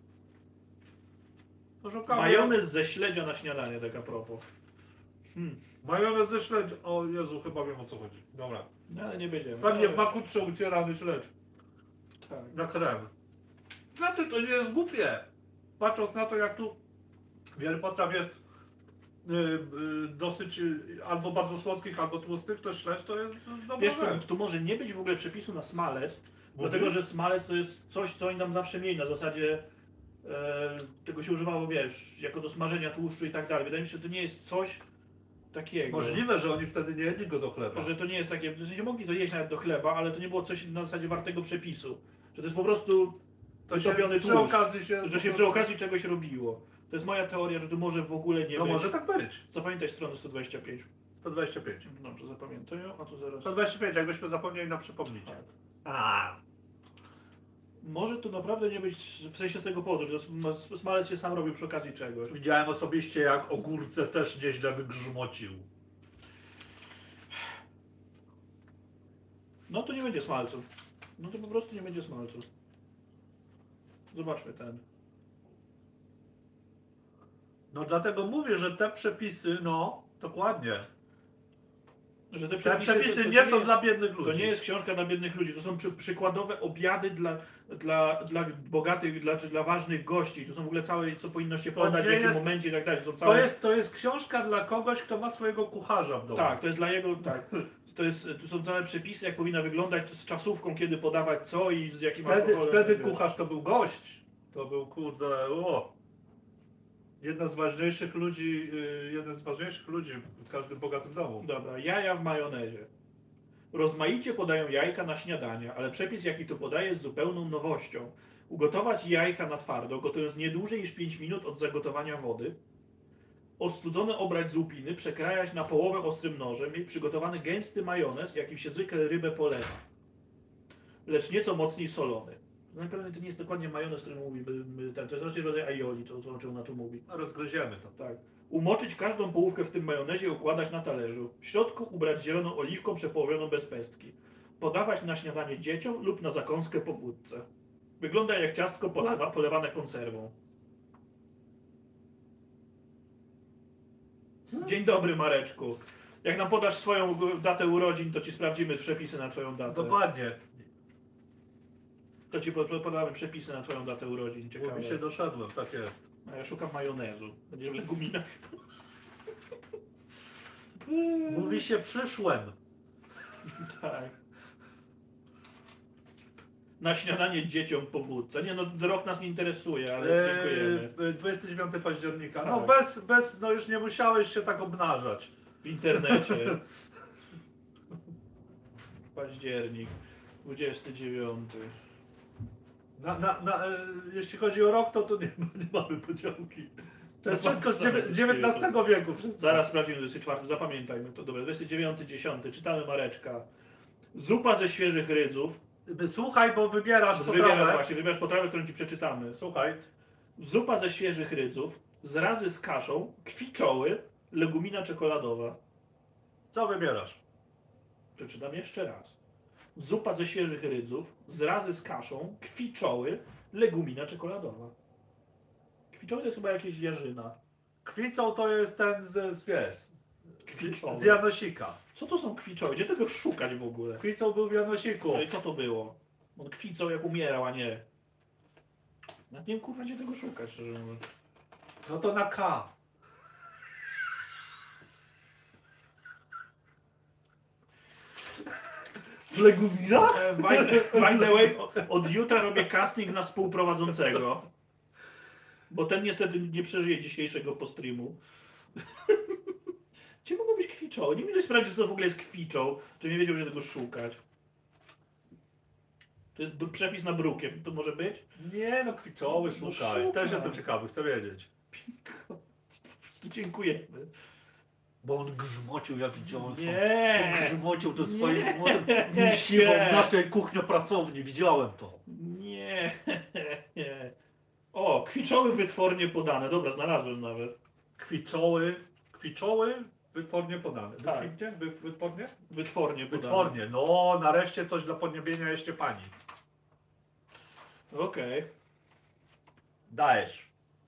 To szukamy. Majonez ze śledzia na śniadanie, tak a propos. Hmm. Majonez ze śledź. O Jezu, chyba wiem o co chodzi. Dobra. No ale nie będziemy. Pewnie No, w makutrze ucierany śledź. tak. Na krem. Znaczy to nie jest głupie. Patrząc na to, jak tu wiele potraw jest y, y, dosyć y, albo bardzo słodkich, albo tłustych, to śledź to jest dobra Wiesz, rzecz. tu, tu może nie być w ogóle przepisu na smalec, Bo dlatego ty- że smalec to jest coś, co oni tam zawsze mieli na zasadzie e, tego się używało, wiesz, jako do smażenia tłuszczu i tak dalej. Wydaje mi się, że to nie jest coś takiego. Możliwe, że oni wtedy nie jedli go do chleba. Że to nie jest takie, w sensie mogli to jeść nawet do chleba, ale to nie było coś na zasadzie wartego przepisu. Że to jest po prostu To się utopiony przy tłuszcz, okazji się... że się przy okazji czegoś robiło. To jest moja teoria, że tu może w ogóle nie No być. może tak być. Zapamiętaj stronę sto dwadzieścia pięć. sto dwadzieścia pięć. Dobrze, zapamiętaj, a tu zaraz... sto dwadzieścia pięć, jakbyśmy zapomnieli na przypomnicie. Tak. A. Może tu naprawdę nie być, w sensie z tego powodu, że sm- smalec się sam robił przy okazji czegoś. Widziałem osobiście, jak ogórce też nieźle wygrzmocił. No to nie będzie smalcu. No to po prostu nie będzie smalcu. Zobaczmy ten. No dlatego mówię, że te przepisy, no, dokładnie. Że te Te przepisy, przepisy to, to nie nie są jest, dla biednych ludzi. To nie jest książka dla biednych ludzi, to są przy, przykładowe obiady dla, dla, dla bogatych, dla, czy dla ważnych gości. To są w ogóle całe, co powinno się To podać, w nie jakim jest- momencie i tak dalej. To, są całe, To jest, to jest książka dla kogoś, kto ma swojego kucharza w domu. Tak, to jest dla jego, tak. To jest, tu są całe przepisy, jak powinna wyglądać z czasówką, kiedy podawać co i z jakim Wtedy, alkoholem. wtedy tak, wiesz. kucharz to był gość. To był, kurde, o. Jedna z ważniejszych ludzi, y, jeden z ważniejszych ludzi w każdym bogatym domu. Dobra, jaja w majonezie. Rozmaicie podają jajka na śniadania, ale przepis jaki tu podaje jest zupełną nowością. Ugotować jajka na twardo, gotując nie dłużej niż pięć minut od zagotowania wody. Ostudzone obrać z łupiny, przekrajać na połowę ostrym nożem i przygotowany gęsty majonez, jakim się zwykle rybę polewa. Lecz nieco mocniej solony. Najpewniej to nie jest dokładnie majonez, który mówi, by, by, ten, to jest raczej rodzaj aioli, to, to o czym ona tu mówi. No, rozgryziemy to. Tak. Umoczyć każdą połówkę w tym majonezie i układać na talerzu. W środku ubrać zieloną oliwką przepołowioną bez pestki. Podawać na śniadanie dzieciom lub na zakąskę po wódce. Wygląda jak ciastko polewa, polewane konserwą. Dzień dobry, Mareczku. Jak nam podasz swoją datę urodzin, to ci sprawdzimy przepisy na twoją datę. Dokładnie. To ci podamy przepisy na twoją datę urodzin. Ciekawe. Mówi się doszedłem, tak jest. A ja szukam majonezu. Będzie w leguminach. Mówi się przyszłem. Tak. Na śniadanie dzieciom po wódce. Nie no, rok nas nie interesuje, ale dziękujemy. Eee, dwudziestego dziewiątego października. Tak. No bez, bez, no już nie musiałeś się tak obnażać. W internecie. Październik. dwudziesty dziewiąty. Na, na, na, e, jeśli chodzi o rok, to tu nie, nie mamy podziałki. To jest No, wszystko z sorry, dziewię- z dziewiętnastego wieku. Wszystko. Zaraz sprawdzimy dwudziesty czwarty. Zapamiętajmy to. Dobra, dwudziesty dziewiąty dziesiąty. Czytamy Mareczka. Zupa ze świeżych rydzów. Słuchaj, bo wybierasz Wybierasz potrawę. właśnie, wybierasz potrawę, którą ci przeczytamy. Słuchaj. Zupa ze świeżych rydzów, zrazy z kaszą, kwiczoły, legumina czekoladowa. Co wybierasz? Przeczytam jeszcze raz. Zupa ze świeżych rydzów, zrazy z kaszą, kwiczoły, legumina czekoladowa. Kwiczoły to jest chyba jakieś jarzyna. Kwicą to jest ten z, z wiesz, Kwiczoły. z Janosika. Co to są kwiczoły? Gdzie tego szukać w ogóle? Kwicą był w Janosiku. No i co to było? On kwicał jak umierał, a nie. Nawet nie wiem, kurwa, gdzie tego szukać, szczerze mówiąc. No to na K. Legumina? E, By the, by the way, o- od jutra robię casting na współprowadzącego. Bo ten niestety nie przeżyje dzisiejszego postreamu. Gdzie mogą być kwiczoły? Nie wiem, sprawdzić, co to w ogóle jest kwiczą. Czy nie wiedział, gdzie tego szukać. To jest b- przepis na brukiew. To może być? Nie no, kwiczoły No szukaj. szukaj. Też jestem ciekawy, chcę wiedzieć. Dziękujemy. Bo on grzmocił, ja widziałem. On Nie! grzmocił to Nie. swoim młotem mięsiwą w naszej kuchni pracowni. Widziałem to. Nie. Nie. O, kwiczoły wytwornie podane. Dobra, znalazłem nawet. Kwiczoły, kwiczoły wytwornie podane. Tak. Wykwitnie? Wy, wytwornie? Wytwornie podane. Wytwornie. No, nareszcie coś dla podniebienia jeszcze pani. Okej. Dajesz.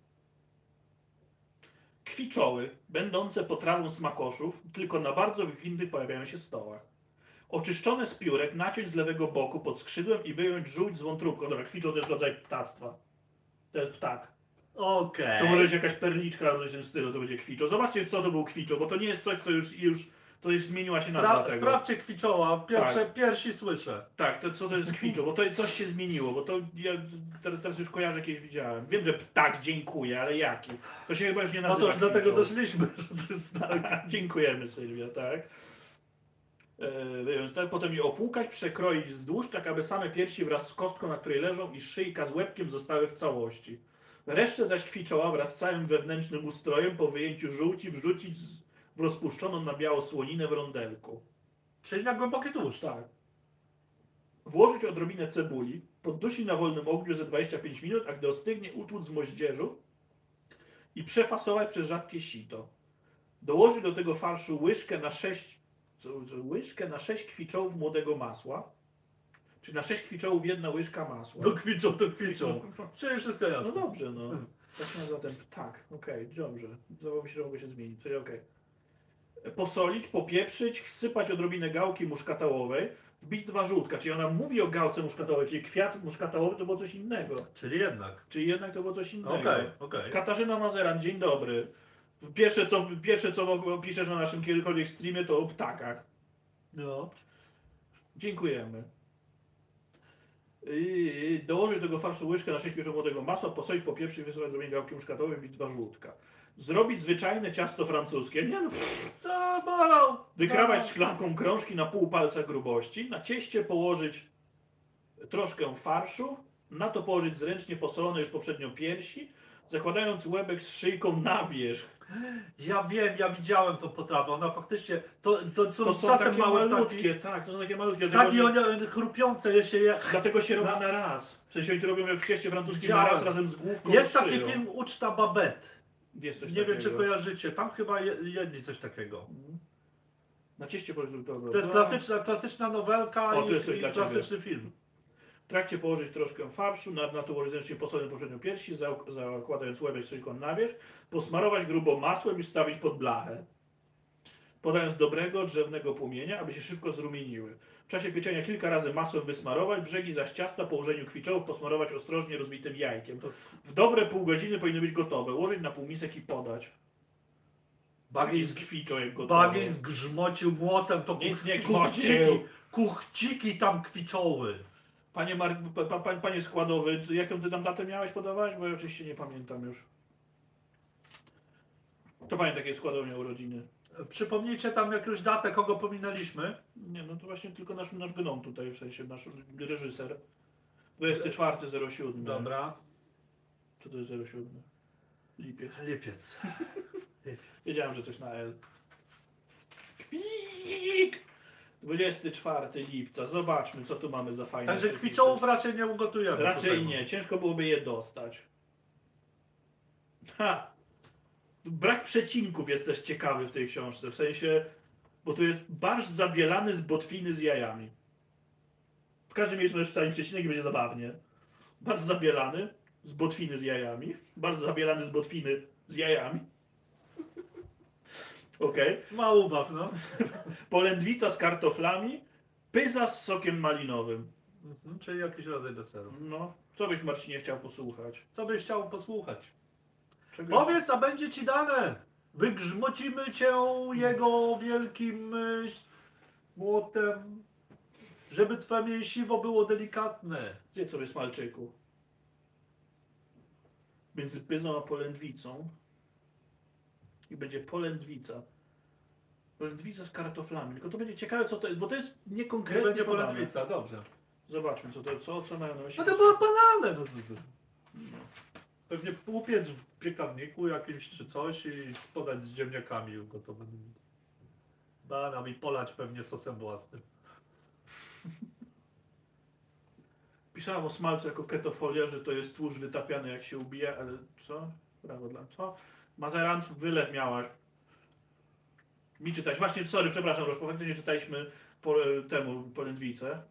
Kwiczoły, będące potrawą smakoszów, tylko na bardzo wykwintnych pojawiają się stołach. Oczyszczone z piórek naciąć z lewego boku pod skrzydłem i wyjąć żółć z wątróbką. Dobra, kwiczoł to jest rodzaj ptactwa. To jest ptak. Okej. To może być jakaś perliczka albo coś w tym stylu, to będzie kwiczoł. Zobaczcie, co to był kwiczoł, bo to nie jest coś, co już, już to już zmieniła się nazwa Spra- tego. sprawdźcie kwiczoła. Pierwsze, Tak. Pierwsi słyszę. Tak, to co to jest kwiczoł, bo to coś się zmieniło, bo to ja teraz, teraz już kojarzę, jakieś widziałem. Wiem, że ptak, dziękuję, ale jaki? To się chyba już nie No nazywa to już do tego kwiczoł. doszliśmy, że to jest tak. Dziękujemy, Sylwia, tak. E, wyjąć, tak. Potem je opłukać, przekroić wzdłuż, tak aby same piersi wraz z kostką, na której leżą, i szyjka z łebkiem zostały w całości. Resztę zaś kwiczoła wraz z całym wewnętrznym ustrojem po wyjęciu żółci wrzucić z, w rozpuszczoną na biało słoninę w rondelku. Czyli na głęboki tłuszcz. Tak. Włożyć odrobinę cebuli, poddusić na wolnym ogniu ze dwadzieścia pięć minut, a gdy ostygnie, utłuc z moździerzu i przefasować przez rzadkie sito. Dołożyć do tego farszu łyżkę na sześć, co, co, łyżkę na sześć kwiczołów młodego masła, czyli na sześć kwiczołów jedna łyżka masła. To kwiczą, to kwiczą. Czyli wszystko No jasne. dobrze, no. Tak na zatem, tak, okej, dobrze. Zdawało mi się, że mogło się zmienić, to okej. Posolić, popieprzyć, wsypać odrobinę gałki muszkatałowej, wbić dwa żółtka, czyli ona mówi o gałce muszkatałowej, czyli kwiat muszkatałowy to było coś innego. Czyli jednak. Czyli jednak to było coś innego. Okej, okej. Katarzyna Mazeran, dzień dobry. Pierwsze co, pierwsze co piszesz na naszym kiedykolwiek streamie to o ptakach. No. Dziękujemy. Yy, dołożyć do tego farszu łyżkę na sześć kwiczołów młodego masła, posolić, popieprzyć, wysypać do gałki muszkatowej, wbić dwa żółtka. Zrobić zwyczajne ciasto francuskie. Nie no, To zabalał! Wykrawać No. szklanką krążki na pół palca grubości, na cieście położyć troszkę farszu, na to położyć zręcznie posolone już poprzednio piersi, zakładając łebek z szyjką na wierzch. Ja wiem, ja widziałem tą potrawę, ona faktycznie, to, to są, To są czasem takie małe malutkie, takie, tak, to są takie malutkie. Dlatego, takie że- one chrupiące je się je. dlatego się robi Na- na raz. W sensie oni to robią jak w cieście francuskim na Widziałem. raz razem z główką Jest i taki szyją. film Uczta Babette. Jest coś Nie takiego. wiem, czy kojarzycie, tam chyba je- jedli coś takiego. Mhm. Na cieście położyć to. To jest klasyczna, klasyczna nowelka O, to i, jest coś i dla ciebie. klasyczny film. W trakcie położyć troszkę farszu, na, na to ułożyć zręcznie posolone poprzednio piersi, za, zakładając łebek z szyjką na wierzch, posmarować grubo masłem i wstawić pod blachę. Podając dobrego, drzewnego płomienia, aby się szybko zrumieniły. W czasie pieczenia kilka razy masłem wysmarować, brzegi zaś ciasta po ułożeniu kwiczołów posmarować ostrożnie rozbitym jajkiem. W dobre pół godziny powinny być gotowe. Ułożyć na półmisek i podać. Bagi z kwiczą jak gotowe. Bagi zgrzmocił młotem, to Nic nie kuchciki, grzmocił. kuchciki tam kwiczoły. Panie, Mar pa, pa, panie składowy, jaką ty tam datę miałeś podawać? Bo ja oczywiście nie pamiętam już. To panie takie składowe miał urodziny. Przypomnijcie tam jakąś datę, kogo pominęliśmy. Nie, no to właśnie tylko nasz, nasz gnom tutaj, w sensie nasz reżyser. dwudziestego czwartego zero siódmego. Dobra. Co to jest zero siódmy? Lipiec. Lipiec. Lipiec. Wiedziałem, że coś na L. Kwik! dwudziestego czwartego lipca. Zobaczmy, co tu mamy za fajne Także przepisy. kwiczołów raczej nie ugotujemy. Raczej tutaj. nie. Ciężko byłoby je dostać. Ha! Brak przecinków jest też ciekawy w tej książce. W sensie, bo tu jest barszcz zabielany z botwiny z jajami. W każdym miejscu możesz wstawić przecinek i będzie zabawnie. Barszcz zabielany z botwiny z jajami. Barszcz zabielany z botwiny z jajami. Okej. Ma ubaw, no. Polędwica z kartoflami. Pyza z sokiem malinowym. Mhm, czyli jakiś rodzaj deseru. No, co byś Marcinie chciał posłuchać? Co byś chciał posłuchać? Czego Powiedz, a będzie ci dane. Wygrzmocimy cię jego wielkim y, młotem, żeby twoje mięsiwo było delikatne. Zjedz sobie smalczyku. Między pyzą a polędwicą. I będzie polędwica. Polędwica z kartoflami. Tylko to będzie ciekawe, co to jest, bo to jest Nie niekonkretnie będzie podane. polędwica, dobrze. Zobaczmy, co to co, co mają na myśli. No to było banalne. No, co ty. Pewnie upiec w piekarniku jakimś czy coś i podać z ziemniakami ugotowanymi. Banam i polać pewnie sosem własnym. Pisałem o smalcu jako ketofolia, że to jest tłuszcz wytapiany jak się ubija, ale co? Brawo dla co? Mazerant, wylew miałaś. Mi czytać. Właśnie, sorry, przepraszam, Rożko, faktycznie czytaliśmy po, temu polędwicę.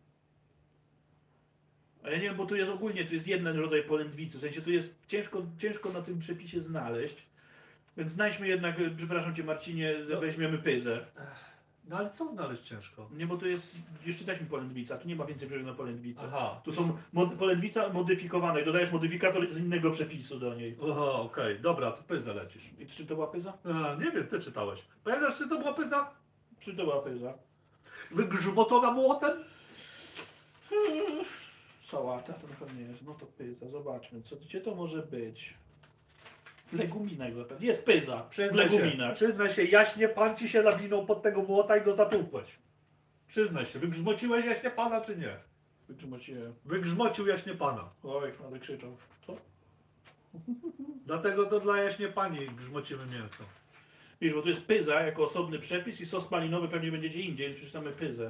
A ja nie wiem, bo tu jest ogólnie, tu jest jeden rodzaj polędwicy, w sensie tu jest ciężko, ciężko na tym przepisie znaleźć. Więc znajdźmy jednak, przepraszam cię Marcinie, No. weźmiemy pyzę. No ale co znaleźć ciężko? Nie, bo tu jest, już czytaliśmy polędwica, tu nie ma więcej przepisów na polędwicę. Aha. Tu są mod, polędwica modyfikowana i dodajesz modyfikator z innego przepisu do niej. Oho, okej, dobra, to pyzę lecisz. I czy to była pyza? A, nie wiem, ty czytałeś. Pamiętasz, czy to była pyza? Czy to była pyza? Wygrzmocona młotem? Sałata to na pewno nie jest. No to pyza, zobaczmy. Co, gdzie to może być? W leguminach zapewne. Jest pyza. W Przyznaj się, leguminach. przyznaj się, jaśnie pan ci się nawinął pod tego młota i go zatłukłeś. Przyznaj się, wygrzmociłeś jaśnie pana czy nie? Wygrzmociłem. Wygrzmocił jaśnie pana. Oj, ale krzyczą. Co? Dlatego to dla jaśnie pani grzmocimy mięso. Wiesz, bo to jest pyza jako osobny przepis i sos malinowy pewnie będzie gdzie indziej, więc przeczytamy pyzę.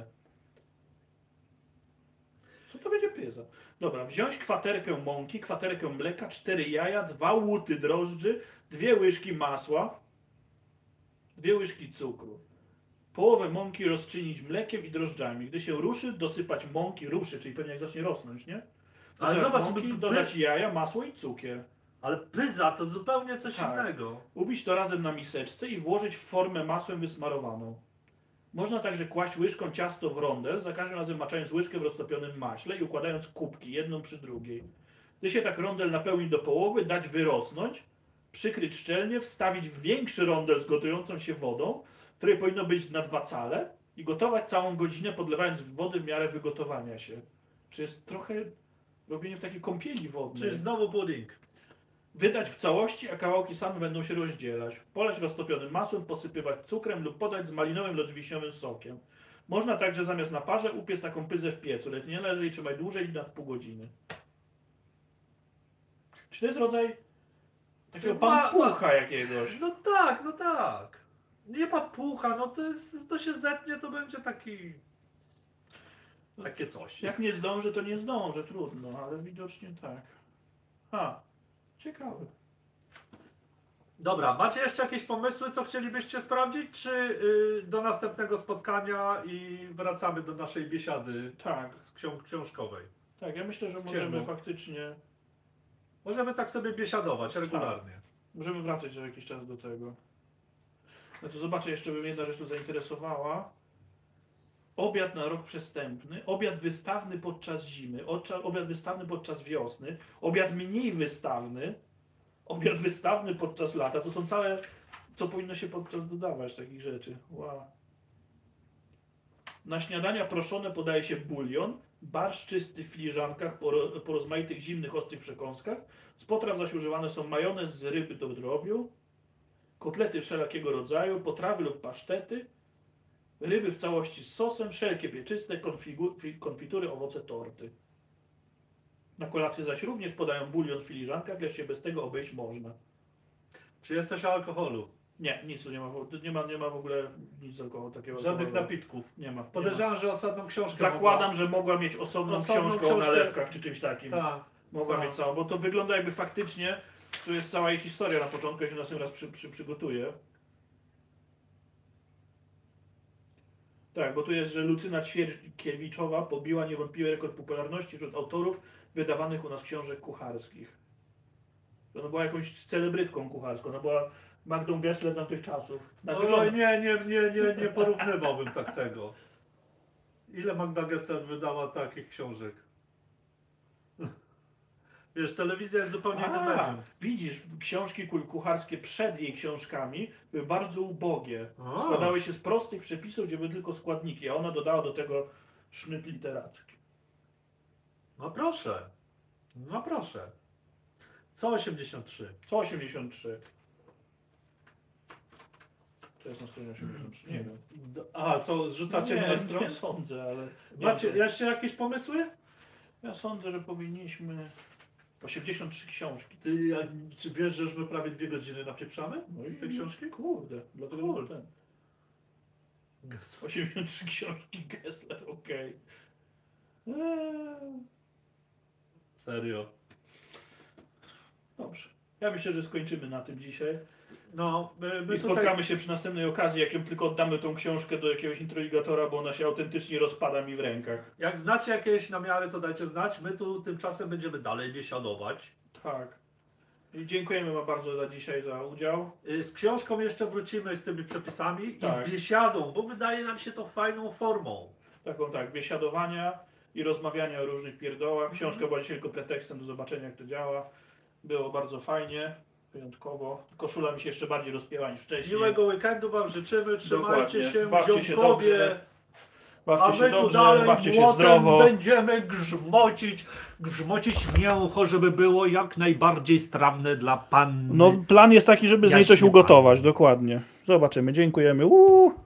Co to będzie pyza? Dobra, wziąć kwaterkę mąki, kwaterkę mleka, cztery jaja, dwa łuty drożdży, dwie łyżki masła, dwie łyżki cukru. Połowę mąki rozczynić mlekiem i drożdżami. Gdy się ruszy, dosypać mąki, ruszy, czyli pewnie jak zacznie rosnąć, nie? Ale Dosypać zobacz, mąki, by- dodać jaja, masło i cukier. Ale pyza to zupełnie coś Tak. innego. Ubić to razem na miseczce i włożyć w formę masłem wysmarowaną. Można także kłaść łyżką ciasto w rondel, za każdym razem maczając łyżkę w roztopionym maśle i układając kubki, jedną przy drugiej. Gdy się tak rondel napełni do połowy, dać wyrosnąć, przykryć szczelnie, wstawić w większy rondel z gotującą się wodą, której powinno być na dwa cale i gotować całą godzinę, podlewając wody w miarę wygotowania się. Czy jest trochę robienie w takiej kąpieli wodnej? Czyli znowu pudding. Wydać w całości, a kawałki same będą się rozdzielać. Polać roztopionym masłem, posypywać cukrem lub podać z malinowym lub wiśniowym sokiem. Można także zamiast na parze upiec taką pyzę w piecu, lecz nie leży i trzymaj dłużej niż na pół godziny. Czy to jest rodzaj takiego Ma- pampucha jakiegoś? No tak, no tak. Nie papucha, no to jest, to się zetnie, to będzie taki... Takie coś. Jak nie zdąży, to nie zdąży, trudno, ale widocznie tak. Ha, ciekawe. Dobra, macie jeszcze jakieś pomysły, co chcielibyście sprawdzić, czy y, do następnego spotkania i wracamy do naszej biesiady Tak, z książ książkowej? tak, ja myślę, że Z możemy ciemną. faktycznie, Możemy tak sobie biesiadować regularnie. możemy wracać za jakiś czas do tego. No to zobaczę, jeszcze bym jedna rzecz tu zainteresowała. Obiad na rok przestępny, obiad wystawny podczas zimy, odcza- obiad wystawny podczas wiosny, obiad mniej wystawny, obiad wystawny podczas lata. To są całe, co powinno się podczas dodawać takich rzeczy. Wow. Na śniadania proszone podaje się bulion, barszcz czysty w filiżankach po, ro- po rozmaitych zimnych, ostrych przekąskach. Z potraw zaś używane są majonez z ryby do drobiu, kotlety wszelakiego rodzaju, potrawy lub pasztety, ryby w całości z sosem, wszelkie pieczyste, konfigu- fi- konfitury, owoce, torty. Na kolację zaś również podają bulion w filiżankach, lecz się bez tego obejść można. Czy jest coś o alkoholu? Nie, nic tu nie ma, w- nie ma, nie ma w ogóle nic alkoholu takiego. Żadnych alkoholu. napitków. Nie ma. Nie ma. Podejrzewam, że osobną książkę Zakładam, że mogła mieć osobną, Osobną książkę o książkę. nalewkach czy czymś takim. Tak. Mogła tak. mieć całą, bo to wygląda jakby faktycznie, tu jest cała jej historia na początku, ja się następny raz przy, przy, przygotuję. Tak, bo tu jest, że Lucyna Ćwierkiewiczowa pobiła niewątpliwie rekord popularności wśród autorów wydawanych u nas książek kucharskich. Ona była jakąś celebrytką kucharską, ona była Magdą Gessler tamtych czasów. Na Oj, wygląda- nie, nie, nie, nie, nie porównywałbym tak tego. Ile Magda Gessler wydała takich książek? Wiesz, telewizja jest zupełnie innym A, medium. widzisz, książki kul- kucharskie przed jej książkami były bardzo ubogie. A. Składały się z prostych przepisów, gdzie były tylko składniki, a ona dodała do tego sznyt literacki. No proszę. No proszę. Co osiemdziesiąt trzy? Co osiemdziesiąt trzy? To jest na stronie osiemdziesiąt trzy, nie wiem. D- A, co, zrzucacie nie, na stronę? nie sądzę, ale... Nie Macie wiem, jeszcze jakieś pomysły? ja sądzę, że powinniśmy... osiemdziesiąt trzy książki. Ty, ja, czy wiesz, że już my prawie dwie godziny napieprzamy? No Z tej książki? Kurde, dlatego Kurde. ten. osiemdziesiąt trzy książki Gessler, okej. Eee, Serio. Dobrze. Ja myślę, że skończymy na tym dzisiaj. No, my, my I spotkamy się przy następnej okazji, jak ją tylko oddamy tą książkę do jakiegoś introligatora, bo ona się autentycznie rozpada mi w rękach. Jak znacie jakieś namiary, to dajcie znać. My tu tymczasem będziemy dalej biesiadować. Tak. I dziękujemy wam bardzo za dzisiaj, za udział. Y, Z książką jeszcze wrócimy z tymi przepisami Tak. i z biesiadą, bo wydaje nam się to fajną formą. Taką tak, biesiadowania i rozmawiania o różnych pierdołach. Książka była dzisiaj tylko pretekstem do zobaczenia, jak to działa. Było bardzo fajnie, wyjątkowo. Koszula mi się jeszcze bardziej rozpięła niż wcześniej. Miłego weekendu wam życzymy, trzymajcie Dokładnie. się, Bawcie się ziomkowie. dobrze. A Bawcie my się tu dobrze, dalej bawcie się młotem zdrowo. będziemy grzmocić, grzmocić mięcho, żeby było jak najbardziej strawne dla panny. No, plan jest taki, żeby z niej coś Jaśnie ugotować, dokładnie. Zobaczymy, dziękujemy. Uuu.